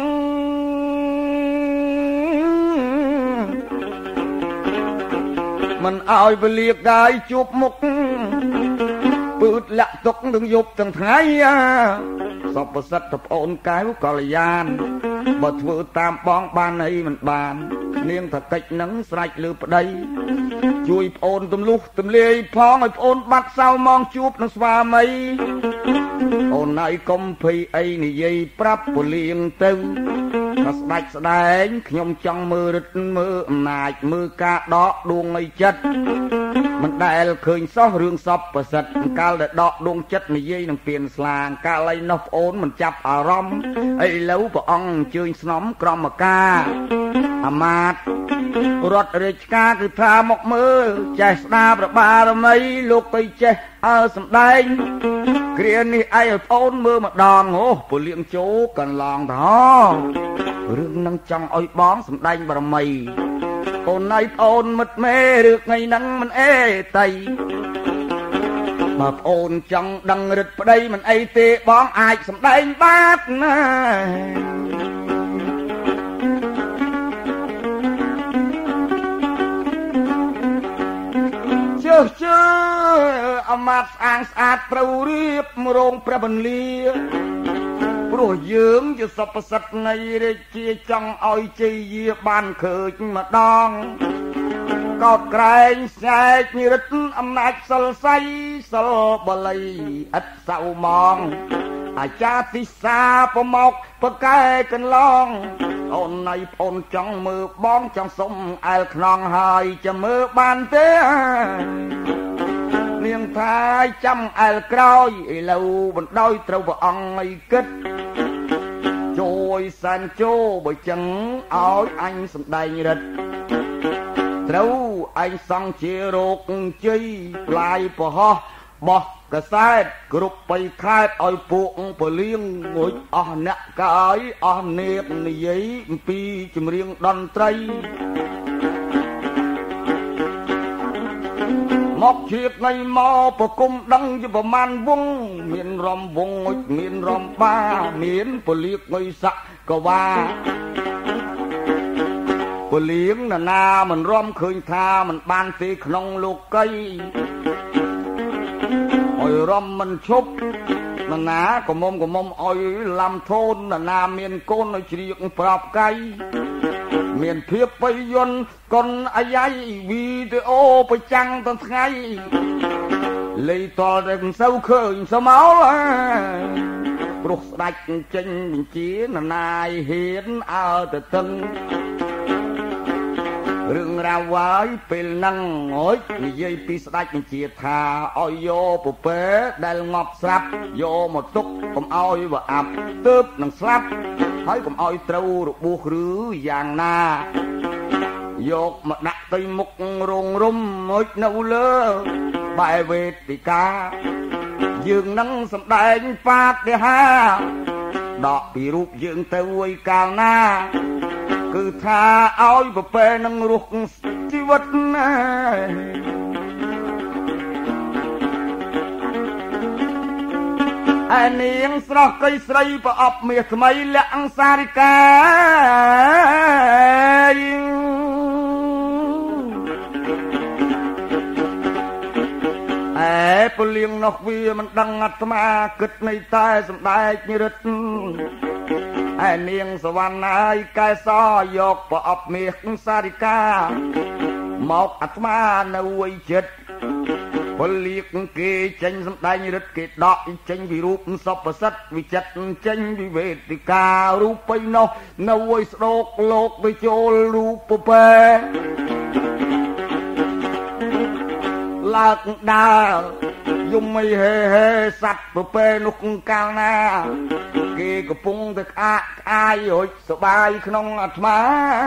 មិនឲ្យពលាកាយជួបមុខពឺតលាក់ទុកទាំងយប់ទាំងថ្ងៃសពសិទ្ធប្អូនកែវកល្យានបើធ្វើតាមបងបានអីមិនបាននាងថាកិច្ចនឹងស្រេចលើប្តីជួយប្អូនទម្លុះទម្លាយផងឲ្យប្អូនបាត់សៅมองជួបនឹងស្វាមីអូនណៃកុំភ័យអីនិយាយប្រាប់ពលាងទៅថាស្ដេចស្ដែងខ្ញុំចង់មើលរិទ្ធមើលអំណាចមើលការដកដួងនៃចិត្តមិនដែលឃើញសោះរឿងសពប្រសិទ្ធកាលដែលដកដួងចិត្តនិយាយនឹងពៀនស្លាងកាលឯនោះប្អូនមិនចាប់អារម្មណ៍ឥឡូវព្រះអង្គអញ្ជើញស្នំក្រមការអាមាត្យរដ្ឋរាជការគឺថាមកមើលចេះស្ដាប់របារមីលោកទៅចេះអើសម្ដែងគ្រានេះឯងឲ្យប្អូនមើលម្ដងអូពលាងជោកន្លងទៅរឿងនឹងចង់ឲ្យបងសម្ដែងបរមីអូនណៃប្អូនមិត្តមេរឿងថ្ងៃហ្នឹងមិនអេតៃបើប្អូនចង់ដឹងរិទ្ធប្តីមិនអីទេបងអាចសម្ដែងបានណាជើជើអមាត់ស្អាងស្អាតត្រូវរៀបរោងព្រះបន្លាព្រោះយើងជាសពសិទ្ធនៃរាជាចង់ឲ្យជ័យយាបានឃើញម្ដងកោតក្រែងស្ែកនិរិទ្ធអំណាចសិលស័យសិលបល័យអិតសៅមងអាចារ្យទិសាប្រមកប្រកែកន្លងអូនណៃប្អូនចង់មើលបងចង់សុំអែលខ្នងហើយจะមើលបានទេនាងថាចាំអែលក្រោយឥឡូវបណ្ដោយត្រូវព្រះអង្គឲ្យគិតជួយសានជោបើចឹងឲ្យអញសម្ដែងរិទ្ធត្រូវឯងសង់ជារោគជ័យផ្លាយប្រហោះបោះកសែតគ្រប់បីខេតឲ្យពួកពលៀងងុយអស់អ្នកកាយអស់នេបនិយាយអំពីចម្រៀងតន្ត្រីមកជ្រាបនៃមកប្រគុំដឹងជាប្រមាណវងមានរំវងមានរំបាមានពលាកងុយស័កកវាពលៀងណានាមិនរំឃើញថាមិនបានទេក្នុងលោកីឲ្យរំមិនឈប់ណានាកមុំកមុំឲ្យឡំធូនណានាមានកូនឲ្យជ្រៀកប្រាប់កៃមានភាពបយយន្តកុនអាយ៉ៃវីដេអូប្រចាំងទាំងថ្ងៃលេីតលតែមិនសូវឃើញសមោលព្រោះស្ដាច់ចេញបញ្ជាណានាយហ៊ានអើទៅតឹងរឿងរ៉ាវហើយពេលហ្នឹងអើយនិយាយពីស្ដាច់បញ្ជាថាឲ្យយកពពែដែលងាប់ស្រាប់យកមកទុកកុំឲ្យវាអាប់ទើបនឹងស្លាប់ហើយកុំឲ្យត្រូវរបួសឬយ៉ាងណាយកមកដាក់ទៅមុខរងរំមួយនៅលើបែវេទិកាយើងនឹងសម្ដែងបាតទេហាដកពីរូបយើងទៅអួយកាលណាគឺថាឲ្យប្រពែនឹងរស់ជីវិតណាឯនាងស្រស់កៃស្រីប្រអប់មាសថ្មីលក្ខសារិកាអែពលៀងនោះវាមិនដឹងអាត្មាគិតនៃតែសម្ដែងរិទ្ធឯនាងសវណ្ណហើយកែសយកប្រអប់មាសសារិកាមកអាត្មានៅអួយចិត្តពលៀកគេចេញសម្ដែងរិទ្ធគេដកចេញពីរូបសពសិទ្ធវិចិត្រចេញពីវេទិការូបបិនោះនៅអួយស្ដោកលោកទៅចូលរូបពពែឡើងដើរយំមិនហេហេសัตว์ប្រពែនោះកាលណាគេកំពុងតែក្អាកក្អាយរួចសបាយក្នុងអាត្មា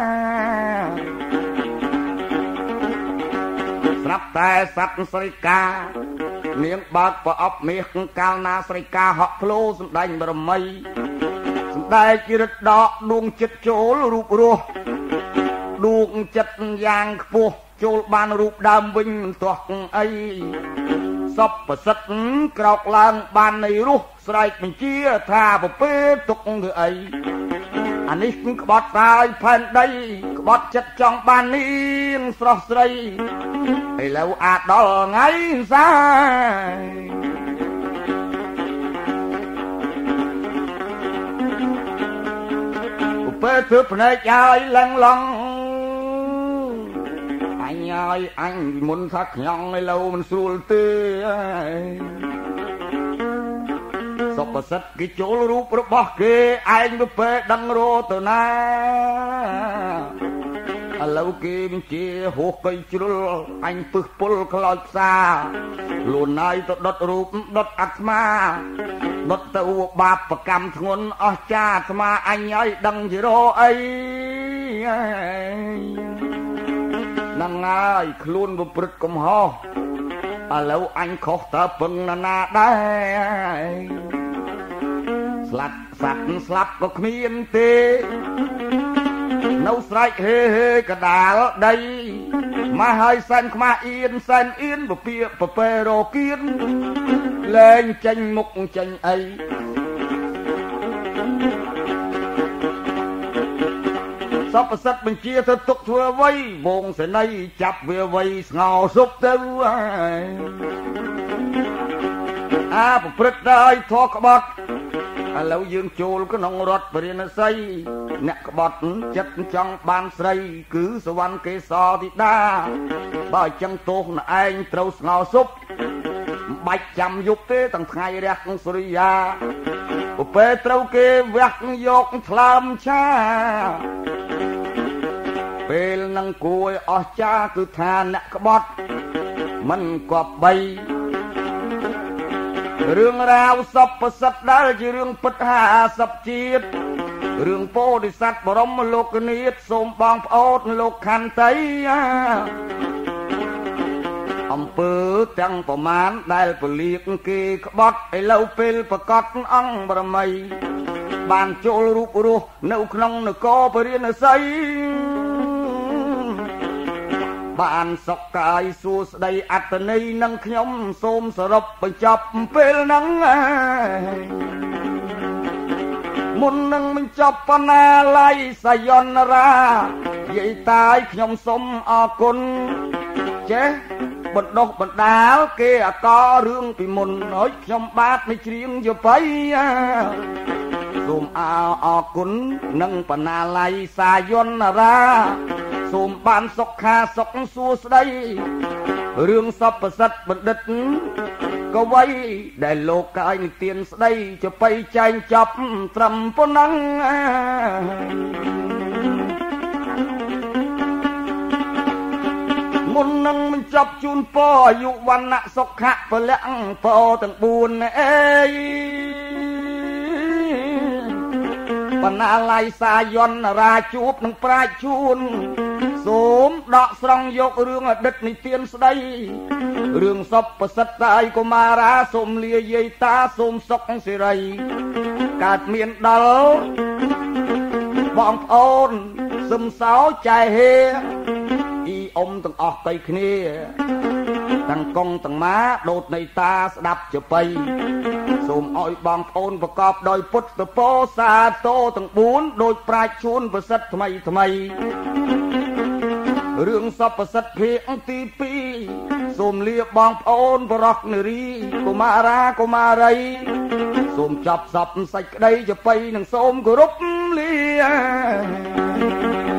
ស្រាប់តែសัตว์ស្រីកានាងបើកប្រអប់មាសកាលណាស្រីកាហក់ភ្លោសម្ដែងបរមីសម្ដែងជារិទ្ធដកដួងចិត្តចូលរូបរស់ដួងចិត្តយ៉ាងខ្ពស់ចូលបានរូបដើមវិញមិនទាស់អីសពប្រសិទ្ធក្រោកឡើងបាននៃរស់ស្រែកបញ្ជាថាប្រពេទុកធ្វើអីអានេះក្បត់តាយផែនដីក្បត់ចិត្តចង់បាននាងស្រស់ស្រីឥឡូវអាចដល់ថ្ងៃសាប្រពេធ្វើភ្នែកឲ្យឡើងឡងអញឲ្យអញមុនថាខ្ញងឥឡូវមិនស្រួលទេសុបសិទ្ធគេចូលរូបរបស់គេឯងទៅពេលដឹងរទៅណាឥឡូវគេបញ្ជាហួសកៃជ្រុលអញពឹសពុលខ្លោចផ្សាលួនហើយទៅដុតរូបដុតអាត្មាដុតទៅបាបប្រកម្មធ្ងន់អស់ចាអាត្មាអញឲ្យដឹងជារអីនឹងហើយខ្លួនប្រព្រឹត្តកំហុសឥឡូវអញខុសតើពឹងណាណាដែរស្លាប់សัตว์ស្លាប់ក៏គ្មានទេនៅស្រែកហេហេកដាលដីមកហើយសែនខ្មាស់អៀនសែនអៀនពពាកពពែរគៀនលែងចេញមុខចេញអីសពសិទ្ធបញ្ជាទៅទុកធ្វើអ្វីវងសេនីចាប់វាអ្វីស្ងោសុបទៅអាប្រព្រឹត្តដោយធေါ်ក្បត់ឥឡូវយើងចូលក្នុងរដ្ឋពរាណសីអ្នកក្បត់ចិត្តចង់បានស្រីគឺសវណ្ណកេសរធីតាបើអញ្ចឹងទោសណឯងត្រូវស្ងោសុបមិនបាច់ចាំយប់ទេទាំងថ្ងៃរះសុរិយាប្រពេលត្រូវគេវះយកថ្លើមឆាពេលនឹងគួយអស់ចាគឺថាអ្នកក្បត់មិនគប្បីរឿងរ៉ាវសពប្រសិទ្ធដែលជារឿងពិតហាសពជាតិរឿងពោធិសត្វបរមលោកនាថសូមបងប្អូនលោកខន្តីអំពើទាំងប្រមាណដែលពលាកគេក្បត់ឥឡូវពេលប្រកាសអង្គបរមីបានចូលរូបរស់នៅក្នុងនគរពរាណសីបានសុខកាយសួស្ដីអត្តន័យនឹងខ្ញុំសូមសរុបបញ្ចប់ពេលហ្នឹងមុននឹងបញ្ចប់បណ្ណាល័យសយនរានិយាយតាយខ្ញុំសូមអរគុណចេះបណ្ដុះបណ្ដាលគេអករឿងពីមុនហើយខ្ញុំបាទមិនច្រៀងយបៃសូមអរអរគុណនឹងបណ្ណាល័យសាយនរាសូមបានសុខាសុខសួស្ដីរឿងសពសិទ្ធបណ្ឌិតកវីដែលលោកកាយនិទានស្ដីចបៃចែងចប់ត្រឹមប៉ុណ្ណឹងមុននឹងបញ្ចប់ជូនពរអាយុវណ្ណៈសុខៈពលៈពរទាំងបួនអេយបណ្ណាល័យសាយន្តរាជួបនឹងប្រាជ្ញជួនសូមដកស្រង់យករឿងអតីតនិទានស្ដីរឿងសពប្រសិទ្ធតាយកុមារាសូមលាយាយតាសូមសុខសិរីកើតមានដល់បងប្អូនសឹមសោចែហេអ៊ីអ៊ំទាំងអស់ទៅគ្នាទាំងកងទាំងម៉ាដូតនៃតាស្ដាប់ចបៃសូមឲ្យបងប្អូនប្រកបដោយពុទ្ធពោសាទរទាំងបួនដោយប្រាជ្ញជួនប្រសិទ្ធថ្មីថ្មីរឿងសពប្រសិទ្ធភាគទីពីរសូមលាបងប្អូនបរោះនារីកុមារាកុមារីសូមចាប់សពសេចក្តីចបៃនិងសូមគោរពលា